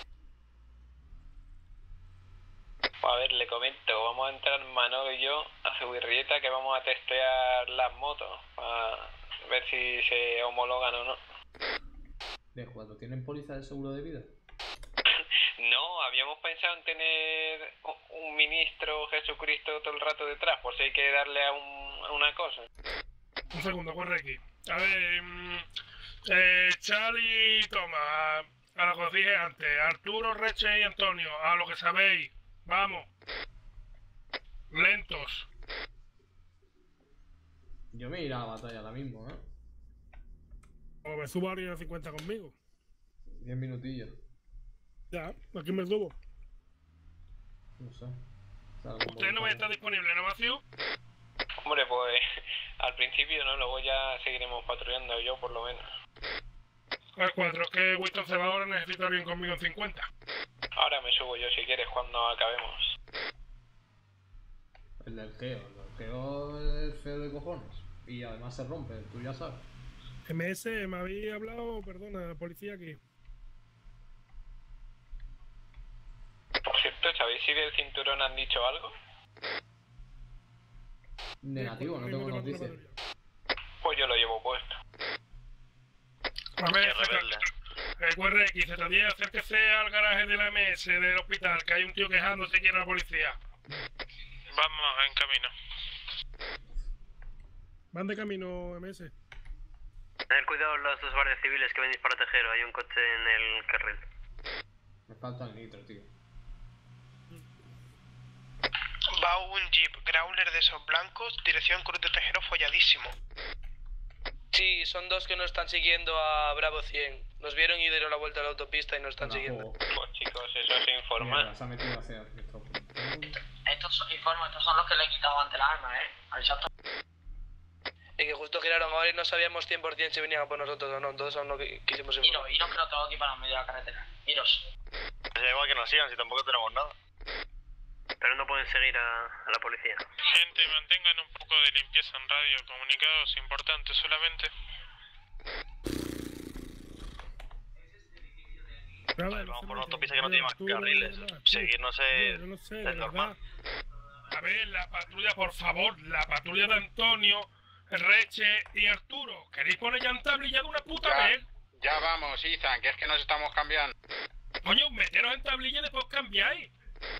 [SPEAKER 2] A ver, le comento, vamos a entrar Manolo y yo a su birrieta que vamos a testear las motos para ver si se homologan o no.
[SPEAKER 1] De cuando tienen póliza de seguro de vida.
[SPEAKER 2] No, habíamos pensado en tener u- un ministro Jesucristo todo el rato detrás, por si hay que darle a, un, a una cosa.
[SPEAKER 23] Un segundo, corre aquí. A ver, mm, eh, Charlie, toma, a lo que os dije antes, Arturo, Reche y Antonio, a lo que sabéis, vamos. Lentos.
[SPEAKER 1] Yo me iré a la batalla ahora mismo, ¿eh?
[SPEAKER 3] O me subo a alguien a cincuenta conmigo.
[SPEAKER 1] Diez minutillos.
[SPEAKER 3] Ya, aquí me subo.
[SPEAKER 1] No sé.
[SPEAKER 23] Usted no va a estar disponible, ¿no, Matthew?
[SPEAKER 2] Hombre, pues al principio no, luego ya seguiremos patrullando, yo por lo menos.
[SPEAKER 23] Al cuatro, es que Winston se va ahora, necesito a alguien conmigo en cincuenta.
[SPEAKER 2] Ahora me subo yo si quieres cuando acabemos.
[SPEAKER 1] El del Geo. El del Geo es feo de cojones. Y además se rompe, tú ya sabes.
[SPEAKER 3] M S, me había hablado, perdona, policía aquí.
[SPEAKER 2] Por cierto, ¿sabéis si del cinturón han dicho algo?
[SPEAKER 1] Negativo, no tengo noticias.
[SPEAKER 2] Pues yo lo llevo puesto.
[SPEAKER 23] A ver, recuerde X Z diez, acérquese al garaje de la M S del hospital, que hay un tío quejándose aquí en la policía. Vamos, en camino.
[SPEAKER 3] Van de camino, M S.
[SPEAKER 21] Tener cuidado los dos guardias civiles que venís para Tejero, hay un coche en el carril.
[SPEAKER 1] Me falta el nitro, tío.
[SPEAKER 9] Va un jeep Growler de esos blancos, dirección Cruz de Tejero folladísimo.
[SPEAKER 15] Sí, son dos que nos están siguiendo a Bravo cien. Nos vieron y dieron la vuelta a la autopista y nos están siguiendo.
[SPEAKER 2] Pues chicos, eso es informal.
[SPEAKER 1] Mierda, se ha metido hacia nuestro punto.
[SPEAKER 5] Estos son, informo, estos son los que le he quitado antes el arma, eh. Avisato.
[SPEAKER 15] Y que justo giraron ahora y no sabíamos cien por cien si venían a por nosotros o no, entonces aún no qui- quisimos ir.
[SPEAKER 5] Iros, iros que lo tengo aquí para en medio de la carretera. Iros.
[SPEAKER 7] Da igual que nos sigan, si tampoco tenemos nada.
[SPEAKER 21] Pero no pueden seguir a, a la policía.
[SPEAKER 23] Gente, mantengan un poco de limpieza en radio. Comunicados importantes solamente.
[SPEAKER 7] Vamos por una autopista que no tiene más carriles. Seguirnos es es normal.
[SPEAKER 23] A ver, la patrulla, por favor, la patrulla de Antonio, Reche y Arturo. ¿Queréis poner ya en tablilla de una puta
[SPEAKER 8] Ya,
[SPEAKER 23] vez?
[SPEAKER 8] ya vamos, Ethan, que es que nos estamos cambiando.
[SPEAKER 23] Coño, meteros en tablilla y después cambiáis.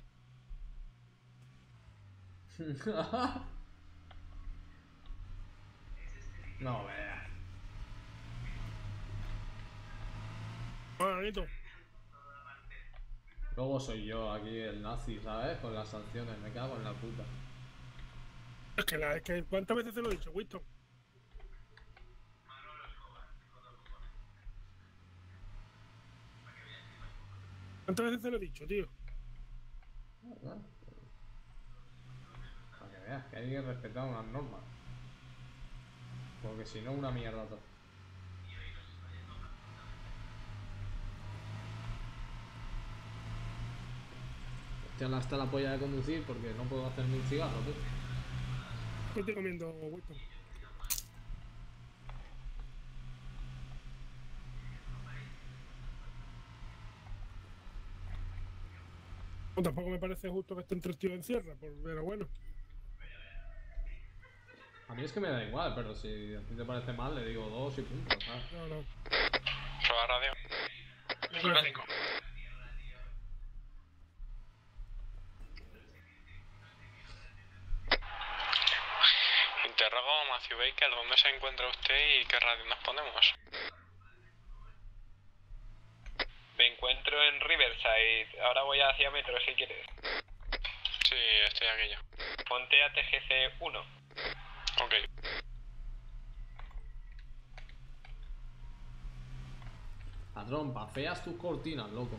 [SPEAKER 1] No, vea.
[SPEAKER 3] Bonito.
[SPEAKER 1] Luego soy yo aquí el nazi, ¿sabes? Con las sanciones, me cago en la puta.
[SPEAKER 3] Es que, la, es que ¿cuántas veces te lo he dicho, Winston? ¿Cuántas veces te lo he dicho, tío?
[SPEAKER 1] ¿Verdad? Para que veas que hay que respetar unas normas. Porque si no, una mierda todo. Hostia, hasta la polla de conducir porque no puedo hacerme un cigarro, tío.
[SPEAKER 3] ¿Qué estoy comiendo, Winston? No, tampoco me parece justo que estén tres tíos en sierra, por- pero bueno.
[SPEAKER 1] A mí es que me da igual, pero si a ti te parece mal, le digo dos y punto, ¿sabes?
[SPEAKER 3] No, no.
[SPEAKER 23] Probar radio. cinco cinco.
[SPEAKER 18] Interrogo a Matthew Baker, ¿dónde se encuentra usted y qué radio nos ponemos?
[SPEAKER 2] Me encuentro en Riverside. Ahora voy hacia Metro si quieres.
[SPEAKER 18] Sí, estoy aquí ya.
[SPEAKER 2] Ponte a T G C uno.
[SPEAKER 18] Ok.
[SPEAKER 1] Padrón, pa' feas tus cortinas, loco.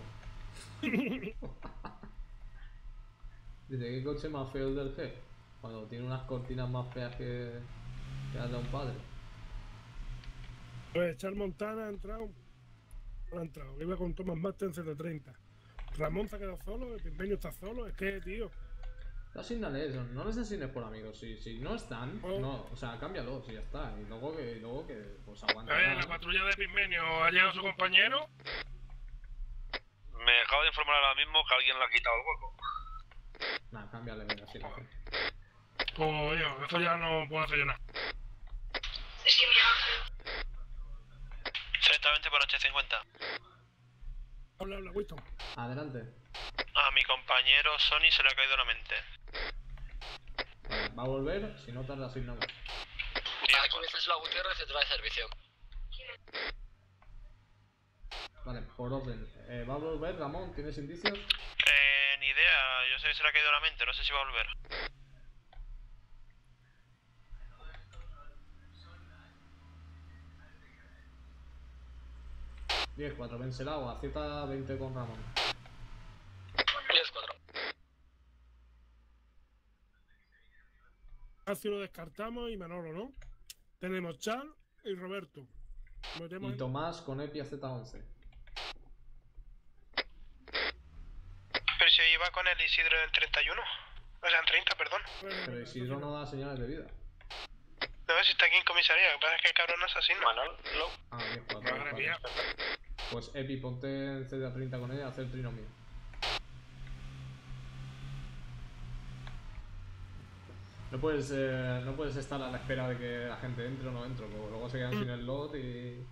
[SPEAKER 1] Dice, ¿qué coche más feo el del G? Cuando tiene unas cortinas más feas que, que las de un padre.
[SPEAKER 3] Pues Charles Montana ha entrado. No ha entrado. Iba con Thomas Martin C T treinta. Ramón se ha quedado solo, el Pimpeño está solo. Es que, tío.
[SPEAKER 1] Asígnale eso, no les asignes por amigos. Si, si no están,
[SPEAKER 3] Oh.
[SPEAKER 1] no, o sea, cámbialo, si ya está. Y luego que, y luego que pues aguanta.
[SPEAKER 23] A ver, la patrulla de Pigmenio, ¿ha llegado su compañero?
[SPEAKER 7] Me acabo de informar ahora mismo que alguien le ha quitado el hueco.
[SPEAKER 1] Nah, cámbiale, venga, así.
[SPEAKER 23] Coño, esto ya no puedo hacer yo nada.
[SPEAKER 5] Es que mira.
[SPEAKER 14] Directamente por ocho cincuenta.
[SPEAKER 3] Habla, habla, Winston.
[SPEAKER 1] Adelante.
[SPEAKER 14] A mi compañero Sony se le ha caído la mente.
[SPEAKER 1] Vale, va a volver, si no tarda asignamos.
[SPEAKER 20] Aquí Vencesla Gutiérrez, central de servicio.
[SPEAKER 1] Vale, por orden. Eh, ¿Va a volver, Ramón? ¿Tienes indicios?
[SPEAKER 14] Eh, ni idea, yo sé que se le ha caído la mente, no sé si va a volver.
[SPEAKER 1] diez cuatro, vence el agua, acierta veinte con Ramón.
[SPEAKER 20] diez cuatro.
[SPEAKER 3] Hacio lo descartamos y Manolo, ¿no? Tenemos Char y Roberto. Metemos
[SPEAKER 1] Y
[SPEAKER 3] en-
[SPEAKER 1] Tomás con Epi a Z once.
[SPEAKER 9] Pero si iba con el Isidro del treinta y uno. O sea, en treinta, perdón.
[SPEAKER 1] Pero Isidro no da señales de vida.
[SPEAKER 9] No, si está aquí en comisaría, lo que pasa es que el cabrón no asesina.
[SPEAKER 2] Manolo.
[SPEAKER 1] Ah, diez cuatro.
[SPEAKER 9] Madre mía.
[SPEAKER 1] Pues Epi, ponte en Z treinta con ella a hacer trinomio. No puedes, eh, no puedes estar a la espera de que la gente entre o no entre, porque luego se quedan sin el lot y...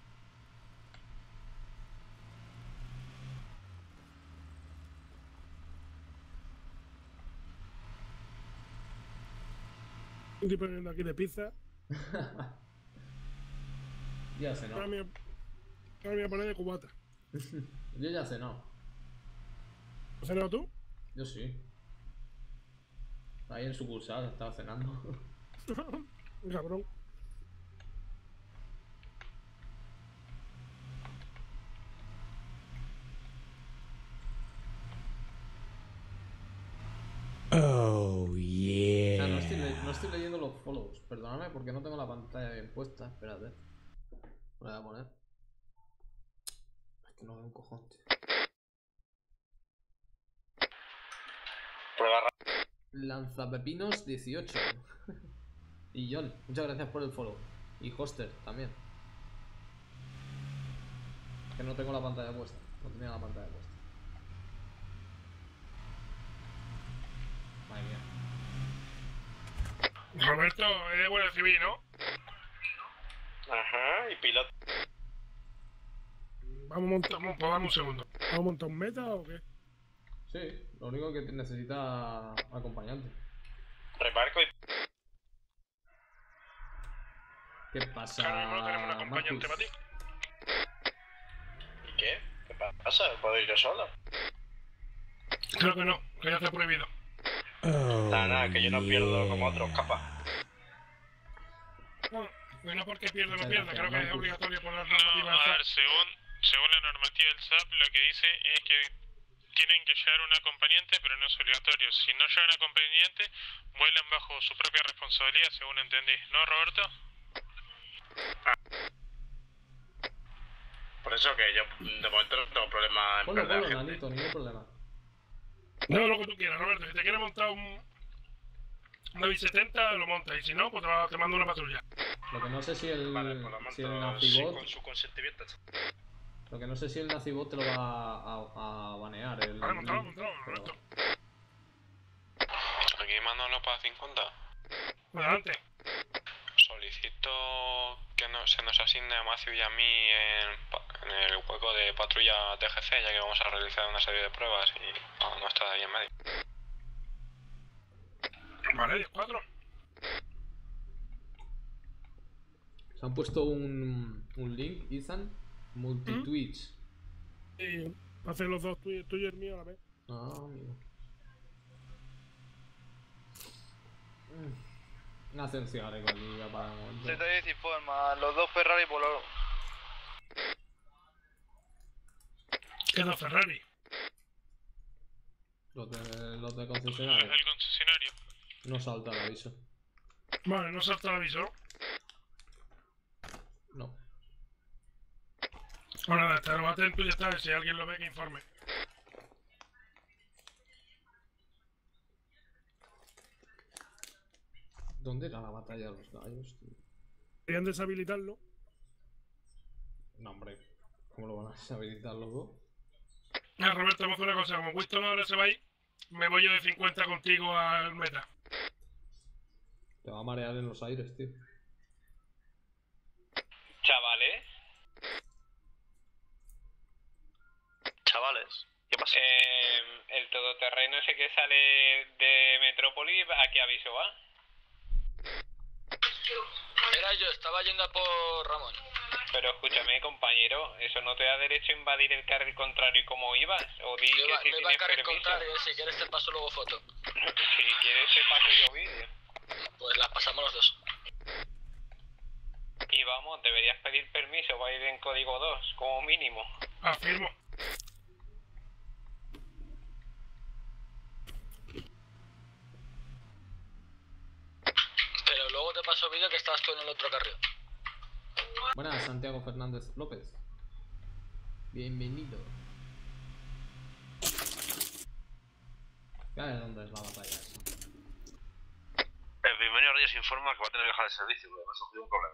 [SPEAKER 3] Estoy poniendo aquí de pizza.
[SPEAKER 1] Ya sé, no.
[SPEAKER 3] Ahora me, ahora me voy a poner de cubata.
[SPEAKER 1] Yo ya sé, no.
[SPEAKER 3] ¿Has cenado tú?
[SPEAKER 1] Yo sí. Ahí en sucursal, estaba cenando.
[SPEAKER 3] Cabrón.
[SPEAKER 6] Oh,
[SPEAKER 1] O
[SPEAKER 6] yeah.
[SPEAKER 1] sea, no estoy, le- no estoy leyendo los follows. Perdóname porque no tengo la pantalla bien puesta. Espérate. Me la voy a poner. Es que no veo un cojón, tío.
[SPEAKER 7] Prueba
[SPEAKER 1] Lanzapepinos dieciocho. Y John, muchas gracias por el follow. Y Hoster también. Que no tengo la pantalla puesta. No tenía la pantalla puesta. Madre mía.
[SPEAKER 23] Roberto, es de Guardia Civil, ¿no?
[SPEAKER 7] Ajá, y piloto.
[SPEAKER 3] Vamos a montar, vamos, pues dame un segundo. ¿Vamos a montar un meta o qué?
[SPEAKER 1] Sí, lo único que necesita acompañante.
[SPEAKER 7] Reparco y...
[SPEAKER 1] ¿Qué pasa?
[SPEAKER 23] Ahora mismo no tenemos un acompañante
[SPEAKER 1] Marcus?
[SPEAKER 23] para ti.
[SPEAKER 7] ¿Y qué? ¿Qué pasa? ¿Puedo ir yo solo?
[SPEAKER 23] Creo que no, que ya está prohibido.
[SPEAKER 7] Nada, nada, que yo no pierdo como otros, capaz.
[SPEAKER 23] No, que no porque pierde, no
[SPEAKER 1] Muchas
[SPEAKER 23] pierde.
[SPEAKER 1] gracias,
[SPEAKER 23] Creo que es
[SPEAKER 1] Marcus.
[SPEAKER 23] obligatorio por las
[SPEAKER 18] No,
[SPEAKER 23] normativas.
[SPEAKER 18] a ver, según, según la normativa del S A P, lo que dice es que tienen que llevar un acompañante, pero no es obligatorio. Si no llevan acompañante, vuelan bajo su propia responsabilidad, según entendí. ¿No, Roberto?
[SPEAKER 7] Por eso que yo de momento no tengo problema en
[SPEAKER 1] Ponlo,
[SPEAKER 7] perder a
[SPEAKER 1] ponlo,
[SPEAKER 7] gente.
[SPEAKER 1] Nanito, ningún problema.
[SPEAKER 23] No, lo que tú quieras, Roberto. Si te quieres montar un, una B setenta, lo montas. Y si no, pues te, va- te mando una patrulla.
[SPEAKER 1] Lo que no sé si el,
[SPEAKER 7] Vale, pues lo
[SPEAKER 1] si el
[SPEAKER 7] monto sí,
[SPEAKER 1] Nazibot,
[SPEAKER 7] con su consentimiento.
[SPEAKER 1] lo que no sé si el Nazibot te lo va a, a, a banear. El,
[SPEAKER 23] Vale, montado,
[SPEAKER 1] link,
[SPEAKER 23] montado,
[SPEAKER 1] pero-
[SPEAKER 23] Roberto.
[SPEAKER 18] Aquí mándalo para cincuenta.
[SPEAKER 23] Adelante.
[SPEAKER 18] Solicito que no, se nos asigne a Matthew y a mí en, pa- en el hueco de patrulla T G C, ya que vamos a realizar una serie de pruebas y no, no está ahí en medio.
[SPEAKER 23] Vale, diez cuatro.
[SPEAKER 1] Se han puesto un, un link, Ethan, multi-twitch.
[SPEAKER 3] Y hacer los dos tuyos tuyo y el mío a la vez.
[SPEAKER 1] Ah, amigo. Mm. Una ascensione così la parano.
[SPEAKER 10] Se te si forma, los dos Ferrari volaron.
[SPEAKER 23] ¿Qué dos Ferrari?
[SPEAKER 1] Los de, los de
[SPEAKER 18] Los
[SPEAKER 1] concesionario.
[SPEAKER 18] del concesionario.
[SPEAKER 1] No salta el aviso.
[SPEAKER 23] Vale, no salta el aviso, ¿no?
[SPEAKER 1] No.
[SPEAKER 23] Bueno, nada, estaremos atentos y ya está. Si alguien lo ve, que informe.
[SPEAKER 1] ¿Dónde era la batalla de los gallos, tío?
[SPEAKER 3] Querían deshabilitarlo.
[SPEAKER 1] No, hombre. ¿Cómo lo van a deshabilitar los dos?
[SPEAKER 23] Ah, Roberto, vamos a hacer una cosa. Como Winston ahora se va a ir, me voy yo de cincuenta contigo al meta.
[SPEAKER 1] Te va a marear en los aires, tío.
[SPEAKER 2] Chavales.
[SPEAKER 4] Chavales, ¿qué pasa?
[SPEAKER 2] Eh, el todoterreno ese que sale de Metrópolis, ¿a qué aviso va?
[SPEAKER 20] Era yo, estaba yendo a por Ramón.
[SPEAKER 2] Pero escúchame, compañero, ¿eso no te da derecho a invadir el carril contrario como ibas? O di
[SPEAKER 20] No
[SPEAKER 2] que
[SPEAKER 20] iba,
[SPEAKER 2] si
[SPEAKER 20] no iba a
[SPEAKER 2] tienes
[SPEAKER 20] carril
[SPEAKER 2] permiso.
[SPEAKER 20] contrario, si quieres te paso luego foto.
[SPEAKER 2] Si quieres te paso yo vídeo.
[SPEAKER 20] Pues las pasamos los dos.
[SPEAKER 2] Y vamos, deberías pedir permiso para ir en código dos, como mínimo.
[SPEAKER 23] Afirmo.
[SPEAKER 20] Pero luego te paso vídeo que estabas tú en el otro carril.
[SPEAKER 1] Buenas, Santiago Fernández López. Bienvenido. Ya de dónde es la batalla esa.
[SPEAKER 13] El Bienvenido Reyes informa que va a tener que dejar el servicio porque me ha surgido un problema.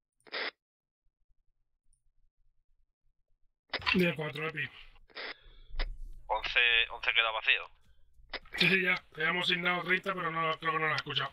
[SPEAKER 3] diez cuatro, Epi.
[SPEAKER 13] once, once queda vacío.
[SPEAKER 3] Sí, sí, ya. Te hemos asignado treinta, pero no, creo que no lo has escuchado.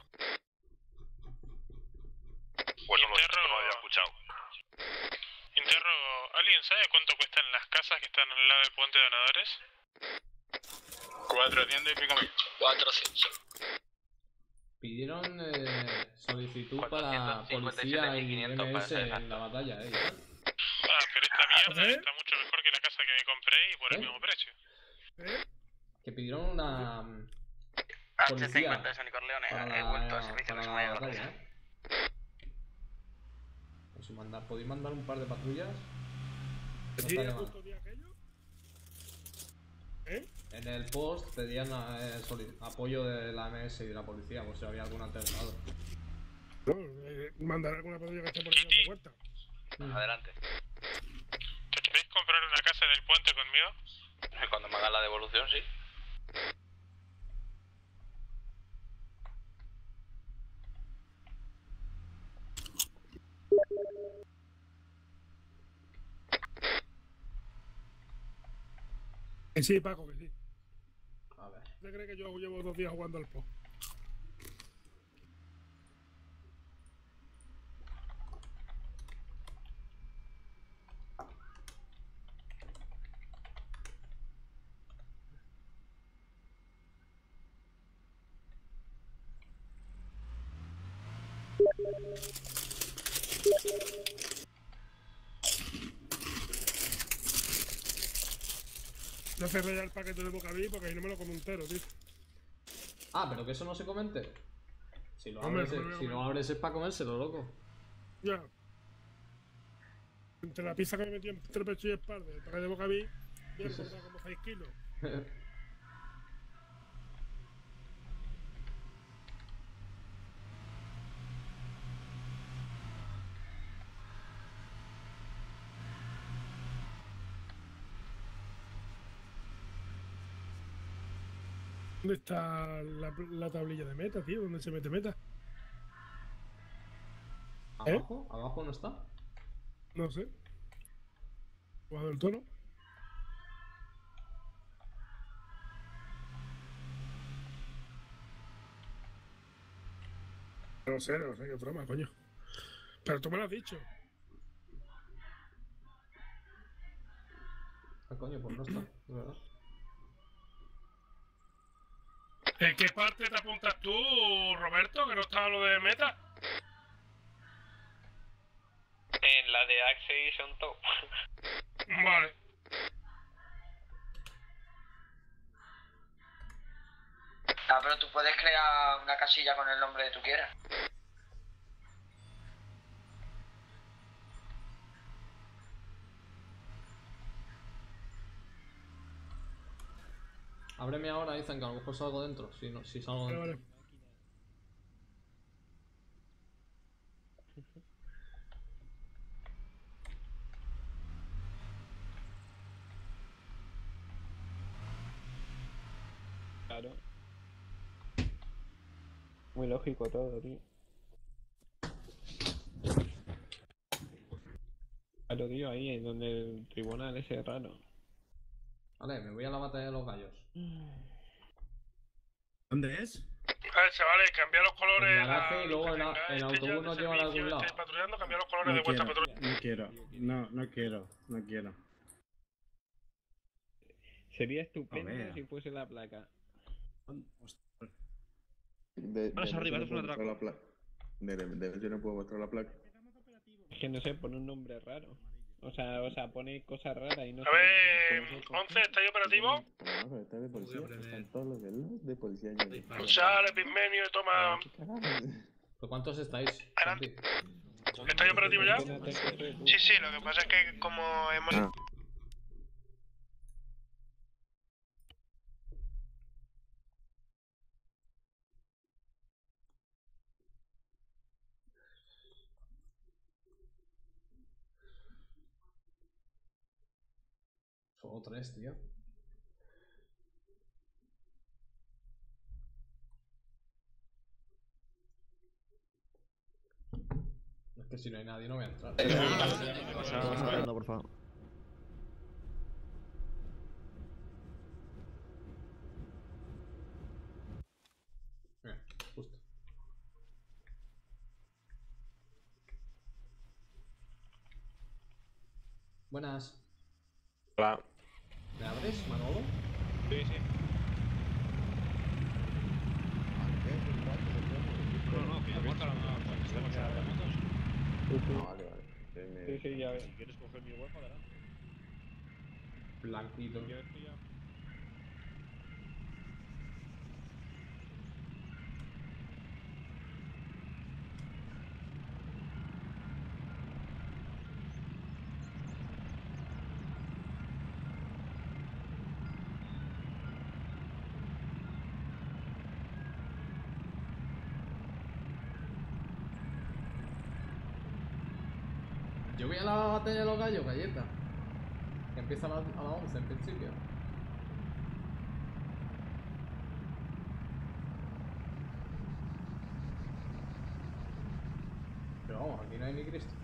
[SPEAKER 13] Pues no lo, no lo había escuchado.
[SPEAKER 18] Interrogo, ¿alguien sabe cuánto cuestan las casas que están al lado del puente de donadores?
[SPEAKER 7] cuatrocientos y pico mil.
[SPEAKER 20] cuatrocientos.
[SPEAKER 1] Pidieron eh, solicitud para policía y M S en la batalla, eh.
[SPEAKER 18] Ah, pero esta mierda está mucho mejor que la casa que me compré y por el
[SPEAKER 1] ¿Eh?
[SPEAKER 18] mismo precio.
[SPEAKER 3] ¿Eh?
[SPEAKER 1] Que pidieron una
[SPEAKER 7] H cincuenta de San Corleone,
[SPEAKER 1] para
[SPEAKER 7] he
[SPEAKER 1] la-
[SPEAKER 7] vuelto al servicio, no se me ha
[SPEAKER 1] para la
[SPEAKER 7] llegado.
[SPEAKER 1] batalla, ¿eh? Pues si mandar, ¿podéis mandar un par de patrullas? No
[SPEAKER 3] ¿Sí,
[SPEAKER 1] estaría
[SPEAKER 3] el
[SPEAKER 1] mal.
[SPEAKER 3] puto día aquello? ¿Eh?
[SPEAKER 1] En el post pedían eh, soli- apoyo de la M S y de la policía, por si había algún atentado.
[SPEAKER 3] No, eh, mandar alguna patrulla que esté por ahí dando vueltas.
[SPEAKER 7] Adelante.
[SPEAKER 18] ¿Te queréis comprar una casa en el puente conmigo?
[SPEAKER 7] Cuando me hagan la devolución, sí.
[SPEAKER 3] Que sí, Paco, que sí.
[SPEAKER 1] A ver.
[SPEAKER 3] ¿Usted cree que yo llevo dos días jugando al po? No cerré ya el paquete de bocadillo porque ahí no me lo como entero, tío.
[SPEAKER 1] Ah, pero que eso no se comente. Si lo
[SPEAKER 3] Hombre,
[SPEAKER 1] abres,
[SPEAKER 3] no me lo
[SPEAKER 1] si
[SPEAKER 3] voy a
[SPEAKER 1] lo abres es para comérselo, loco.
[SPEAKER 3] Ya. Entre la pizza que me metí entre pecho y espalda, el paquete de bocadillo, bien, cortado como seis kilos. ¿Dónde está la, la tablilla de meta, tío? ¿Dónde se mete meta?
[SPEAKER 1] ¿Abajo? ¿Abajo no está?
[SPEAKER 3] No sé. ¿Jugado el tono? No sé, no sé qué broma, coño. Pero tú me lo has dicho.
[SPEAKER 1] Ah, coño, pues no está, de verdad.
[SPEAKER 23] ¿En qué parte te apuntas tú, Roberto, que no estaba lo de meta?
[SPEAKER 2] En la de Axe y son top.
[SPEAKER 23] Vale.
[SPEAKER 5] Ah, pero tú puedes crear una casilla con el nombre que tú quieras.
[SPEAKER 1] Ábreme ahora, dicen que a lo mejor salgo dentro. Si, no, si salgo
[SPEAKER 3] Vale,
[SPEAKER 1] dentro.
[SPEAKER 3] vale.
[SPEAKER 6] Claro. Muy lógico todo, tío. Claro, tío, ahí es donde el tribunal ese es raro.
[SPEAKER 1] Vale, me voy a la batalla de los gallos.
[SPEAKER 19] ¿Dónde es?
[SPEAKER 23] A ver, chavales, cambiar los colores.
[SPEAKER 1] En la garaje y
[SPEAKER 23] la-
[SPEAKER 1] luego
[SPEAKER 23] los
[SPEAKER 1] en,
[SPEAKER 23] que
[SPEAKER 1] a-
[SPEAKER 23] tengáis,
[SPEAKER 1] en
[SPEAKER 23] estéis ya
[SPEAKER 1] autobús
[SPEAKER 23] de
[SPEAKER 1] nos llevan a algún
[SPEAKER 23] servicio,
[SPEAKER 1] lado.
[SPEAKER 23] estéis patrullando, cambiar los colores
[SPEAKER 19] No
[SPEAKER 23] de vuestra
[SPEAKER 19] quiero,
[SPEAKER 23] patrulla.
[SPEAKER 19] no quiero, no, no quiero, no quiero.
[SPEAKER 6] Sería
[SPEAKER 19] A
[SPEAKER 6] estupendo
[SPEAKER 19] ver.
[SPEAKER 6] si fuese la placa.
[SPEAKER 22] De,
[SPEAKER 6] Manos
[SPEAKER 22] de
[SPEAKER 6] arriba,
[SPEAKER 22] no
[SPEAKER 6] eso es un
[SPEAKER 22] puedo mostrar la placa. De, de, de yo no puedo mostrar la placa.
[SPEAKER 6] Es que no sé, pone un nombre raro. O sea, o sea, pone cosas raras y no
[SPEAKER 23] A
[SPEAKER 6] sé.
[SPEAKER 23] ver,
[SPEAKER 6] cómo se-
[SPEAKER 23] once, ¿estáis operativos?
[SPEAKER 22] Vamos a ver, está de policía. Están todos los de, los de policía. Ya
[SPEAKER 23] Sale, Pigmenio, toma.
[SPEAKER 1] ¿Pero cuántos estáis?
[SPEAKER 9] Adelante.
[SPEAKER 1] Santi?
[SPEAKER 23] ¿Estáis operativos ya?
[SPEAKER 9] Sí, sí, lo que pasa es que como hemos...
[SPEAKER 22] Ah.
[SPEAKER 1] Solo tres, tío. Es que si no hay nadie no voy a entrar.
[SPEAKER 24] Por favor.
[SPEAKER 1] Mira, justo. Buenas.
[SPEAKER 25] Hola.
[SPEAKER 1] ¿Me abres, Manolo?
[SPEAKER 25] Sí, sí. No, no, que ya corta la moto.
[SPEAKER 22] Vale, vale.
[SPEAKER 6] Sí, sí, ya veo.
[SPEAKER 25] Si quieres coger mi hueco, adelante.
[SPEAKER 1] Blanquito. Yo voy a la batalla de los gallos, galleta. Que empieza a las a las once en principio. Pero vamos, aquí no hay ni Cristo.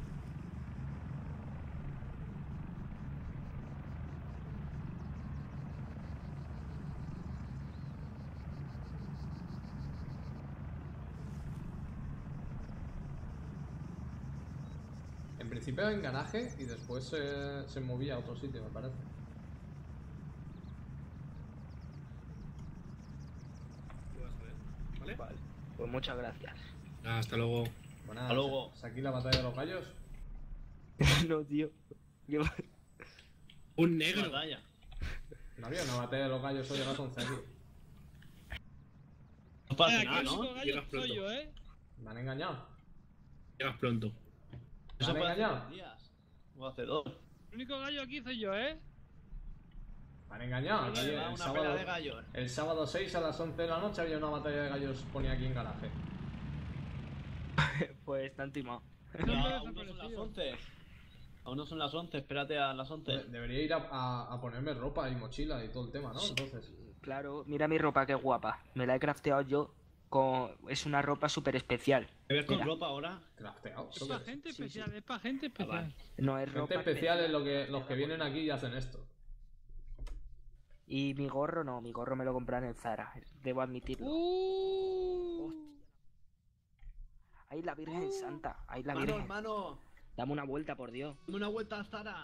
[SPEAKER 1] En principio en garaje y después se, se movía a otro sitio, me parece.
[SPEAKER 11] ¿Vale? Vale. Pues muchas gracias.
[SPEAKER 12] Ah, hasta luego.
[SPEAKER 1] Bueno,
[SPEAKER 12] Hasta luego.
[SPEAKER 1] ¿es aquí la batalla de los gallos?
[SPEAKER 11] No, tío.
[SPEAKER 12] Un negro.
[SPEAKER 1] No había una batalla de los gallos hoy a las once aquí.
[SPEAKER 12] No pasa
[SPEAKER 23] Eh,
[SPEAKER 12] nada,
[SPEAKER 23] aquí el
[SPEAKER 12] ¿no?
[SPEAKER 23] único gallo
[SPEAKER 12] Llegas
[SPEAKER 23] soy
[SPEAKER 12] pronto.
[SPEAKER 23] yo, ¿eh?
[SPEAKER 1] Me han engañado.
[SPEAKER 12] Llegas pronto.
[SPEAKER 1] ¿Me han engañado?
[SPEAKER 11] O hace dos.
[SPEAKER 23] El único gallo aquí soy yo, ¿eh?
[SPEAKER 1] Me han engañado. Aquí
[SPEAKER 11] Vale, va,
[SPEAKER 1] el,
[SPEAKER 11] una
[SPEAKER 1] sábado,
[SPEAKER 11] pelea de gallos.
[SPEAKER 1] el sábado seis a las once de la noche había una batalla de gallos, ponía aquí en garaje.
[SPEAKER 11] Pues tan timado.
[SPEAKER 23] No,
[SPEAKER 11] Ya,
[SPEAKER 23] no,
[SPEAKER 11] aún no son las once. Aún no son las once, espérate a las once.
[SPEAKER 1] De- Debería ir a, a- a ponerme ropa y mochila y todo el tema, ¿no? Entonces.
[SPEAKER 11] Claro, mira mi ropa que guapa. Me la he crafteado yo. Con... Es una ropa súper especial.
[SPEAKER 12] ¿Te ves con
[SPEAKER 11] Mira.
[SPEAKER 12] ropa ahora?
[SPEAKER 1] Crafteado.
[SPEAKER 23] Es para gente especial, es para gente especial.
[SPEAKER 11] No es
[SPEAKER 1] Gente
[SPEAKER 11] ropa
[SPEAKER 1] especial es lo que, los que vienen aquí y hacen esto.
[SPEAKER 11] Y mi gorro no, mi gorro me lo compré en el Zara. Debo admitirlo.
[SPEAKER 23] Uh.
[SPEAKER 11] Ahí la Virgen Santa. Ahí la
[SPEAKER 12] Hermano,
[SPEAKER 11] Virgen.
[SPEAKER 12] hermano.
[SPEAKER 11] Dame una vuelta, por Dios.
[SPEAKER 12] Dame una vuelta a Zara.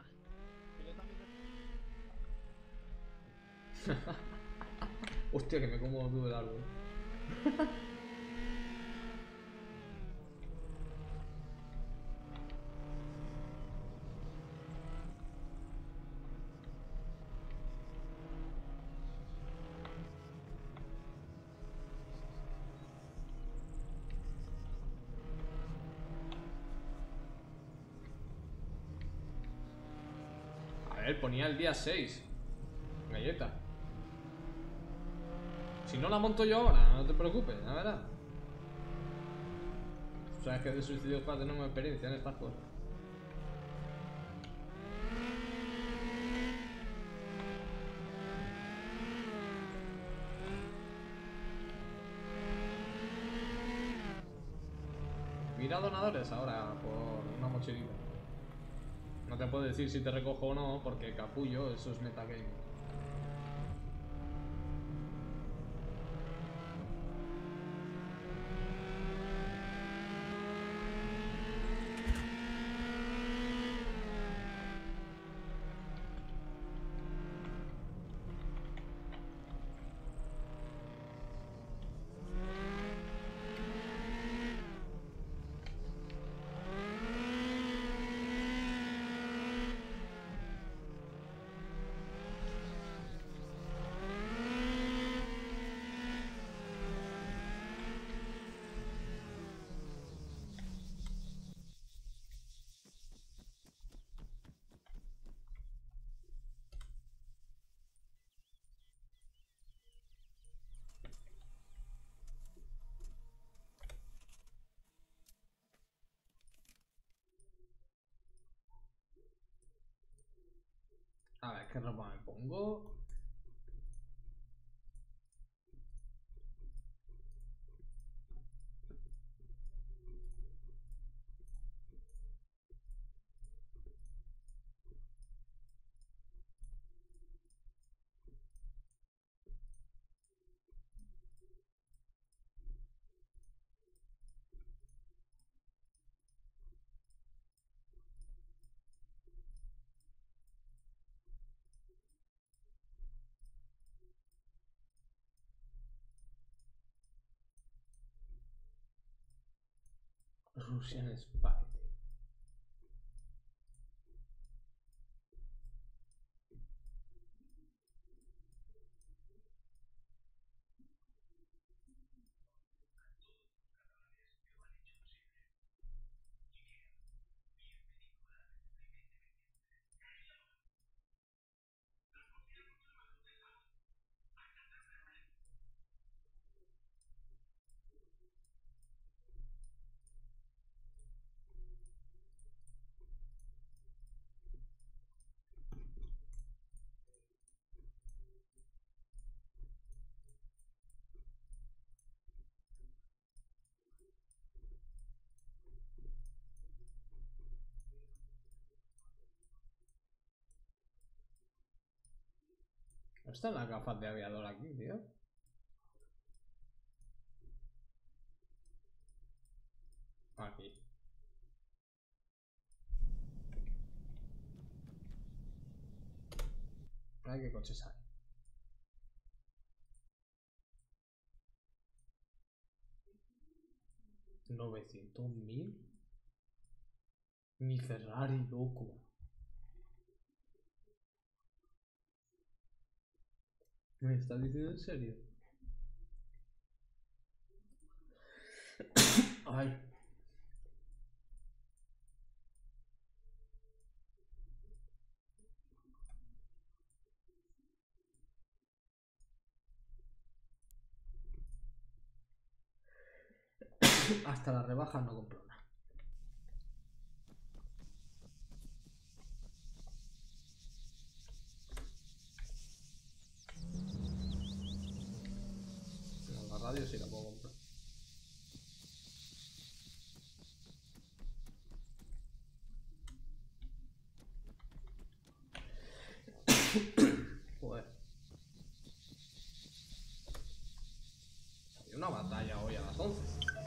[SPEAKER 1] Hostia, que me como tú el árbol. A ver, ponía el día seis. Galleta. Si no la monto yo ahora, no te preocupes, la verdad. Sabes que de suicidio para tener una experiencia en estas cosas. Mira donadores ahora por una mochilita. No te puedo decir si te recojo o no, porque capullo, eso es metagame. A ver, ¿qué ropa me pongo? Russian Spy. No están las gafas de aviador aquí, tío. Aquí. Ay, qué coches hay. novecientos mil. Mi Ferrari, loco. ¿Me estás diciendo en serio? Ay. Hasta la rebaja no compro nada. No, la radio sí la puedo comprar. Joder. Hay una batalla hoy a las once.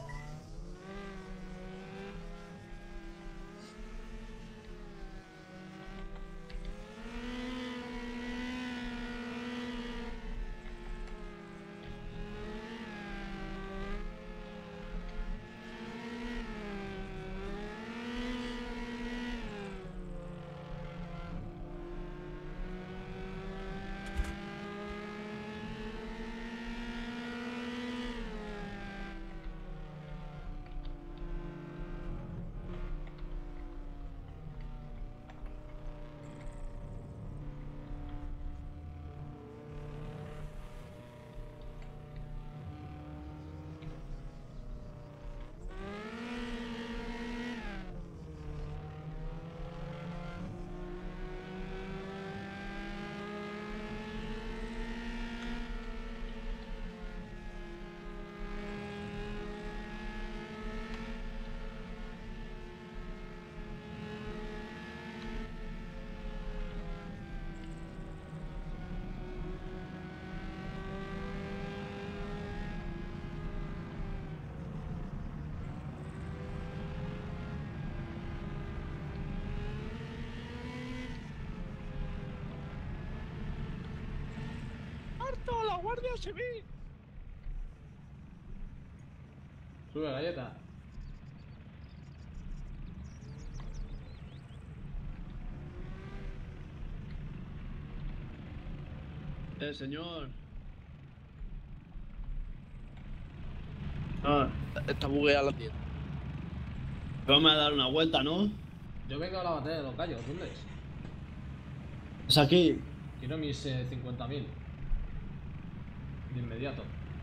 [SPEAKER 23] ¡Harto! ¡La Guardia Civil!
[SPEAKER 1] Sube, galleta.
[SPEAKER 19] Eh, señor. Ah, está bugueada la tienda. Vamos a dar una vuelta, ¿no?
[SPEAKER 1] Yo vengo a la batalla de los gallos, ¿dónde es?
[SPEAKER 19] Es aquí.
[SPEAKER 1] Quiero mis eh, cincuenta mil. De inmediato.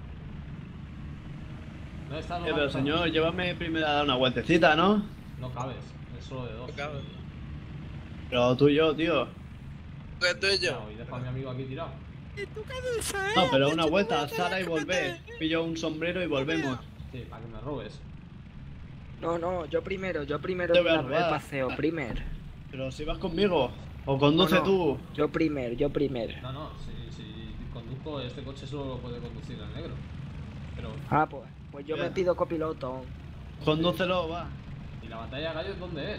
[SPEAKER 1] ¿Dónde está
[SPEAKER 19] Eh, pero señor, llévame primero a dar una vueltecita, ¿no?
[SPEAKER 1] No cabes, es solo de dos.
[SPEAKER 19] No cabes. Pero tú y yo, tío.
[SPEAKER 1] ¿Qué tú y yo? Y deja a mi amigo aquí tirado.
[SPEAKER 23] ¿Y tú qué dices?
[SPEAKER 19] No, pero una vuelta, Sara, y volver. Pillo un sombrero y volvemos.
[SPEAKER 1] Sí, para que me robes.
[SPEAKER 11] No, no, yo primero, yo primero
[SPEAKER 19] Te voy a
[SPEAKER 11] el
[SPEAKER 19] robar.
[SPEAKER 11] paseo, primero.
[SPEAKER 19] Pero si vas conmigo, o conduce
[SPEAKER 11] No, no,
[SPEAKER 19] tú.
[SPEAKER 11] Yo primero, yo primero.
[SPEAKER 1] No, no, si, si conduzco, este coche solo lo puede conducir el negro. Pero.
[SPEAKER 11] Ah, pues, pues yo me pido copiloto.
[SPEAKER 19] Condúcelo, va.
[SPEAKER 1] ¿Y la batalla de gallos dónde es?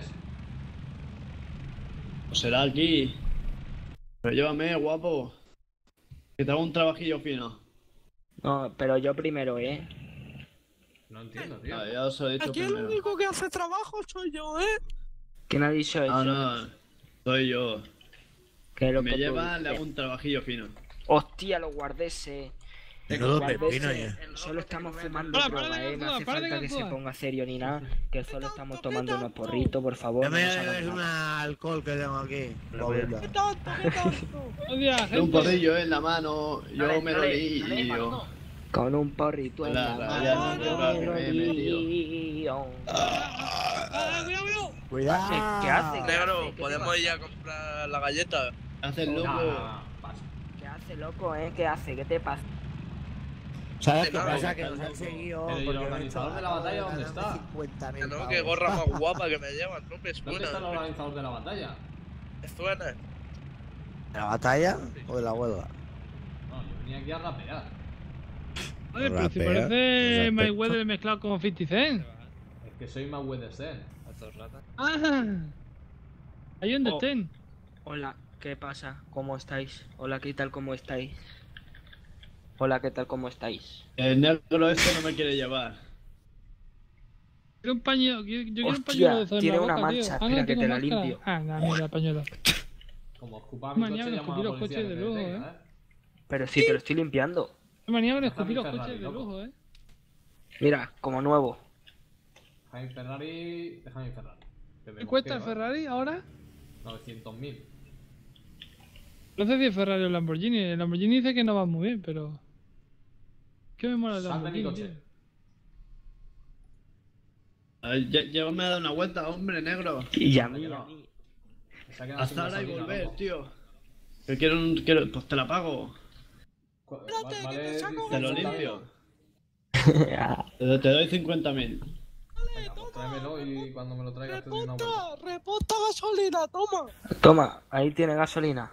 [SPEAKER 19] Pues será aquí. Pero llévame, guapo. Que te hago un trabajillo fino.
[SPEAKER 11] No, pero yo primero, ¿eh?
[SPEAKER 1] No entiendo, tío.
[SPEAKER 19] Ah, ya os lo he dicho
[SPEAKER 23] Aquí el
[SPEAKER 19] primero.
[SPEAKER 23] único que hace trabajo soy yo, ¿eh?
[SPEAKER 11] ¿Quién ha dicho eso?
[SPEAKER 19] Ah, no. Soy yo.
[SPEAKER 11] Que lo
[SPEAKER 19] me
[SPEAKER 11] que tú
[SPEAKER 19] lleva,
[SPEAKER 11] dices.
[SPEAKER 19] le hago un trabajillo fino.
[SPEAKER 11] Hostia, los guardeses.
[SPEAKER 19] Menudo
[SPEAKER 11] Los guardeses,
[SPEAKER 19] pepino, ya.
[SPEAKER 11] Solo estamos fumando
[SPEAKER 23] Hola,
[SPEAKER 11] droga,
[SPEAKER 23] para de
[SPEAKER 11] eh. No
[SPEAKER 23] calcular,
[SPEAKER 11] hace
[SPEAKER 23] para de
[SPEAKER 11] falta que se
[SPEAKER 23] calcular.
[SPEAKER 11] ponga serio ni nada. Que solo estamos tomando unos porritos, por favor.
[SPEAKER 8] Ya
[SPEAKER 11] no
[SPEAKER 8] me
[SPEAKER 11] nos hagan
[SPEAKER 8] es
[SPEAKER 11] nada.
[SPEAKER 8] un alcohol que tengo aquí.
[SPEAKER 23] ¿Qué tanto, qué tanto? Oye,
[SPEAKER 19] Tengo un porrillo en la mano, yo
[SPEAKER 11] Dale,
[SPEAKER 19] me lo
[SPEAKER 11] dale,
[SPEAKER 19] di
[SPEAKER 11] dale,
[SPEAKER 19] y yo.
[SPEAKER 11] Manolo. Con un porrito en
[SPEAKER 19] La
[SPEAKER 11] la
[SPEAKER 19] raya
[SPEAKER 11] mano,
[SPEAKER 19] no
[SPEAKER 11] yo
[SPEAKER 19] toca
[SPEAKER 11] me
[SPEAKER 19] que
[SPEAKER 11] lo
[SPEAKER 19] me he
[SPEAKER 11] di.
[SPEAKER 8] Cuidado.
[SPEAKER 11] ¿Qué hace? ¿Qué
[SPEAKER 10] Negro,
[SPEAKER 11] hace? ¿Qué
[SPEAKER 10] ¿podemos
[SPEAKER 11] te
[SPEAKER 10] ir a comprar la galleta?
[SPEAKER 19] Haces loco.
[SPEAKER 11] pasa? ¿Qué hace, loco, eh? ¿Qué hace? ¿Qué te pasa?
[SPEAKER 8] ¿Sabes qué
[SPEAKER 10] No,
[SPEAKER 8] pasa?
[SPEAKER 10] no,
[SPEAKER 8] Que nos han seguido.
[SPEAKER 1] Pero ¿y el
[SPEAKER 8] porque
[SPEAKER 1] organizador de la batalla dónde está?
[SPEAKER 8] cincuenta mil
[SPEAKER 10] Que no,
[SPEAKER 8] pavos.
[SPEAKER 10] que gorra más guapa que me llevan, no me
[SPEAKER 1] ¿Dónde está el
[SPEAKER 10] suena.
[SPEAKER 1] organizador de la batalla?
[SPEAKER 10] ¿Me suena?
[SPEAKER 8] ¿De la batalla o de la huelga?
[SPEAKER 1] Venía aquí a rapear.
[SPEAKER 14] Oye, pero si parece Mayweather mezclado con cincuenta Cent.
[SPEAKER 1] Es que soy Mayweather Zen.
[SPEAKER 14] Ah, ahí donde
[SPEAKER 11] Oh.
[SPEAKER 14] estén.
[SPEAKER 11] Hola, ¿qué pasa? ¿Cómo estáis? Hola, ¿qué tal? ¿Cómo estáis? Hola, ¿qué tal? ¿Cómo estáis?
[SPEAKER 19] El negro este no me quiere llevar.
[SPEAKER 14] Quiero un pañuelo, quiero- yo quiero un
[SPEAKER 11] Hostia,
[SPEAKER 14] pañuelo de eso en
[SPEAKER 11] tiene
[SPEAKER 14] la
[SPEAKER 11] una
[SPEAKER 14] boca, tío.
[SPEAKER 11] mancha,
[SPEAKER 14] Ah, no,
[SPEAKER 11] espera que
[SPEAKER 14] tengo
[SPEAKER 11] te la
[SPEAKER 14] máscara.
[SPEAKER 11] limpio.
[SPEAKER 14] Ah, nada, mira, pañuelo.
[SPEAKER 1] Como escupa mi
[SPEAKER 14] Manía
[SPEAKER 1] coche,
[SPEAKER 14] con
[SPEAKER 1] llama a
[SPEAKER 14] escupir
[SPEAKER 1] la
[SPEAKER 14] los
[SPEAKER 1] policía
[SPEAKER 14] coches
[SPEAKER 1] que
[SPEAKER 14] de
[SPEAKER 1] me
[SPEAKER 14] lujo,
[SPEAKER 1] detenga,
[SPEAKER 14] eh.
[SPEAKER 1] ¿eh?
[SPEAKER 11] Pero si te lo estoy limpiando.
[SPEAKER 14] Qué manía con
[SPEAKER 1] Deja
[SPEAKER 14] escupir
[SPEAKER 1] mi
[SPEAKER 14] los
[SPEAKER 1] Ferrari,
[SPEAKER 14] coches de
[SPEAKER 1] loco.
[SPEAKER 14] lujo, eh.
[SPEAKER 11] Mira, como nuevo.
[SPEAKER 1] Deja mi Ferrari. Deja mi Ferrari. Que me
[SPEAKER 14] ¿Qué cuesta el
[SPEAKER 1] mosqueo, ¿eh?
[SPEAKER 14] Ferrari ahora?
[SPEAKER 1] novecientos mil.
[SPEAKER 14] No sé si es Ferrari o Lamborghini. El Lamborghini dice que no va muy bien, pero... ¿Qué me mola el
[SPEAKER 1] Sal de mi
[SPEAKER 14] Lamborghini,
[SPEAKER 1] coche.
[SPEAKER 14] tío?
[SPEAKER 19] A ver, lle- llévame a dar una vuelta, hombre, negro.
[SPEAKER 11] Y a
[SPEAKER 1] Anda
[SPEAKER 11] mí,
[SPEAKER 1] que
[SPEAKER 11] a
[SPEAKER 1] no.
[SPEAKER 11] mí.
[SPEAKER 1] Se ha quedado sin
[SPEAKER 19] Hasta ahora y
[SPEAKER 1] gasolina,
[SPEAKER 19] volver,
[SPEAKER 1] loco.
[SPEAKER 19] tío. Que quiero, un- quiero, pues te la pago.
[SPEAKER 1] Cu- va- Vale,
[SPEAKER 19] Te lo
[SPEAKER 1] cincuenta
[SPEAKER 19] limpio.
[SPEAKER 1] mil.
[SPEAKER 19] Te, te doy cincuenta mil.
[SPEAKER 1] Venga, pues tráemelo y cuando me lo traigas te doy una vuelta.
[SPEAKER 10] Reposta gasolina, toma.
[SPEAKER 11] Toma, ahí tiene gasolina.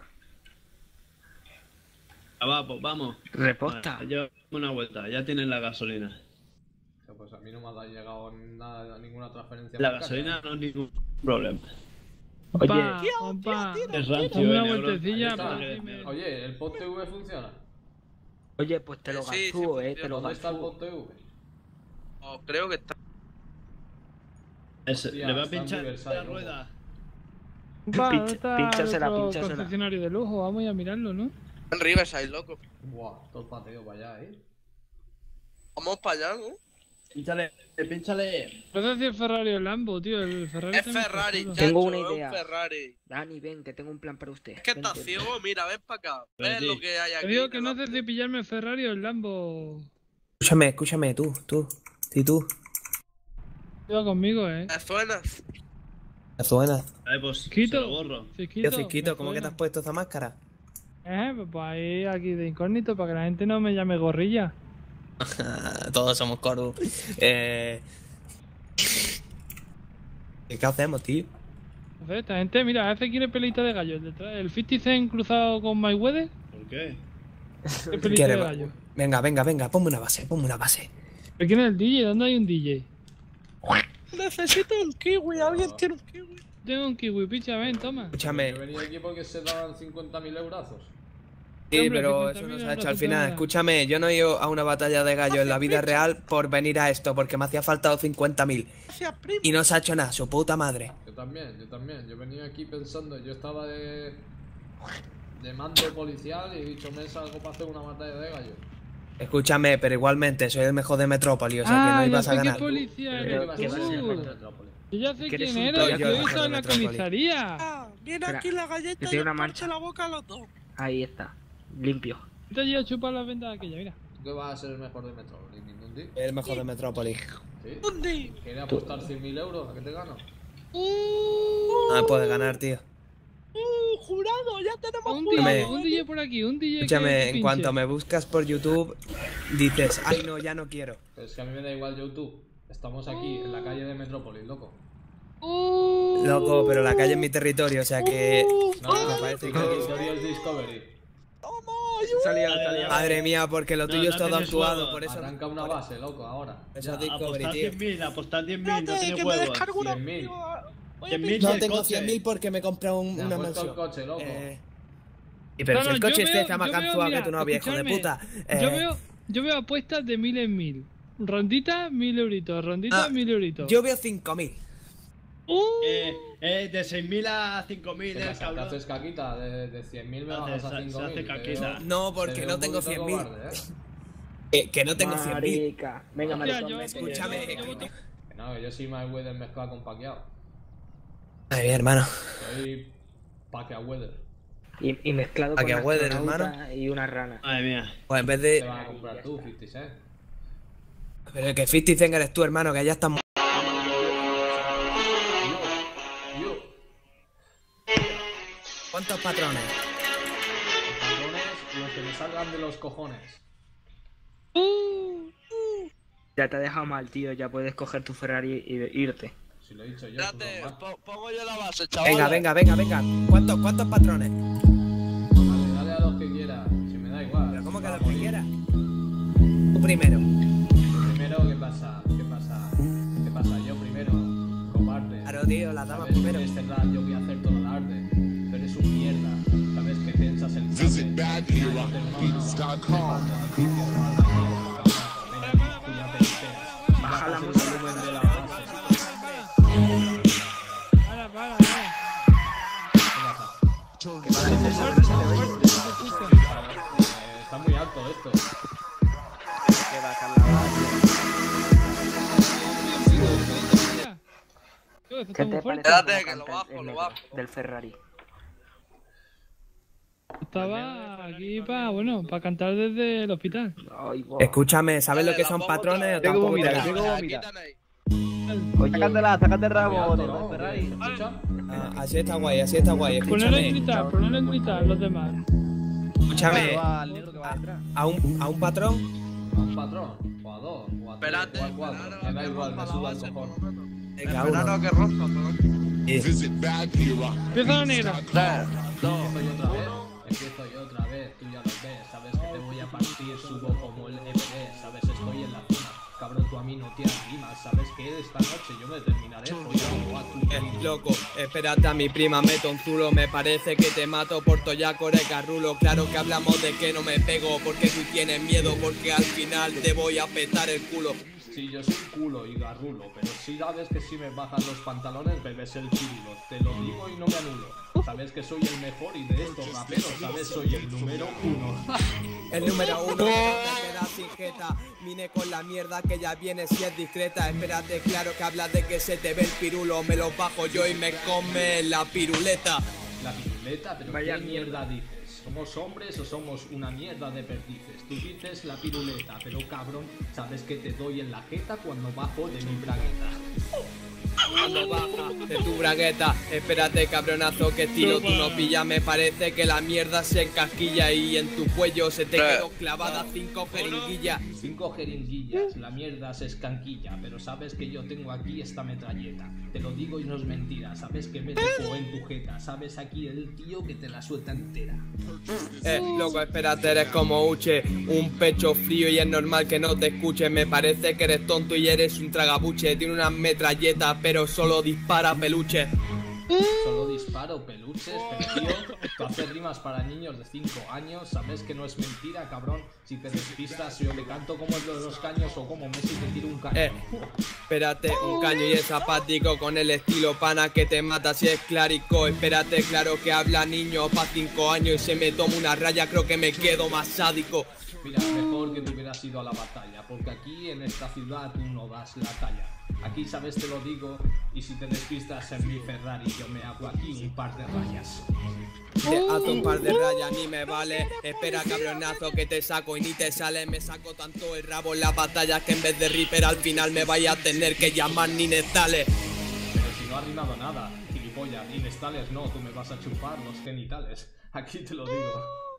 [SPEAKER 19] Ah, va, pues vamos.
[SPEAKER 11] Reposta.
[SPEAKER 19] Vale, llévame una vuelta, ya tienes la gasolina.
[SPEAKER 1] O sea, pues a mí no me ha llegado nada, ninguna transferencia.
[SPEAKER 19] La
[SPEAKER 1] bancaria.
[SPEAKER 19] gasolina no es ningún problema.
[SPEAKER 11] Oye,
[SPEAKER 14] Pa, compa,
[SPEAKER 19] Es rancio,
[SPEAKER 14] dame
[SPEAKER 19] eh,
[SPEAKER 14] una
[SPEAKER 19] negro.
[SPEAKER 14] vueltecilla
[SPEAKER 1] Ahí está.
[SPEAKER 14] para decirme...
[SPEAKER 1] Oye, ¿el Pod T V funciona?
[SPEAKER 11] oye, pues te lo
[SPEAKER 10] Sí, sí,
[SPEAKER 11] ganzúo, eh, te lo
[SPEAKER 1] ¿Dónde está el
[SPEAKER 11] ganzúo.
[SPEAKER 1] Pod T V?
[SPEAKER 10] Oh, creo que está.
[SPEAKER 19] Es-
[SPEAKER 1] Hostia,
[SPEAKER 19] le va a
[SPEAKER 1] está en
[SPEAKER 19] pinchar
[SPEAKER 1] Riverside,
[SPEAKER 19] la
[SPEAKER 1] loco.
[SPEAKER 19] rueda.
[SPEAKER 14] Compa, ¿dónde
[SPEAKER 11] Pincha-
[SPEAKER 14] está
[SPEAKER 11] pínchasela,
[SPEAKER 14] el otro
[SPEAKER 11] pínchasela.
[SPEAKER 14] concesionario de lujo? Vamos a ir a mirarlo, ¿no?
[SPEAKER 10] En Riverside, loco.
[SPEAKER 1] Buah, todo el pateo para allá, ¿eh?
[SPEAKER 10] Vamos para allá, ¿no?
[SPEAKER 19] Pínchale, pínchale.
[SPEAKER 14] No sé si el Ferrari o el Lambo, tío. El Ferrari
[SPEAKER 10] Es
[SPEAKER 14] está muy
[SPEAKER 10] Ferrari,
[SPEAKER 14] cojonudo.
[SPEAKER 10] chacho,
[SPEAKER 11] Tengo una
[SPEAKER 10] es un
[SPEAKER 11] idea.
[SPEAKER 10] Ferrari.
[SPEAKER 11] Dani, ven, que tengo un plan para usted.
[SPEAKER 10] Es que estás
[SPEAKER 11] Vente.
[SPEAKER 10] ciego, mira, ven para acá.
[SPEAKER 19] Pero
[SPEAKER 10] Ves
[SPEAKER 19] sí.
[SPEAKER 10] lo que hay
[SPEAKER 14] Te
[SPEAKER 10] aquí.
[SPEAKER 14] digo que
[SPEAKER 10] en
[SPEAKER 14] no
[SPEAKER 10] el
[SPEAKER 14] sé si pillarme el Ferrari o el Lambo.
[SPEAKER 8] Escúchame, escúchame, tú, tú. Sí, tú.
[SPEAKER 14] Iba conmigo, eh.
[SPEAKER 10] ¿Me suena?
[SPEAKER 8] Azuena.
[SPEAKER 19] A ver, pues
[SPEAKER 14] Cisquito.
[SPEAKER 19] se lo borro.
[SPEAKER 14] Cisquito,
[SPEAKER 8] Tío, Cisquito,
[SPEAKER 14] me
[SPEAKER 8] ¿cómo que te
[SPEAKER 14] suena.
[SPEAKER 8] has puesto esa máscara?
[SPEAKER 14] Eh, pues, pues ahí aquí de incógnito para que la gente no me llame gorrilla.
[SPEAKER 8] Todos somos Corvo. Eh... ¿Qué hacemos, tío?
[SPEAKER 14] Entonces, esta gente, mira, hace quiere pelita de gallo. El, detrás- el cincuenta Cent cruzado con Mayweather.
[SPEAKER 19] ¿Por qué?
[SPEAKER 14] ¿Qué pelita
[SPEAKER 8] ¿Quiere-
[SPEAKER 14] de gallo?
[SPEAKER 8] Venga, venga, venga, ponme una base, ponme una base.
[SPEAKER 14] ¿Pero quién es el D J? ¿Dónde hay un D J?
[SPEAKER 10] Necesito un kiwi, alguien tiene un kiwi.
[SPEAKER 14] Tengo un kiwi, picha, ven, toma.
[SPEAKER 8] Escúchame.
[SPEAKER 1] Yo venía aquí porque se daban cincuenta mil eurazos.
[SPEAKER 8] Sí,
[SPEAKER 14] Hombre,
[SPEAKER 8] pero
[SPEAKER 14] cincuenta
[SPEAKER 8] eso no
[SPEAKER 14] mil
[SPEAKER 8] se ha hecho
[SPEAKER 14] euros
[SPEAKER 8] al
[SPEAKER 14] tú
[SPEAKER 8] final.
[SPEAKER 14] pagas.
[SPEAKER 8] Escúchame, yo no he ido a una batalla de gallo en la vida real por venir a esto, porque me hacía falta cincuenta mil.
[SPEAKER 10] Gracias, primo.
[SPEAKER 8] Y no se ha hecho nada, su puta madre.
[SPEAKER 1] Yo también, yo también. Yo venía aquí pensando, yo estaba de. de mando policial y he dicho, me salgo para hacer una batalla de gallo.
[SPEAKER 8] Escúchame, pero igualmente soy el mejor de Metrópoli, o sea que
[SPEAKER 14] Ah,
[SPEAKER 8] no
[SPEAKER 14] ya
[SPEAKER 8] ibas a
[SPEAKER 14] sé qué
[SPEAKER 8] ganar.
[SPEAKER 14] policía
[SPEAKER 1] Pero
[SPEAKER 14] eres
[SPEAKER 1] ¿qué vas a hacer
[SPEAKER 14] tú.
[SPEAKER 1] en el Metrópolis?
[SPEAKER 14] Yo ya sé
[SPEAKER 11] Que eres
[SPEAKER 14] quién
[SPEAKER 11] un
[SPEAKER 14] eres,
[SPEAKER 8] toyo
[SPEAKER 14] yo he
[SPEAKER 8] de
[SPEAKER 14] visto en la
[SPEAKER 8] Metrópoli.
[SPEAKER 14] comisaría.
[SPEAKER 10] Ah, viene
[SPEAKER 11] Espera,
[SPEAKER 10] aquí la
[SPEAKER 11] que
[SPEAKER 10] galleta
[SPEAKER 11] tiene
[SPEAKER 10] y
[SPEAKER 11] una
[SPEAKER 10] os
[SPEAKER 11] mancha.
[SPEAKER 10] parche la boca a los dos.
[SPEAKER 11] Ahí está, limpio.
[SPEAKER 14] Te llevo a chupar las ventas aquella, mira.
[SPEAKER 1] ¿Qué vas a ser el mejor de Metrópolis, Mindundi?
[SPEAKER 8] El mejor de Metrópoli.
[SPEAKER 1] ¿Sí?
[SPEAKER 10] ¿Dónde?
[SPEAKER 1] ¿Quieres apostar cien mil euros? ¿A qué te gano?
[SPEAKER 8] No me puedes ganar, tío.
[SPEAKER 10] Uh, jurado, ya tenemos
[SPEAKER 14] Un
[SPEAKER 10] jurado.
[SPEAKER 14] D J,
[SPEAKER 8] Escúchame.
[SPEAKER 14] un D J por aquí, un D J que- que
[SPEAKER 8] Escúchame, en
[SPEAKER 14] pinche.
[SPEAKER 8] cuanto me buscas por YouTube, dices, ay no, ya no quiero.
[SPEAKER 1] Pero es que a mí me da igual YouTube. Estamos aquí, en la calle de Metrópolis, loco.
[SPEAKER 14] Uh,
[SPEAKER 8] Loco, pero la calle es mi territorio, o sea que...
[SPEAKER 1] No,
[SPEAKER 8] me
[SPEAKER 1] no,
[SPEAKER 8] parece
[SPEAKER 1] el
[SPEAKER 8] que...
[SPEAKER 1] territorio es Discovery.
[SPEAKER 11] Salía, salía.
[SPEAKER 8] Madre mía, porque lo
[SPEAKER 19] No,
[SPEAKER 8] tuyo
[SPEAKER 19] no
[SPEAKER 8] es todo
[SPEAKER 19] tienes
[SPEAKER 8] actuado,
[SPEAKER 19] huevos.
[SPEAKER 8] por eso...
[SPEAKER 1] Arranca una base, loco, ahora.
[SPEAKER 8] Eso es
[SPEAKER 19] Ya,
[SPEAKER 8] Discovery,
[SPEAKER 19] apostar
[SPEAKER 8] tío.
[SPEAKER 19] cien mil, apostar diez mil, no
[SPEAKER 10] Espérate,
[SPEAKER 19] tiene
[SPEAKER 10] que me
[SPEAKER 19] huevos.
[SPEAKER 10] descargo una.
[SPEAKER 1] cien mil.
[SPEAKER 19] cien mil
[SPEAKER 8] No
[SPEAKER 19] del
[SPEAKER 8] tengo
[SPEAKER 19] coche.
[SPEAKER 8] cien mil porque me he comprado un-
[SPEAKER 1] Me ha
[SPEAKER 8] una
[SPEAKER 1] puesto el
[SPEAKER 8] mansión.
[SPEAKER 1] coche, loco.
[SPEAKER 8] Eh... Y pero
[SPEAKER 14] No,
[SPEAKER 8] si
[SPEAKER 14] no,
[SPEAKER 8] el
[SPEAKER 14] yo
[SPEAKER 8] coche
[SPEAKER 14] veo-
[SPEAKER 8] este está más
[SPEAKER 14] yo veo,
[SPEAKER 8] canzuado que
[SPEAKER 14] mira,
[SPEAKER 8] tu novia, hijo de
[SPEAKER 14] escuchadme,
[SPEAKER 8] puta.
[SPEAKER 14] Yo
[SPEAKER 8] Eh,
[SPEAKER 14] veo, yo veo apuestas de mil en mil. Rondita, mil euritos. Rondita,
[SPEAKER 8] Ah,
[SPEAKER 14] mil euritos.
[SPEAKER 8] Yo veo cinco mil.
[SPEAKER 14] Uh,
[SPEAKER 19] Eh, eh, de seis mil a cinco mil,
[SPEAKER 1] ¿Qué
[SPEAKER 19] el
[SPEAKER 1] pasa? ¿Te
[SPEAKER 19] cabrón.
[SPEAKER 1] haces caquita? De, de cien mil me
[SPEAKER 19] Hace-
[SPEAKER 1] bajas a
[SPEAKER 19] se- se
[SPEAKER 1] cinco mil.
[SPEAKER 19] hace caquita.
[SPEAKER 8] No, porque no tengo cien mil.
[SPEAKER 1] ¿eh?
[SPEAKER 8] Eh, que no tengo cien mil.
[SPEAKER 11] Marica. Venga,
[SPEAKER 14] Hostia,
[SPEAKER 11] maricón,
[SPEAKER 14] yo-
[SPEAKER 11] vete.
[SPEAKER 8] Escúchame.
[SPEAKER 14] yo- yo-
[SPEAKER 8] que-
[SPEAKER 1] Que no, que yo soy Mayweather mezclado con paqueado.
[SPEAKER 8] Ay, mi hermano.
[SPEAKER 1] Soy paqueaweather.
[SPEAKER 11] Y, y mezclado
[SPEAKER 8] ¿A
[SPEAKER 11] con
[SPEAKER 8] qué
[SPEAKER 11] una
[SPEAKER 8] huele,
[SPEAKER 11] astronauta
[SPEAKER 8] hermano?
[SPEAKER 11] y una rana.
[SPEAKER 19] Madre mía.
[SPEAKER 8] Pues en vez
[SPEAKER 1] Te
[SPEAKER 8] de...
[SPEAKER 1] vas a comprar tú, cincuenta Cent.
[SPEAKER 8] Pero el que cincuenta Cent eres tú, hermano, que ya estamos...
[SPEAKER 1] Yo,
[SPEAKER 8] ¿Cuántos patrones?
[SPEAKER 1] cabrones, los que me salgan de los cojones.
[SPEAKER 11] Ya te ha dejado mal, tío. Ya puedes coger tu Ferrari y irte.
[SPEAKER 1] Si lo he dicho yo,
[SPEAKER 10] Espérate,
[SPEAKER 1] puto
[SPEAKER 10] po- pongo yo la base, chaval.
[SPEAKER 8] Venga, venga, venga, venga. ¿Cuántos, cuántos patrones?
[SPEAKER 1] Dale, dale a los que quieras. Si me da igual.
[SPEAKER 8] ¿Pero cómo que lo que quieras. Tú primero.
[SPEAKER 1] Primero, ¿qué pasa? ¿Qué pasa? ¿Qué pasa? Yo primero, cobarde.
[SPEAKER 8] Claro, tío, las damas
[SPEAKER 1] ¿Sabes?
[SPEAKER 8] primero.
[SPEAKER 1] Es verdad, yo voy a hacer todo el arte. Tú eres un mierda. ¿Sabes que tensas el
[SPEAKER 4] Visit bad hero beats dot com.
[SPEAKER 1] Baja la volumen de la base.
[SPEAKER 14] Para, para, para.
[SPEAKER 1] Está muy alto esto.
[SPEAKER 11] Que bajar la base. ¿Qué te parece?
[SPEAKER 10] Espérate, que lo bajo,
[SPEAKER 11] el
[SPEAKER 10] lo
[SPEAKER 11] negro
[SPEAKER 10] bajo.
[SPEAKER 11] del Ferrari.
[SPEAKER 14] Estaba aquí para, bueno, para cantar desde el hospital.
[SPEAKER 8] Escúchame, ¿sabes lo que son patrones?
[SPEAKER 15] Tengo
[SPEAKER 8] Tampoco
[SPEAKER 15] vomita,
[SPEAKER 8] te la-
[SPEAKER 15] tengo vomita.
[SPEAKER 11] Oye,
[SPEAKER 15] Sácatela, sácate el rabo de Ferrari.
[SPEAKER 8] Ah, así está guay, así está guay.
[SPEAKER 14] Ponelo en
[SPEAKER 8] Escúchame,
[SPEAKER 14] gritar, ponelo en gritar los demás.
[SPEAKER 8] escúchame.
[SPEAKER 15] Al negro que va detrás.
[SPEAKER 8] A un, a un patrón.
[SPEAKER 1] ¿A un patrón? ¿O a dos? ¿O a tres? ¿O a cuatro? Me da igual, me suda el cojón.
[SPEAKER 8] Venga, a uno.
[SPEAKER 10] que rompa,
[SPEAKER 8] Eh,
[SPEAKER 4] Visit bad hero
[SPEAKER 14] Empieza la negra.
[SPEAKER 1] Empiezo yo otra vez. Empiezo yo otra vez. Tú ya lo ves. Sabes que te voy a partir. Subo como el E P D. Sabes, estoy en la cima. Cabrón, tú a mí no te arrimas. Sabes que esta noche yo me terminaré follando a tu
[SPEAKER 8] Eh,
[SPEAKER 1] primo.
[SPEAKER 8] loco, espérate a mi prima, meto un zulo. Me parece que te mato por toyaco de carrulo. Claro que hablamos de que no me pego, porque tú tienes miedo, porque al final te voy a petar el culo.
[SPEAKER 1] Sí, yo soy culo y garrulo, pero si sabes que si me bajan los pantalones bebes el pirulo. Te lo digo y no me anulo. Sabes que soy el mejor y de estos raperos, sabes, soy el número uno.
[SPEAKER 8] El número uno, me queda sin jeta. Vine con la mierda que ya viene si es discreta. Espérate, claro que hablas de que se te ve el pirulo. Me lo bajo yo y me come la piruleta.
[SPEAKER 1] La piruleta, pero
[SPEAKER 11] Vaya
[SPEAKER 1] ¿qué mierda dices? ¿Somos hombres o somos una mierda de perdices? Tú dices la piruleta, pero cabrón, sabes que te doy en la jeta cuando bajo de mi bragueta.
[SPEAKER 8] Cuando baja de tu bragueta, espérate cabronazo que tiro tú no pillas. Me parece que la mierda se encasquilla y en tu cuello se te quedó clavada cinco jeringuillas.
[SPEAKER 1] Cinco jeringuillas, la mierda se escanquilla, pero sabes que yo tengo aquí esta metralleta. Te lo digo y no es mentira, sabes que me fuego en tu jeta. Sabes aquí el tío que te la suelta entera.
[SPEAKER 8] Eh, loco, espérate, eres como Uche, un pecho frío y es normal que no te escuche. Me parece que eres tonto y eres un tragabuche. Tiene una metralleta, pero solo dispara peluche.
[SPEAKER 1] Solo disparo peluches, pero tío, tú haces rimas para niños de cinco años, sabes que no es mentira, cabrón. Si te despistas, yo le canto como el de los caños o como Messi te tiro un caño.
[SPEAKER 8] Eh, espérate, un caño y es apático con el estilo pana que te mata si es clarico. Espérate, claro que habla niño pa' cinco años y se me toma una raya, creo que me quedo más sádico.
[SPEAKER 1] Mira, mejor que te hubieras ido a la batalla, porque aquí en esta ciudad tú no das la talla. Aquí sabes, te lo digo, y si te despistas en mi Ferrari, yo me hago aquí un par de rayas.
[SPEAKER 8] Te hago un par de rayas, ni me vale. Espera, cabronazo, que te saco y ni te sale. Me saco tanto el rabo en las batallas que en vez de Reaper al final me vaya a tener que llamar Ninestales.
[SPEAKER 1] Pero si no ha rimado nada, gilipollas, Ninestales no, tú me vas a chupar los genitales. Aquí te lo digo.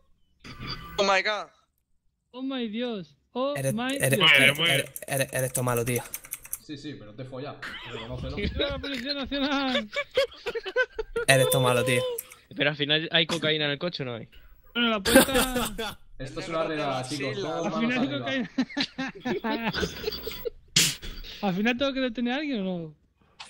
[SPEAKER 10] Oh my god.
[SPEAKER 14] Oh my Dios. Oh
[SPEAKER 8] Eres,
[SPEAKER 14] my
[SPEAKER 8] eres,
[SPEAKER 14] Dios.
[SPEAKER 8] eres, eres, eres, eres todo malo, tío.
[SPEAKER 1] Sí, sí, pero te he follado. Reconócelo.
[SPEAKER 14] ¡Viva la Policía Nacional!
[SPEAKER 8] Eres todo malo, tío.
[SPEAKER 11] Pero al final hay cocaína en el coche, ¿o no hay?
[SPEAKER 14] Bueno, la puerta.
[SPEAKER 1] Esto es una regla, chicos. Todos
[SPEAKER 14] Al
[SPEAKER 1] manos
[SPEAKER 14] final hay
[SPEAKER 1] arriba.
[SPEAKER 14] cocaína. Al final tengo que detener a alguien o no.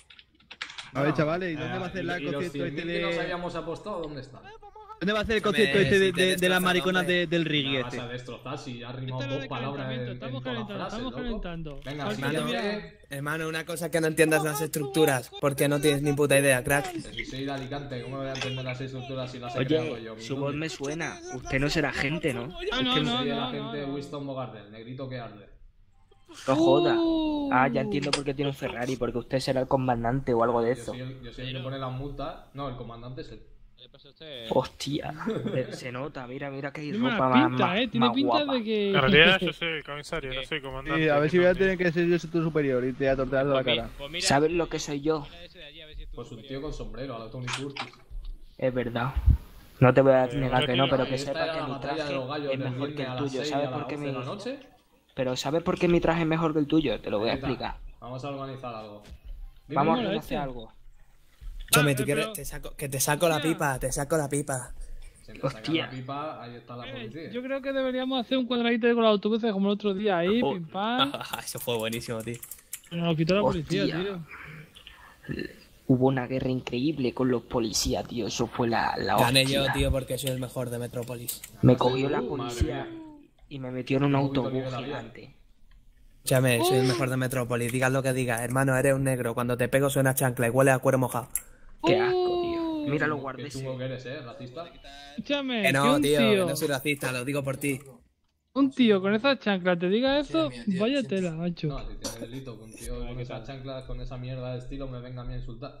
[SPEAKER 15] A ver, chavales, ¿y dónde
[SPEAKER 1] Eh,
[SPEAKER 15] va a hacer
[SPEAKER 1] y-
[SPEAKER 15] la
[SPEAKER 1] y los
[SPEAKER 15] concierto
[SPEAKER 1] cien
[SPEAKER 15] este
[SPEAKER 1] mil que nos
[SPEAKER 15] de.
[SPEAKER 1] habíamos apostado, ¿dónde está?
[SPEAKER 15] ¿Dónde va a hacer el
[SPEAKER 8] Hombre,
[SPEAKER 15] concierto este de,
[SPEAKER 8] si te
[SPEAKER 15] de, de las
[SPEAKER 8] destrozan,
[SPEAKER 15] mariconas
[SPEAKER 8] hombre.
[SPEAKER 15] de- del
[SPEAKER 1] Me
[SPEAKER 15] reggae
[SPEAKER 1] vas
[SPEAKER 15] este?
[SPEAKER 1] a destrozar si has rimado
[SPEAKER 14] Esto es
[SPEAKER 1] dos
[SPEAKER 14] de
[SPEAKER 1] palabras en,
[SPEAKER 14] calentamiento,
[SPEAKER 1] en
[SPEAKER 14] estamos
[SPEAKER 1] toda la
[SPEAKER 14] calentando,
[SPEAKER 1] frase,
[SPEAKER 14] estamos
[SPEAKER 1] loco.
[SPEAKER 14] calentando.
[SPEAKER 1] Venga,
[SPEAKER 14] Falta
[SPEAKER 8] hermano.
[SPEAKER 1] siguiente.
[SPEAKER 8] Hermano, una cosa que no entiendas las estructuras, porque no tienes ni puta idea, crack.
[SPEAKER 1] Si soy de Alicante, ¿cómo voy a entender las estructuras si las he creado yo?
[SPEAKER 11] Oye, su voz me suena. Usted no será gente, ¿no?
[SPEAKER 14] No,
[SPEAKER 1] Es
[SPEAKER 14] no,
[SPEAKER 1] que
[SPEAKER 14] no,
[SPEAKER 1] soy el
[SPEAKER 14] no,
[SPEAKER 1] agente
[SPEAKER 14] no, no.
[SPEAKER 1] Winston Bogardel, negrito que arde.
[SPEAKER 11] No joda.
[SPEAKER 14] Uh.
[SPEAKER 11] Ah, ya entiendo por qué tiene un Ferrari, porque usted será el comandante o algo de
[SPEAKER 1] Yo
[SPEAKER 11] eso.
[SPEAKER 1] soy el, yo soy el que pone la multa. No, el comandante es el.
[SPEAKER 11] Hostia, eh, se nota, mira, mira que hay
[SPEAKER 14] Tiene
[SPEAKER 11] ropa
[SPEAKER 14] una
[SPEAKER 11] más,
[SPEAKER 14] pinta,
[SPEAKER 11] más-
[SPEAKER 14] eh. Tiene
[SPEAKER 11] más
[SPEAKER 14] pinta
[SPEAKER 11] guapa.
[SPEAKER 14] de que.
[SPEAKER 18] En realidad yo soy el comisario, no soy comandante.
[SPEAKER 15] Sí, a ver si voy a
[SPEAKER 18] que
[SPEAKER 15] tener que ser yo tu superior y te voy a tortear toda la cara.
[SPEAKER 11] ¿Sabes lo que soy yo?
[SPEAKER 1] Pues un tío con sombrero, a la Tony Curtis.
[SPEAKER 11] Es verdad. No te voy a
[SPEAKER 18] Eh,
[SPEAKER 11] negar que no, pero que
[SPEAKER 1] Esta
[SPEAKER 11] sepa
[SPEAKER 1] era
[SPEAKER 11] que
[SPEAKER 1] la
[SPEAKER 11] mi
[SPEAKER 1] batalla
[SPEAKER 11] traje
[SPEAKER 1] de los gallos
[SPEAKER 11] es
[SPEAKER 1] del
[SPEAKER 11] mejor que
[SPEAKER 1] viernes
[SPEAKER 11] el
[SPEAKER 1] a las
[SPEAKER 11] tuyo.
[SPEAKER 1] seis
[SPEAKER 11] ¿Sabes
[SPEAKER 1] a las
[SPEAKER 11] por qué
[SPEAKER 1] once de la
[SPEAKER 11] mi...
[SPEAKER 1] noche.
[SPEAKER 11] Pero ¿sabes por qué mi traje es mejor que el tuyo? Te lo voy a
[SPEAKER 1] Neta,
[SPEAKER 11] explicar.
[SPEAKER 1] Vamos a organizar algo.
[SPEAKER 11] Vamos a
[SPEAKER 14] Dímelo,
[SPEAKER 11] hacer
[SPEAKER 14] este.
[SPEAKER 11] algo.
[SPEAKER 8] Chome,
[SPEAKER 14] Ah,
[SPEAKER 8] ¿tú quieres?
[SPEAKER 14] pero-
[SPEAKER 8] Te saco, que te saco la
[SPEAKER 14] Hostia.
[SPEAKER 8] pipa, te saco la pipa.
[SPEAKER 1] Siempre sacar
[SPEAKER 11] Hostia.
[SPEAKER 1] la pipa, ahí está la policía.
[SPEAKER 14] Yo creo que deberíamos hacer un cuadradito con los autobuses como el otro día ahí,
[SPEAKER 13] Oh.
[SPEAKER 14] pim pam.
[SPEAKER 13] Eso fue buenísimo, tío.
[SPEAKER 14] Nos lo quitó la policía,
[SPEAKER 11] Hostia.
[SPEAKER 14] tío.
[SPEAKER 11] Hubo una guerra increíble con los policías, tío. Eso fue la, la
[SPEAKER 13] Gané
[SPEAKER 11] hostia.
[SPEAKER 13] yo, tío, porque soy el mejor de Metrópolis.
[SPEAKER 11] Me cogió la
[SPEAKER 1] Uh, madre
[SPEAKER 11] policía
[SPEAKER 1] mía.
[SPEAKER 11] y me metió en un
[SPEAKER 1] Un poquito
[SPEAKER 11] autobús
[SPEAKER 1] nivel había.
[SPEAKER 11] gigante.
[SPEAKER 13] Escúchame, soy el mejor de Metrópolis. Digas lo que digas, hermano, eres un negro. Cuando te pego suena chancla y huele a cuero mojado.
[SPEAKER 11] Qué asco, tío. Mira los
[SPEAKER 1] Qué
[SPEAKER 11] guardes.
[SPEAKER 1] chungo que eres, ¿eh? Racista.
[SPEAKER 14] Escúchame,
[SPEAKER 13] Que
[SPEAKER 14] que
[SPEAKER 13] no,
[SPEAKER 14] un
[SPEAKER 13] tío, que
[SPEAKER 14] tío,
[SPEAKER 13] no soy racista, lo digo por ti.
[SPEAKER 14] un tío con esa chancla te diga eso, vaya tela, macho.
[SPEAKER 1] No, si tiene delito, que un tío con esas chanclas, con esa mierda de estilo me venga a mí a insultar.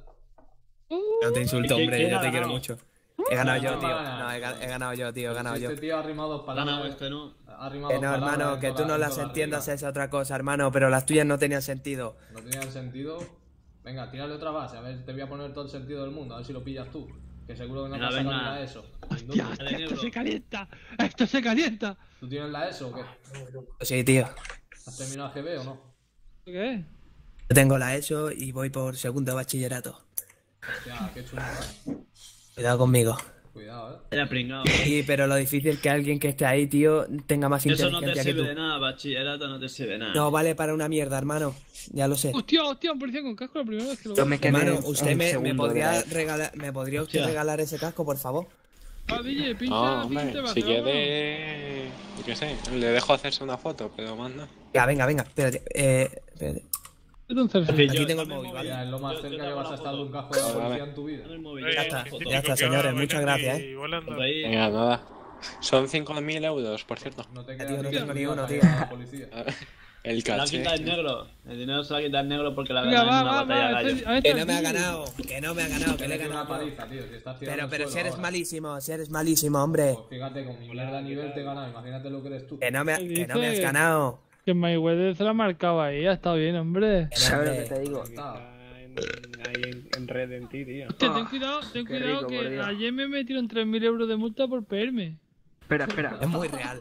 [SPEAKER 13] No te insulto,
[SPEAKER 19] ¿Quién-
[SPEAKER 13] hombre,
[SPEAKER 19] quién
[SPEAKER 13] yo
[SPEAKER 19] ha
[SPEAKER 13] te quiero
[SPEAKER 19] ganado?
[SPEAKER 13] mucho. He ganado yo,
[SPEAKER 1] No,
[SPEAKER 13] tío.
[SPEAKER 1] no, no,
[SPEAKER 13] No, he, ga- he ganado yo, tío, he ganado
[SPEAKER 1] Si
[SPEAKER 13] yo.
[SPEAKER 1] Este tío ha rimado dos palabras.
[SPEAKER 19] Ganado este, ¿no?
[SPEAKER 1] Ha rimado
[SPEAKER 13] Que
[SPEAKER 1] dos
[SPEAKER 13] no,
[SPEAKER 1] palabras
[SPEAKER 13] hermano,
[SPEAKER 1] en
[SPEAKER 13] que
[SPEAKER 1] toda
[SPEAKER 13] tú
[SPEAKER 1] la-
[SPEAKER 13] no
[SPEAKER 1] en
[SPEAKER 13] las
[SPEAKER 1] toda la
[SPEAKER 13] entiendas
[SPEAKER 1] rima.
[SPEAKER 13] es otra cosa, hermano, pero las tuyas no tenían sentido.
[SPEAKER 1] No tenían sentido. Venga, tírale otra base, a ver, te voy a poner todo el sentido del mundo, a ver si lo pillas tú. Que seguro que no
[SPEAKER 19] Venga,
[SPEAKER 1] te has sacado
[SPEAKER 19] venga.
[SPEAKER 1] ni la ESO. Sin
[SPEAKER 14] Hostia,
[SPEAKER 1] duda.
[SPEAKER 14] hostia, esto se calienta, esto se calienta.
[SPEAKER 1] ¿Tú tienes la ESO o qué?
[SPEAKER 13] Sí, tío.
[SPEAKER 1] ¿Has terminado G B o no?
[SPEAKER 14] ¿Qué?
[SPEAKER 13] Yo tengo la ESO y voy por segundo de bachillerato.
[SPEAKER 1] Hostia, qué chulo, ¿eh?
[SPEAKER 13] Cuidado conmigo.
[SPEAKER 1] Cuidado, ¿eh?
[SPEAKER 19] Era pringado.
[SPEAKER 13] Sí, pero lo difícil es que alguien que esté ahí, tío, tenga más
[SPEAKER 19] Eso no te
[SPEAKER 13] inteligencia que
[SPEAKER 19] sirve
[SPEAKER 13] tú.
[SPEAKER 19] de nada, bachillerato no te sirve de nada.
[SPEAKER 13] No vale para una mierda, hermano. Ya lo sé.
[SPEAKER 14] Hostia, hostia, un policía con casco la primera vez que lo
[SPEAKER 11] Yo
[SPEAKER 14] veo.
[SPEAKER 11] me quedé
[SPEAKER 13] Hermano,
[SPEAKER 11] en
[SPEAKER 13] usted
[SPEAKER 11] un
[SPEAKER 13] me, me
[SPEAKER 11] segundo de
[SPEAKER 13] podría
[SPEAKER 11] la-
[SPEAKER 13] regalar, me podría usted
[SPEAKER 19] Hostia.
[SPEAKER 13] regalar ese casco, por favor.
[SPEAKER 14] Ah, D J, pincha,
[SPEAKER 25] No, hombre,
[SPEAKER 14] pincha,
[SPEAKER 25] si
[SPEAKER 14] Barcelona.
[SPEAKER 25] quiere. Yo qué sé, le dejo hacerse una foto, pero manda.
[SPEAKER 13] Ya, venga, venga, espérate. Eh, espérate.
[SPEAKER 14] Vete un selfie.
[SPEAKER 19] Sí,
[SPEAKER 13] Aquí
[SPEAKER 19] yo-
[SPEAKER 13] tengo el
[SPEAKER 19] dame
[SPEAKER 13] móvil,
[SPEAKER 1] Mira,
[SPEAKER 13] ¿vale?
[SPEAKER 1] es lo más
[SPEAKER 19] Yo- yo
[SPEAKER 1] cerca
[SPEAKER 19] te
[SPEAKER 1] que
[SPEAKER 19] hago
[SPEAKER 1] vas a
[SPEAKER 19] la
[SPEAKER 1] estar de un
[SPEAKER 19] foto.
[SPEAKER 1] casco de la
[SPEAKER 25] Vale,
[SPEAKER 1] policía
[SPEAKER 25] vale.
[SPEAKER 1] en tu vida.
[SPEAKER 19] Dame el móvil.
[SPEAKER 13] Ya está,
[SPEAKER 23] típico
[SPEAKER 13] ya está,
[SPEAKER 23] que
[SPEAKER 13] señores,
[SPEAKER 23] va,
[SPEAKER 13] muchas
[SPEAKER 23] venga,
[SPEAKER 13] gracias,
[SPEAKER 23] y
[SPEAKER 13] eh.
[SPEAKER 23] volando.
[SPEAKER 19] Foto ahí.
[SPEAKER 25] Venga, nada. Son cinco mil euros, por cierto.
[SPEAKER 1] No te
[SPEAKER 13] Tío,
[SPEAKER 1] quedas
[SPEAKER 13] no
[SPEAKER 1] ni
[SPEAKER 13] tengo
[SPEAKER 1] que
[SPEAKER 13] ni uno,
[SPEAKER 1] para
[SPEAKER 13] tío.
[SPEAKER 1] llevar a la policía.
[SPEAKER 25] El
[SPEAKER 19] Se la
[SPEAKER 25] caché.
[SPEAKER 19] quita el negro. El dinero se la quita el negro porque la
[SPEAKER 14] Venga,
[SPEAKER 19] gana
[SPEAKER 14] va,
[SPEAKER 19] en una
[SPEAKER 14] va,
[SPEAKER 19] batalla
[SPEAKER 14] va.
[SPEAKER 19] de gallo.
[SPEAKER 14] este- a este
[SPEAKER 13] Que no me ha
[SPEAKER 14] aquí.
[SPEAKER 13] ganado, que no me ha ganado, que le he
[SPEAKER 1] Tienes una
[SPEAKER 13] ganado.
[SPEAKER 1] paliza, tío, si estás tirando
[SPEAKER 13] Pero,
[SPEAKER 1] al
[SPEAKER 13] pero si
[SPEAKER 1] suelo
[SPEAKER 13] eres
[SPEAKER 1] ahora.
[SPEAKER 13] malísimo, si eres malísimo, hombre.
[SPEAKER 1] Pues fíjate, con mi mierda a nivel te he ganado, imagínate lo que eres tú.
[SPEAKER 13] Que no me,
[SPEAKER 14] ¿Qué
[SPEAKER 13] que no me has
[SPEAKER 14] dices?
[SPEAKER 13] ganado.
[SPEAKER 14] Que Mayweather se la ha marcado ahí, ha estado bien, hombre.
[SPEAKER 13] Que no,
[SPEAKER 11] ¿Sabes lo que
[SPEAKER 13] hombre.
[SPEAKER 11] te digo?
[SPEAKER 1] Está.
[SPEAKER 6] Está en, ahí en, en red en ti, tío.
[SPEAKER 14] Hostia,
[SPEAKER 11] Ah,
[SPEAKER 14] ten cuidado, ten
[SPEAKER 11] qué
[SPEAKER 14] cuidado
[SPEAKER 11] rico, por
[SPEAKER 14] que
[SPEAKER 11] Dios.
[SPEAKER 14] ayer me metieron tres mil euros de multa por pedirme.
[SPEAKER 11] Espera, espera.
[SPEAKER 13] Es muy real.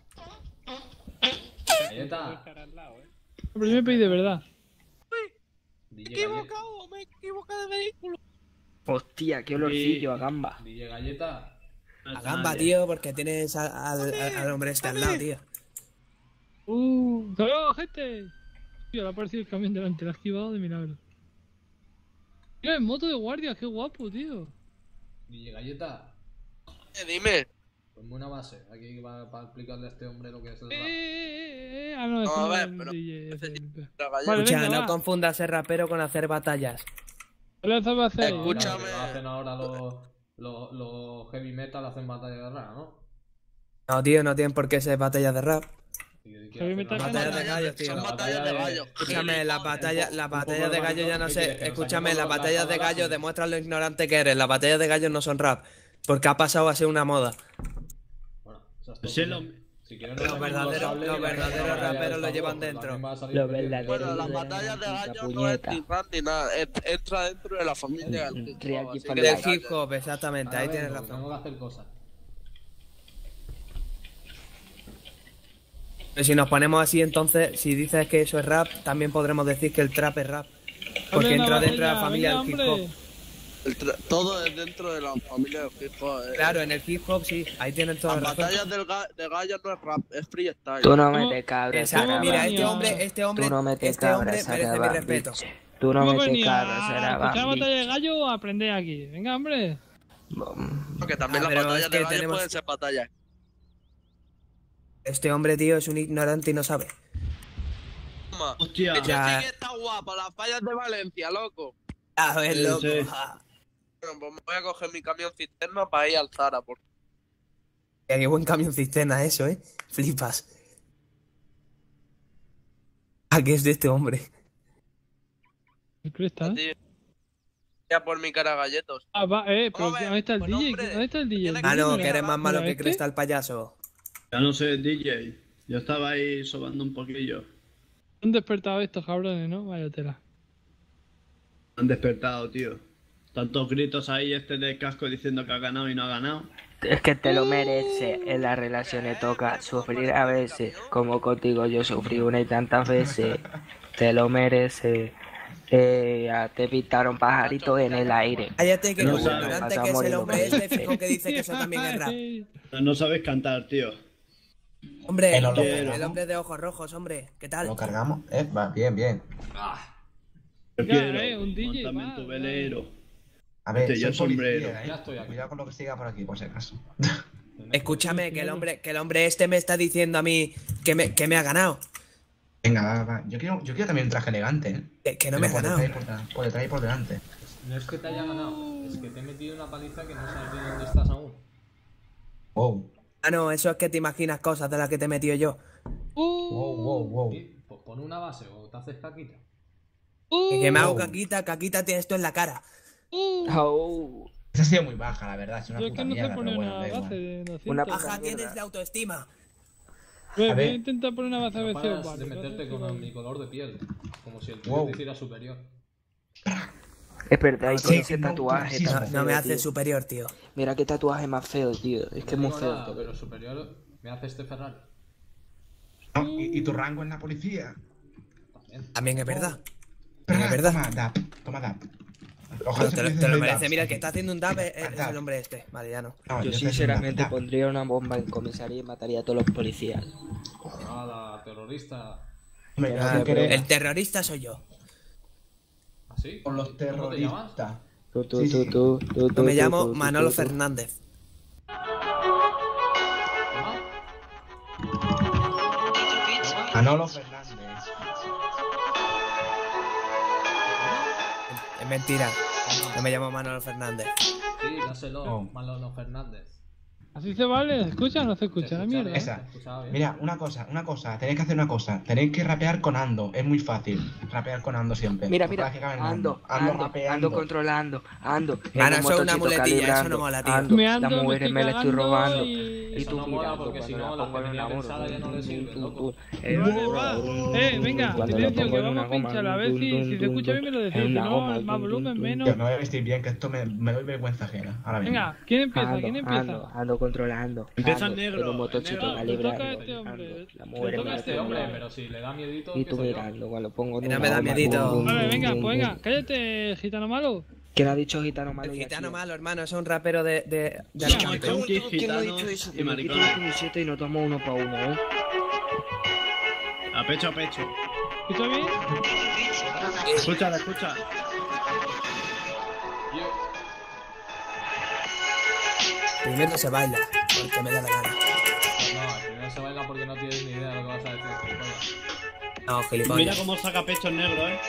[SPEAKER 1] Galleta.
[SPEAKER 14] Pero yo me pedí de verdad.
[SPEAKER 1] D J Galleta.
[SPEAKER 8] me he equivocado de vehículo.
[SPEAKER 11] Hostia, qué olorcillo a gamba.
[SPEAKER 1] D J Galleta.
[SPEAKER 13] A gamba, tío, porque tienes al, al, al- al hombre este al lado, tío.
[SPEAKER 14] Uh, ¡hasta luego, gente! Tío, le ha aparecido el camión delante, lo ha activado de milagro. Mira, en moto de guardia, qué guapo, tío.
[SPEAKER 1] D J Galleta.
[SPEAKER 8] Eh, dime.
[SPEAKER 1] Pues buena base. Aquí va para explicarle a este hombre lo que es el
[SPEAKER 14] Eh,
[SPEAKER 1] rap.
[SPEAKER 14] eh, eh, eh. Ah, no,
[SPEAKER 8] No, a
[SPEAKER 14] es
[SPEAKER 8] ver,
[SPEAKER 14] el
[SPEAKER 8] pero-
[SPEAKER 14] D J, es el-
[SPEAKER 8] La galleta.
[SPEAKER 14] Vale,
[SPEAKER 13] Escucha,
[SPEAKER 14] venga,
[SPEAKER 13] no
[SPEAKER 14] va.
[SPEAKER 13] confundas ser rapero con hacer batallas.
[SPEAKER 14] ¿Qué le vas a hacer?
[SPEAKER 1] No,
[SPEAKER 8] Escúchame.
[SPEAKER 1] claro, que lo hacen ahora los, los, los heavy metal, hacen batalla de rap, ¿no?
[SPEAKER 13] No, tío, no tienen por qué ser batallas de rap.
[SPEAKER 1] Y que quiere
[SPEAKER 14] Heavy
[SPEAKER 1] hacer
[SPEAKER 14] metal
[SPEAKER 1] una
[SPEAKER 14] que
[SPEAKER 13] Batallas
[SPEAKER 1] batalla-
[SPEAKER 13] de gallos, tío.
[SPEAKER 8] Son
[SPEAKER 1] la
[SPEAKER 8] batallas
[SPEAKER 1] batalla
[SPEAKER 8] de gallos.
[SPEAKER 13] Escúchame, las batallas, las batallas de gallo ya no
[SPEAKER 1] ¿Qué
[SPEAKER 13] sé.
[SPEAKER 1] quieres, que nos
[SPEAKER 13] Escúchame,
[SPEAKER 1] saquemos
[SPEAKER 13] las
[SPEAKER 1] los
[SPEAKER 13] batallas de
[SPEAKER 1] cazadores?
[SPEAKER 13] gallo demuestran lo ignorante que eres. Las batallas de gallos no son rap. Porque ha pasado a ser una moda.
[SPEAKER 1] Bueno, esa es tu
[SPEAKER 19] Sí, lo-
[SPEAKER 1] opinión. Si quieres,
[SPEAKER 13] Los
[SPEAKER 1] nos
[SPEAKER 13] verdaderos-
[SPEAKER 1] salimos
[SPEAKER 13] los
[SPEAKER 1] los sables y
[SPEAKER 13] verdaderos
[SPEAKER 1] vamos a
[SPEAKER 13] raperos
[SPEAKER 1] batalla
[SPEAKER 13] lo
[SPEAKER 1] de
[SPEAKER 13] llevan
[SPEAKER 1] Star Wars,
[SPEAKER 13] dentro.
[SPEAKER 1] también va a salir
[SPEAKER 11] Los
[SPEAKER 1] perdiendo.
[SPEAKER 11] verdaderos.
[SPEAKER 8] Bueno, las
[SPEAKER 11] de
[SPEAKER 8] batallas de
[SPEAKER 11] la
[SPEAKER 8] gallos no es
[SPEAKER 11] puñeta.
[SPEAKER 8] ni rap ni nada. es- Entra dentro de la familia del hip
[SPEAKER 11] Real
[SPEAKER 8] hop,
[SPEAKER 11] Hip
[SPEAKER 8] así
[SPEAKER 11] Hop
[SPEAKER 8] que
[SPEAKER 13] Del
[SPEAKER 11] Live.
[SPEAKER 8] no
[SPEAKER 13] hip hop, exactamente, ahí
[SPEAKER 1] Ahora
[SPEAKER 13] tienes
[SPEAKER 1] vengo,
[SPEAKER 13] razón.
[SPEAKER 1] Tengo que hacer cosas.
[SPEAKER 13] Pero si nos ponemos así, entonces, si dices que eso es rap, también podremos decir que el trap es rap. Porque
[SPEAKER 14] Hombre,
[SPEAKER 13] entra
[SPEAKER 14] una
[SPEAKER 13] dentro de la
[SPEAKER 14] batalla,
[SPEAKER 13] familia
[SPEAKER 14] venga,
[SPEAKER 13] del hip
[SPEAKER 14] hombre.
[SPEAKER 13] hop.
[SPEAKER 8] El tra- todo es dentro de la familia del hip hop. eh.
[SPEAKER 13] Claro, en el hip hop sí, ahí tienen toda
[SPEAKER 8] Las
[SPEAKER 13] la razón.
[SPEAKER 8] batallas del ga- de gallos no es rap, es freestyle.
[SPEAKER 11] Tú no me
[SPEAKER 14] ¿Cómo?
[SPEAKER 11] te cabres,
[SPEAKER 13] Exacto,
[SPEAKER 14] ¿Cómo
[SPEAKER 13] mira,
[SPEAKER 14] venía?
[SPEAKER 13] este hombre, este hombre,
[SPEAKER 11] Tú no me te
[SPEAKER 13] este hombre
[SPEAKER 11] cabres,
[SPEAKER 13] merece mi
[SPEAKER 11] Sarabá,
[SPEAKER 13] respeto.
[SPEAKER 11] bitch. Tú no
[SPEAKER 14] ¿Cómo
[SPEAKER 11] me te
[SPEAKER 14] venía
[SPEAKER 11] cabres,
[SPEAKER 14] a
[SPEAKER 11] Sarabá,
[SPEAKER 14] escuchar
[SPEAKER 11] bitch.
[SPEAKER 14] batalla de gallo o a aprender aquí? Venga, hombre.
[SPEAKER 8] Porque también
[SPEAKER 13] Ah,
[SPEAKER 8] las
[SPEAKER 13] pero
[SPEAKER 8] batallas
[SPEAKER 13] es que
[SPEAKER 8] de gallos
[SPEAKER 13] tenemos-
[SPEAKER 8] pueden ser batallas.
[SPEAKER 13] Este hombre, tío, es un ignorante y no sabe.
[SPEAKER 8] Toma.
[SPEAKER 19] Hostia.
[SPEAKER 8] Esto
[SPEAKER 13] Ya.
[SPEAKER 8] sí que está guapo, las fallas de Valencia, loco.
[SPEAKER 13] A ver,
[SPEAKER 19] Sí,
[SPEAKER 13] loco.
[SPEAKER 19] sí.
[SPEAKER 13] ja.
[SPEAKER 8] Bueno, pues me voy a coger mi camión cisterna para ir al Zara. Por...
[SPEAKER 13] Qué buen camión cisterna eso, eh. Flipas. ¿A qué es de este hombre?
[SPEAKER 14] ¿Qué crees, está?
[SPEAKER 8] Ya por mi cara galletos.
[SPEAKER 14] Ah, va, eh, pero
[SPEAKER 8] Vamos a ver,
[SPEAKER 14] ¿dónde está el
[SPEAKER 8] pues,
[SPEAKER 14] D J?
[SPEAKER 8] hombre,
[SPEAKER 14] ¿Dónde está el D J?
[SPEAKER 13] Ah, no,
[SPEAKER 14] Mira,
[SPEAKER 13] que eres más malo
[SPEAKER 14] mira,
[SPEAKER 13] que
[SPEAKER 14] este.
[SPEAKER 13] Cristal Payaso.
[SPEAKER 19] Ya no sé, D J. Yo estaba ahí sobando un poquillo.
[SPEAKER 14] Han despertado estos cabrones, ¿no? Vaya tela.
[SPEAKER 19] Han despertado, tío. Tantos gritos ahí, este de casco diciendo que ha ganado y no ha ganado.
[SPEAKER 11] Es que te lo merece. En las relaciones toca sufrir a veces. Como contigo yo sufrí una y tantas veces. Te lo merece. Eh, ya te pintaron pajaritos en el aire.
[SPEAKER 13] Cállate que
[SPEAKER 19] No
[SPEAKER 13] no,
[SPEAKER 19] sabe.
[SPEAKER 13] ignorante
[SPEAKER 11] Vas a
[SPEAKER 13] que es
[SPEAKER 11] morir,
[SPEAKER 13] el hombre
[SPEAKER 11] hombre.
[SPEAKER 13] este fijo que dice que eso también es rap.
[SPEAKER 19] No sabes cantar, tío.
[SPEAKER 13] Hombre,
[SPEAKER 7] Eh, no lo
[SPEAKER 13] el,
[SPEAKER 7] veo.
[SPEAKER 13] hombre de ojos rojos, hombre. ¿Qué tal?
[SPEAKER 7] Lo cargamos. Eh, va, bien, bien.
[SPEAKER 19] Prefiero
[SPEAKER 14] eh, un D J,
[SPEAKER 19] montame en
[SPEAKER 14] va,
[SPEAKER 19] tu
[SPEAKER 14] va.
[SPEAKER 19] velero.
[SPEAKER 7] A ver,
[SPEAKER 19] Este, yo
[SPEAKER 7] soy
[SPEAKER 19] sombrero.
[SPEAKER 7] policía, ¿eh?
[SPEAKER 1] Ya estoy aquí.
[SPEAKER 7] Cuidado con lo que siga por aquí, por si acaso.
[SPEAKER 13] Escúchame, que el hombre, que el hombre este me está diciendo a mí que me, que me ha ganado.
[SPEAKER 7] Venga, va, va. Yo quiero, yo quiero también un traje elegante, ¿eh?
[SPEAKER 13] Que, que no me ha
[SPEAKER 7] Pero por
[SPEAKER 13] ganado.
[SPEAKER 7] detrás y por, por detrás y por delante.
[SPEAKER 1] No es que te haya ganado, es que te he metido una paliza que no sabes de dónde estás aún.
[SPEAKER 7] Wow.
[SPEAKER 13] Ah, no, eso es que te imaginas cosas de las que te he metido yo.
[SPEAKER 7] Wow, wow, wow.
[SPEAKER 1] Sí, pues pon una base o te haces caquita.
[SPEAKER 13] Que, que me hago
[SPEAKER 7] Wow.
[SPEAKER 13] caquita, caquita tiene esto en la cara.
[SPEAKER 11] Oh,
[SPEAKER 7] Esa ha sido muy baja, la verdad. Es una
[SPEAKER 14] Yo es
[SPEAKER 7] puta
[SPEAKER 14] que no sé
[SPEAKER 7] mierda,
[SPEAKER 14] poner
[SPEAKER 7] pero bueno,
[SPEAKER 14] una
[SPEAKER 7] da igual.
[SPEAKER 14] base de doscientos.
[SPEAKER 11] Una
[SPEAKER 13] Baja
[SPEAKER 11] puta
[SPEAKER 13] tienes
[SPEAKER 11] mierda.
[SPEAKER 13] de autoestima.
[SPEAKER 14] Voy,
[SPEAKER 7] A
[SPEAKER 14] voy a
[SPEAKER 7] ver.
[SPEAKER 14] intentar poner una base
[SPEAKER 1] No
[SPEAKER 14] de versión.
[SPEAKER 1] paras de
[SPEAKER 14] Vale,
[SPEAKER 1] meterte
[SPEAKER 14] vale,
[SPEAKER 1] con
[SPEAKER 14] vale.
[SPEAKER 1] mi color de piel, como si el tuyo
[SPEAKER 7] Wow.
[SPEAKER 1] te hiciera superior.
[SPEAKER 11] es verdad, y
[SPEAKER 7] Sí,
[SPEAKER 11] con ese
[SPEAKER 7] no,
[SPEAKER 11] tatuaje
[SPEAKER 7] sí,
[SPEAKER 11] tan
[SPEAKER 13] No,
[SPEAKER 11] feo,
[SPEAKER 13] no me hace
[SPEAKER 11] tío.
[SPEAKER 13] superior, tío.
[SPEAKER 11] Mira qué tatuaje más feo, tío. Es que es
[SPEAKER 1] No
[SPEAKER 11] muy
[SPEAKER 1] digo
[SPEAKER 11] feo.
[SPEAKER 1] nada,
[SPEAKER 11] tío.
[SPEAKER 1] pero superior me hace este Ferrari.
[SPEAKER 7] No, ¿Y, y tu rango en la policía?
[SPEAKER 1] También.
[SPEAKER 13] También es verdad.
[SPEAKER 7] Pero
[SPEAKER 13] es verdad.
[SPEAKER 7] Toma, dap. Toma, dap.
[SPEAKER 13] Pero
[SPEAKER 7] Ojalá
[SPEAKER 13] te, lo-
[SPEAKER 7] se
[SPEAKER 13] te lo
[SPEAKER 7] me
[SPEAKER 13] merece.
[SPEAKER 7] dap.
[SPEAKER 13] Mira, el que está haciendo un dab es, es
[SPEAKER 7] Dap.
[SPEAKER 13] el hombre este. Vale, ya no.
[SPEAKER 7] No,
[SPEAKER 11] Yo
[SPEAKER 7] te hago un
[SPEAKER 11] sinceramente
[SPEAKER 7] dap, dap.
[SPEAKER 11] pondría una bomba en comisaría y mataría a todos los policías.
[SPEAKER 1] Nada, terrorista.
[SPEAKER 7] Hombre,
[SPEAKER 13] Ah,
[SPEAKER 7] tú que
[SPEAKER 13] pero
[SPEAKER 7] eres-
[SPEAKER 13] el terrorista soy yo.
[SPEAKER 1] ¿Así?
[SPEAKER 7] Con los
[SPEAKER 1] ¿Cómo te llamas?
[SPEAKER 7] terroristas.
[SPEAKER 11] Tú, tú,
[SPEAKER 7] Sí,
[SPEAKER 11] tú,
[SPEAKER 7] sí.
[SPEAKER 11] tú, tú,
[SPEAKER 13] Yo
[SPEAKER 11] tú,
[SPEAKER 13] me
[SPEAKER 11] tú,
[SPEAKER 13] llamo
[SPEAKER 11] tú, tú,
[SPEAKER 13] Manolo
[SPEAKER 11] tú.
[SPEAKER 13] Fernández.
[SPEAKER 1] ¿Cómo?
[SPEAKER 7] Manolo Fernández.
[SPEAKER 13] Es mentira. No me llamo Manolo Fernández.
[SPEAKER 1] Sí, dáselo,
[SPEAKER 7] Oh.
[SPEAKER 1] Manolo Fernández.
[SPEAKER 14] Así se vale, ¿se escucha o no se escucha?
[SPEAKER 1] Se
[SPEAKER 14] La
[SPEAKER 1] escucha
[SPEAKER 14] mierda.
[SPEAKER 1] bien.
[SPEAKER 7] Esa.
[SPEAKER 1] Escuchaba bien.
[SPEAKER 7] Mira, una cosa, una cosa. Tenéis que hacer una cosa. Tenéis que rapear con Ando. Es muy fácil. Rapear con Ando siempre.
[SPEAKER 11] Mira,
[SPEAKER 7] Os
[SPEAKER 11] mira,
[SPEAKER 7] vais a cagar en
[SPEAKER 11] ando,
[SPEAKER 7] Ando
[SPEAKER 11] ando,
[SPEAKER 7] rapeando.
[SPEAKER 11] ando controlando, ando.
[SPEAKER 13] Mano,
[SPEAKER 11] en un
[SPEAKER 13] eso es una
[SPEAKER 11] motochito
[SPEAKER 13] muletilla, eso no
[SPEAKER 11] calibrando,
[SPEAKER 13] mola, tío.
[SPEAKER 11] ando,
[SPEAKER 14] Me ando,
[SPEAKER 11] las
[SPEAKER 14] me
[SPEAKER 11] mujeres
[SPEAKER 14] estoy
[SPEAKER 11] me las estoy
[SPEAKER 14] cagando
[SPEAKER 11] robando.
[SPEAKER 14] y-
[SPEAKER 11] Y
[SPEAKER 1] Eso
[SPEAKER 11] tú
[SPEAKER 1] no mola
[SPEAKER 11] mirando
[SPEAKER 1] porque
[SPEAKER 11] cuando
[SPEAKER 1] si
[SPEAKER 11] la
[SPEAKER 1] no, la
[SPEAKER 11] pongo en
[SPEAKER 1] que
[SPEAKER 11] una
[SPEAKER 1] tenía
[SPEAKER 11] moto.
[SPEAKER 1] pensada ya no le sirve,
[SPEAKER 11] Tum,
[SPEAKER 1] loco.
[SPEAKER 11] tum, tum.
[SPEAKER 14] Vale, va. Eh, venga,
[SPEAKER 11] Cuando
[SPEAKER 14] silencio,
[SPEAKER 11] lo
[SPEAKER 14] que
[SPEAKER 11] pongo en
[SPEAKER 14] vamos
[SPEAKER 11] una
[SPEAKER 14] a pinchar.
[SPEAKER 11] goma,
[SPEAKER 14] A ver
[SPEAKER 11] dum,
[SPEAKER 14] si,
[SPEAKER 11] dum,
[SPEAKER 14] si se
[SPEAKER 11] dum,
[SPEAKER 14] escucha
[SPEAKER 11] dum.
[SPEAKER 14] bien me lo decís.
[SPEAKER 11] En
[SPEAKER 14] Si
[SPEAKER 11] una
[SPEAKER 14] no,
[SPEAKER 11] goma,
[SPEAKER 14] más
[SPEAKER 11] dum,
[SPEAKER 14] volumen,
[SPEAKER 11] dum,
[SPEAKER 14] menos.
[SPEAKER 7] Tío, me voy a vestir bien, que esto me, me doy vergüenza ajena. Ahora mismo.
[SPEAKER 14] Venga, ¿quién empieza?
[SPEAKER 11] Ando,
[SPEAKER 14] ¿Quién empieza?
[SPEAKER 11] ando, ando controlando.
[SPEAKER 19] Empieza
[SPEAKER 11] ando,
[SPEAKER 19] el negro,
[SPEAKER 11] En un
[SPEAKER 19] el
[SPEAKER 11] motochito
[SPEAKER 19] negro.
[SPEAKER 11] calibrando.
[SPEAKER 14] Le toca a este hombre,
[SPEAKER 11] ando,
[SPEAKER 14] le
[SPEAKER 11] las mujeres
[SPEAKER 14] toca
[SPEAKER 11] me
[SPEAKER 14] a
[SPEAKER 11] las
[SPEAKER 14] este
[SPEAKER 1] Este
[SPEAKER 11] estoy
[SPEAKER 1] hombre,
[SPEAKER 11] robando.
[SPEAKER 1] pero si le da miedito,
[SPEAKER 11] Y tú
[SPEAKER 1] empiezo yo.
[SPEAKER 11] mirando cuando pongo en
[SPEAKER 13] No
[SPEAKER 11] una
[SPEAKER 13] me da
[SPEAKER 11] goma,
[SPEAKER 13] miedito.
[SPEAKER 11] bum, bum,
[SPEAKER 14] Vale, venga,
[SPEAKER 11] bum,
[SPEAKER 14] pues venga,
[SPEAKER 11] bum.
[SPEAKER 14] cállate, gitano malo.
[SPEAKER 11] ¿Quién ha dicho gitano malo?
[SPEAKER 13] El
[SPEAKER 11] ya,
[SPEAKER 13] gitano
[SPEAKER 11] tío?
[SPEAKER 13] malo, hermano, es un rapero de, de, de
[SPEAKER 14] Ya,
[SPEAKER 13] Alicante.
[SPEAKER 19] Punkis,
[SPEAKER 11] ¿Quién ha
[SPEAKER 19] gitanos
[SPEAKER 11] dicho eso?
[SPEAKER 19] y
[SPEAKER 11] Que me quito
[SPEAKER 19] maricones.
[SPEAKER 11] la camiseta y nos tomamos uno para uno, ¿eh?
[SPEAKER 19] A pecho a pecho.
[SPEAKER 14] ¿Escucha bien?
[SPEAKER 19] Escúchala, escucha.
[SPEAKER 13] Primero se baila, porque me da la gana.
[SPEAKER 1] No, primero se baila porque no tienes ni idea de lo que vas a decir. gilipollas.
[SPEAKER 13] No,
[SPEAKER 19] Mira
[SPEAKER 13] gilipollas.
[SPEAKER 19] cómo saca pecho el negro, eh.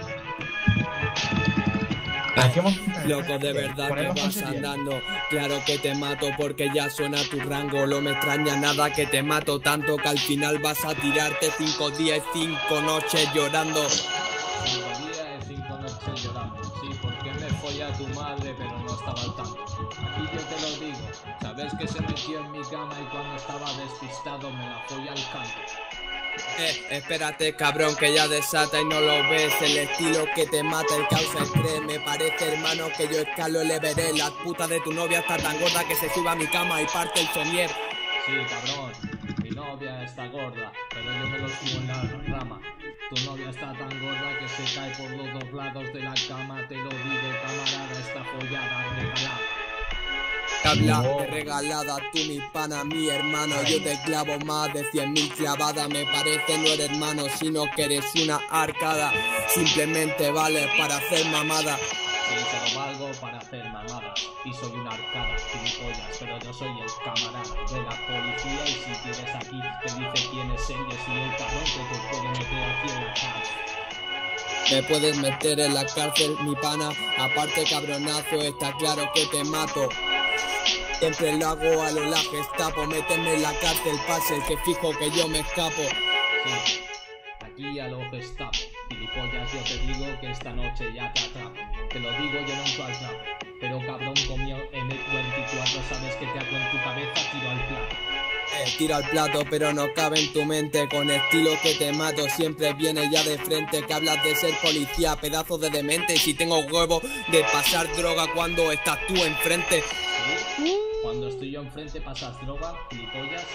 [SPEAKER 7] ¿A qué momento?
[SPEAKER 8] Loco, de verdad que
[SPEAKER 7] Ponemos
[SPEAKER 8] vas
[SPEAKER 7] en serio.
[SPEAKER 8] andando. Claro que te mato porque ya suena tu rango. No me extraña nada que te mato tanto que al final vas a tirarte cinco días y cinco noches llorando.
[SPEAKER 1] Cinco días y cinco noches llorando. Sí, porque me folla a tu madre, pero no estaba al tanto. Aquí yo te lo digo. Sabes que se metió en mi cama y cuando estaba despistado me la folla al canto.
[SPEAKER 8] Eh, espérate, cabrón, que ya desata y no lo ves. El estilo que te mata, el causa estrés. Me parece, hermano, que yo escalo el Everest. La puta de tu novia está tan gorda que se sube a mi cama y parte el somier.
[SPEAKER 1] Sí, cabrón, mi novia está gorda, pero yo me lo subo en la rama. Tu novia está tan gorda que se cae por los dos lados de la cama. Te lo digo, camarada, está follada, regalada.
[SPEAKER 8] Habla de regalada, tú mi pana, mi hermano. Yo te clavo más de cien mil clavadas. Me parece no eres hermano, sino que eres una arcada. Simplemente vales para hacer mamada.
[SPEAKER 1] Sí, solo valgo para hacer mamadas. Y soy una arcada, gilipollas, pero yo soy el camarada de la policía. Y si quieres aquí, te dice quién es ella. Si el cabrón que te puede meter aquí en la cárcel.
[SPEAKER 8] Me puedes meter en la cárcel, mi pana. Aparte, cabronazo, está claro que te mato. Siempre lo hago a lo la Gestapo. Méteme en la cárcel, pase el que fijo que yo me escapo.
[SPEAKER 1] Sí, aquí a lo Gestapo. Gilipollas, yo te digo que esta noche ya te atrapo. Te lo digo, yo nunca al trapo. Pero cabrón, comió en el veinticuatro. Sabes que te hago en tu cabeza, tiro al plato.
[SPEAKER 8] Eh, tiro al plato, pero no cabe en tu mente. Con estilo que te mato, siempre viene ya de frente. Que hablas de ser policía, pedazo de demente. Y si tengo huevo de pasar droga cuando estás tú enfrente.
[SPEAKER 1] ¿Sí? Cuando estoy yo enfrente pasas droga, gilipollas.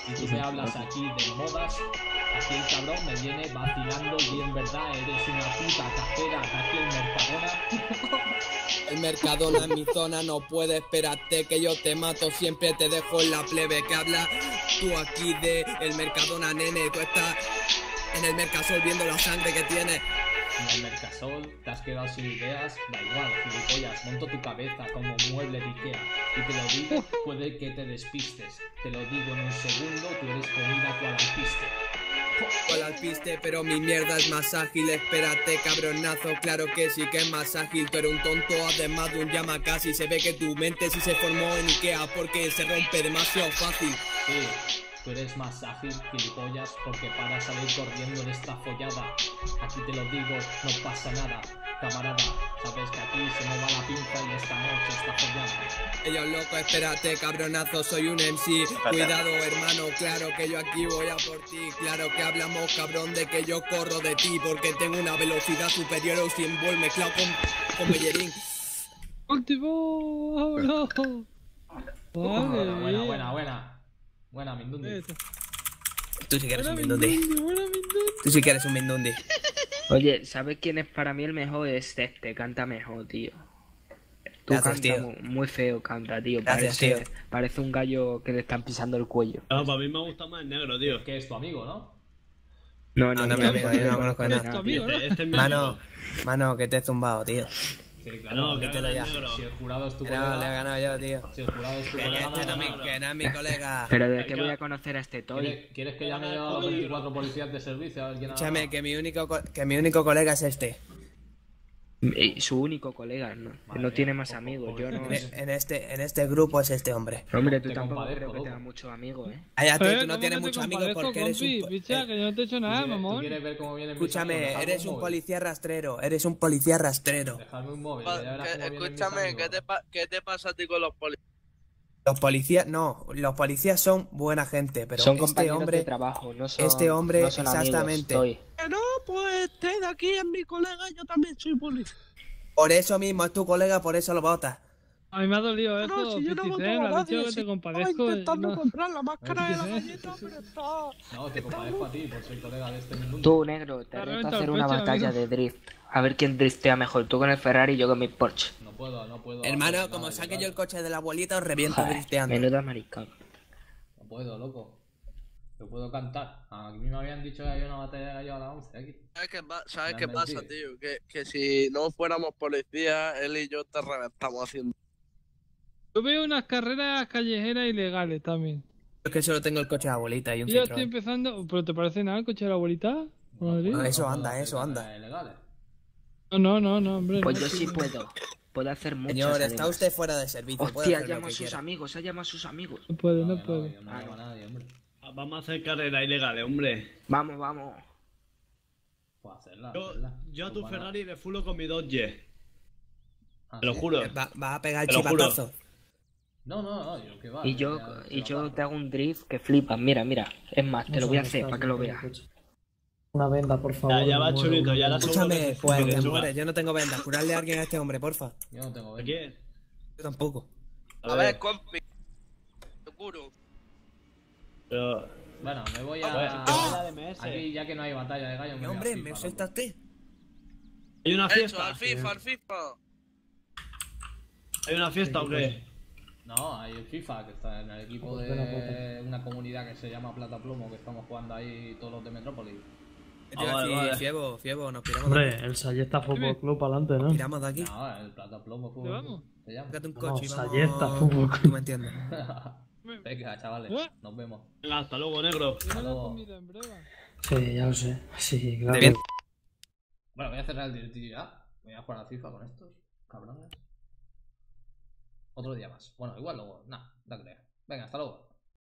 [SPEAKER 1] Y tú me hablas aquí de modas. Aquí el cabrón me viene vacilando y en verdad eres una puta cajera de aquí el Mercadona.
[SPEAKER 8] El Mercadona en mi zona no puede esperarte que yo te mato, siempre te dejo en la plebe que habla. Tú aquí de el Mercadona, nene, tú estás en el Mercasol viendo la sangre que tienes.
[SPEAKER 1] En el Mercasol te has quedado sin ideas, da igual, gilipollas, monto tu cabeza como mueble de Ikea. Y te lo digo, puede que te despistes. Te lo digo en un segundo, tú eres comida cual alpiste.
[SPEAKER 8] Cual alpiste, pero mi mierda es más ágil, espérate cabronazo, claro que sí que es más ágil. Tú eres un tonto, además de un llama casi. Se ve que tu mente sí se formó en Ikea porque se rompe demasiado fácil.
[SPEAKER 1] Sí. Tú eres más ágil, gilipollas, porque para salir corriendo de esta follada. Aquí te lo digo, no pasa nada, camarada. Sabes que aquí se me va la pinza y esta noche está follada.
[SPEAKER 8] Ellos loco, espérate cabronazo, soy un M C. Cuidado hermano, claro que yo aquí voy a por ti. Claro que hablamos cabrón de que yo corro de ti, porque tengo una velocidad superior a un cien volt mezclado con, con Bellerín.
[SPEAKER 14] Último, vámonos.
[SPEAKER 1] Buena,
[SPEAKER 14] Vale,
[SPEAKER 1] buena,
[SPEAKER 14] bien.
[SPEAKER 1] buena, buena. Buena, Mindundi.
[SPEAKER 13] Tú sí que eres un
[SPEAKER 14] Buena
[SPEAKER 13] Mindundi.
[SPEAKER 14] Mindundi, buena Mindundi.
[SPEAKER 13] Tú sí que eres un Mindundi.
[SPEAKER 11] Oye, ¿sabes quién es para mí el mejor? Es este, canta mejor, tío. Tú
[SPEAKER 13] Gracias,
[SPEAKER 11] canta
[SPEAKER 13] tío.
[SPEAKER 11] Muy, muy feo, canta, tío.
[SPEAKER 13] Gracias,
[SPEAKER 11] Parece,
[SPEAKER 13] tío.
[SPEAKER 11] parece un gallo que le están pisando el cuello.
[SPEAKER 19] No, para mí me gusta más el negro, tío.
[SPEAKER 1] Que es tu amigo, ¿no?
[SPEAKER 11] No,
[SPEAKER 13] No,
[SPEAKER 11] no,
[SPEAKER 13] no, mi amigo, yo no conozco de
[SPEAKER 14] Es tu
[SPEAKER 13] nada.
[SPEAKER 14] amigo, ¿no?
[SPEAKER 19] Este, este es mi
[SPEAKER 13] Mano,
[SPEAKER 19] amigo.
[SPEAKER 13] mano, que te he zumbado, tío.
[SPEAKER 1] Sí,
[SPEAKER 19] No, que
[SPEAKER 13] Quítalo
[SPEAKER 19] haga
[SPEAKER 13] ya.
[SPEAKER 19] el negro.
[SPEAKER 1] Si el jurado es tu
[SPEAKER 13] Que no, le he
[SPEAKER 1] colega.
[SPEAKER 13] ganado yo, tío.
[SPEAKER 1] Si el jurado es tu
[SPEAKER 13] Que
[SPEAKER 1] colega.
[SPEAKER 13] este no,
[SPEAKER 1] no,
[SPEAKER 13] mi-
[SPEAKER 1] no, no.
[SPEAKER 13] que no es mi colega.
[SPEAKER 11] Pero de qué
[SPEAKER 19] Venga.
[SPEAKER 11] voy a conocer a este Toy.
[SPEAKER 1] ¿Quieres, ¿Quieres que llame yo a los veinticuatro policías de servicio a ver quién ha
[SPEAKER 13] Escúchame,
[SPEAKER 1] ganado?
[SPEAKER 13] que mi único, co- que mi único colega es este.
[SPEAKER 11] Y su único colega, ¿no?
[SPEAKER 1] Madre
[SPEAKER 11] no tiene
[SPEAKER 1] mía,
[SPEAKER 11] más
[SPEAKER 1] po-
[SPEAKER 11] amigos, yo no...
[SPEAKER 13] En, en este, en este grupo es este hombre.
[SPEAKER 11] Hombre, tú
[SPEAKER 1] Te
[SPEAKER 11] tampoco
[SPEAKER 1] compadezco,
[SPEAKER 11] creo que
[SPEAKER 1] loco.
[SPEAKER 11] tengas muchos amigos, ¿eh?
[SPEAKER 13] Cállate,
[SPEAKER 14] Eh,
[SPEAKER 13] tú no
[SPEAKER 14] ¿cómo
[SPEAKER 13] tienes
[SPEAKER 14] que te
[SPEAKER 13] muchos amigos
[SPEAKER 14] compadezco,
[SPEAKER 13] porque eres
[SPEAKER 14] compi?
[SPEAKER 13] un...
[SPEAKER 14] Picha,
[SPEAKER 13] eh,
[SPEAKER 14] que yo no te he hecho
[SPEAKER 1] ¿Tú
[SPEAKER 14] nada,
[SPEAKER 1] quieres- tú
[SPEAKER 14] mamón.
[SPEAKER 1] quieres ver cómo vienen mis
[SPEAKER 13] Escúchame,
[SPEAKER 1] amigos? Dejadme
[SPEAKER 13] eres un
[SPEAKER 1] móvil.
[SPEAKER 13] policía rastrero, eres un policía rastrero.
[SPEAKER 1] Dejadme un móvil,
[SPEAKER 10] Pa-
[SPEAKER 1] que ya verás
[SPEAKER 10] que-
[SPEAKER 1] cómo vienen mis
[SPEAKER 10] escúchame,
[SPEAKER 1] amigos.
[SPEAKER 10] ¿qué te, pa- ¿qué te pasa a ti con los policías?
[SPEAKER 13] Los policías, no, los policías son buena gente, pero
[SPEAKER 11] Son
[SPEAKER 13] este
[SPEAKER 11] compañeros
[SPEAKER 13] hombre,
[SPEAKER 11] de trabajo, no son...
[SPEAKER 13] este hombre,
[SPEAKER 11] no son amigos,
[SPEAKER 13] exactamente.
[SPEAKER 11] Toy.
[SPEAKER 10] Que no, pues este de aquí es mi colega, yo también soy policía.
[SPEAKER 13] Por eso mismo es tu colega, por eso lo votas.
[SPEAKER 14] A mí me ha dolido
[SPEAKER 10] No,
[SPEAKER 14] eso,
[SPEAKER 10] si yo no
[SPEAKER 14] Piticen,
[SPEAKER 10] voto
[SPEAKER 14] me
[SPEAKER 10] a
[SPEAKER 14] ha dicho
[SPEAKER 10] nadie,
[SPEAKER 14] que
[SPEAKER 10] si
[SPEAKER 14] te compadezco.
[SPEAKER 10] estaba
[SPEAKER 14] y
[SPEAKER 10] intentando
[SPEAKER 14] no.
[SPEAKER 10] comprar la máscara de la
[SPEAKER 14] Piticen.
[SPEAKER 10] galleta, pero está...
[SPEAKER 1] No, te compadezco a ti por ser colega de este mundo.
[SPEAKER 11] Tú, negro, te
[SPEAKER 14] Te ha
[SPEAKER 11] reto a
[SPEAKER 14] reventado
[SPEAKER 11] hacer
[SPEAKER 14] el
[SPEAKER 11] una
[SPEAKER 14] pecho,
[SPEAKER 11] batalla
[SPEAKER 14] amigo.
[SPEAKER 11] de drift. A ver quién driftea mejor, tú con el Ferrari y yo con mi Porsche.
[SPEAKER 1] No puedo, no puedo.
[SPEAKER 13] Hermano,
[SPEAKER 1] hacer
[SPEAKER 13] como
[SPEAKER 1] nada
[SPEAKER 13] saque
[SPEAKER 1] ilegal.
[SPEAKER 13] yo el coche de la abuelita, os reviento
[SPEAKER 11] Joder,
[SPEAKER 13] drifteando.
[SPEAKER 11] menuda maricón.
[SPEAKER 1] No puedo, loco. Yo puedo cantar. A mí me habían dicho que había una batalla de gallo a las once aquí.
[SPEAKER 10] ¿Sabes qué, pa- ¿sabes
[SPEAKER 1] Me
[SPEAKER 10] qué
[SPEAKER 1] han
[SPEAKER 10] pasa,
[SPEAKER 1] mentido.
[SPEAKER 10] tío? Que, que si no fuéramos policías, él y yo te reventamos haciendo...
[SPEAKER 14] Yo veo unas carreras callejeras ilegales también.
[SPEAKER 13] Es que solo tengo el coche de la abuelita y un
[SPEAKER 14] Yo
[SPEAKER 13] Citroën.
[SPEAKER 14] estoy empezando... ¿Pero te parece nada el coche de la abuelita? Madrid?
[SPEAKER 13] No, eso
[SPEAKER 1] puedo
[SPEAKER 13] anda,
[SPEAKER 1] hacer
[SPEAKER 13] eso anda.
[SPEAKER 1] cosas ilegales.
[SPEAKER 14] No, no, no, no, hombre.
[SPEAKER 11] Pues
[SPEAKER 14] no.
[SPEAKER 11] yo sí puedo. Puedo hacer muchas
[SPEAKER 13] Señor, está
[SPEAKER 11] además.
[SPEAKER 13] usted fuera de servicio. puede
[SPEAKER 11] Hostia,
[SPEAKER 13] hacer lo
[SPEAKER 11] llama a
[SPEAKER 13] que
[SPEAKER 11] sus
[SPEAKER 13] quiera.
[SPEAKER 11] amigos, ha llamado a sus amigos.
[SPEAKER 14] No puede,
[SPEAKER 1] No,
[SPEAKER 14] no
[SPEAKER 1] no,
[SPEAKER 14] puede.
[SPEAKER 1] yo no llamo a nadie, hombre.
[SPEAKER 19] Vamos a hacer carreras ilegales, hombre.
[SPEAKER 11] Vamos, vamos.
[SPEAKER 1] Puedo hacerla,
[SPEAKER 19] Yo,
[SPEAKER 1] hacerla.
[SPEAKER 19] yo a
[SPEAKER 1] No
[SPEAKER 19] tu
[SPEAKER 1] pasa nada.
[SPEAKER 19] Ferrari le fulo con mi Dodge.
[SPEAKER 1] Ah,
[SPEAKER 19] Te lo
[SPEAKER 1] ¿sí?
[SPEAKER 19] juro.
[SPEAKER 13] Va, va a pegar el
[SPEAKER 19] Te lo juro.
[SPEAKER 13] chivatazo.
[SPEAKER 1] No, no, no, yo qué va.
[SPEAKER 11] Y yo,
[SPEAKER 1] ya se
[SPEAKER 11] y
[SPEAKER 1] va
[SPEAKER 11] yo
[SPEAKER 1] para.
[SPEAKER 11] te hago un drift que flipas. Mira, mira. Es más, te lo voy a hacer para que lo veas.
[SPEAKER 2] Una venda, por favor.
[SPEAKER 19] Ya, ya va
[SPEAKER 2] me muero,
[SPEAKER 19] chulito,
[SPEAKER 2] me
[SPEAKER 19] ya la
[SPEAKER 2] muero.
[SPEAKER 19] segunda
[SPEAKER 13] Escúchame,
[SPEAKER 19] vez
[SPEAKER 13] pues,
[SPEAKER 19] que
[SPEAKER 13] que
[SPEAKER 19] te suba.
[SPEAKER 13] muere, yo no tengo vendas. Curarle a alguien a este hombre, porfa.
[SPEAKER 1] Yo no tengo
[SPEAKER 19] ¿A
[SPEAKER 1] venta.
[SPEAKER 19] quién?
[SPEAKER 13] Yo tampoco.
[SPEAKER 10] A ver, compi. Seguro.
[SPEAKER 19] Pero...
[SPEAKER 1] Bueno, me voy
[SPEAKER 19] Bueno,
[SPEAKER 1] a.
[SPEAKER 19] yo voy a la D M S.
[SPEAKER 1] Aquí, ya que no hay batalla de gallo, me voy a
[SPEAKER 13] Hombre,
[SPEAKER 1] FIFA,
[SPEAKER 13] ¿me
[SPEAKER 1] loco.
[SPEAKER 13] suelta usted?
[SPEAKER 19] ¿Hay una
[SPEAKER 10] Hecho,
[SPEAKER 19] fiesta?
[SPEAKER 10] al FIFA, al FIFA.
[SPEAKER 19] ¿Hay una fiesta o qué?
[SPEAKER 1] No, hay el FIFA, que está en el equipo de una comunidad que se llama Plata Plomo, que estamos jugando ahí todos los de Metrópolis.
[SPEAKER 13] ¿Qué te iba a
[SPEAKER 19] Ah, vale,
[SPEAKER 13] decir,
[SPEAKER 19] vale.
[SPEAKER 13] Fiebo, Fiebo, nos piramos de
[SPEAKER 2] Hombre,
[SPEAKER 13] aquí.
[SPEAKER 2] el Sayesta Fútbol Club para adelante,
[SPEAKER 13] Nos
[SPEAKER 2] ¿no?
[SPEAKER 13] piramos de aquí.
[SPEAKER 1] No, el Plata Plomo
[SPEAKER 14] ¿Dónde
[SPEAKER 1] fútbol.
[SPEAKER 14] vamos?
[SPEAKER 1] Se llama.
[SPEAKER 13] Búscate un
[SPEAKER 2] No,
[SPEAKER 13] coche y
[SPEAKER 2] Sayesta
[SPEAKER 13] vamos...
[SPEAKER 2] Fútbol
[SPEAKER 13] Tú
[SPEAKER 2] Club.
[SPEAKER 13] me entiendes.
[SPEAKER 1] Venga, chavales,
[SPEAKER 14] ¿Eh?
[SPEAKER 1] nos vemos.
[SPEAKER 19] Venga, hasta luego, negro.
[SPEAKER 14] Tiene la
[SPEAKER 1] luego.
[SPEAKER 14] comida en breve.
[SPEAKER 2] Sí, ya lo sé. Sí, claro.
[SPEAKER 13] De bien.
[SPEAKER 1] Bueno, voy a cerrar el directillo ya. Voy a jugar a FIFA con estos cabrones. Otro día más. Bueno, igual luego. Nah, no creo. Venga, hasta luego.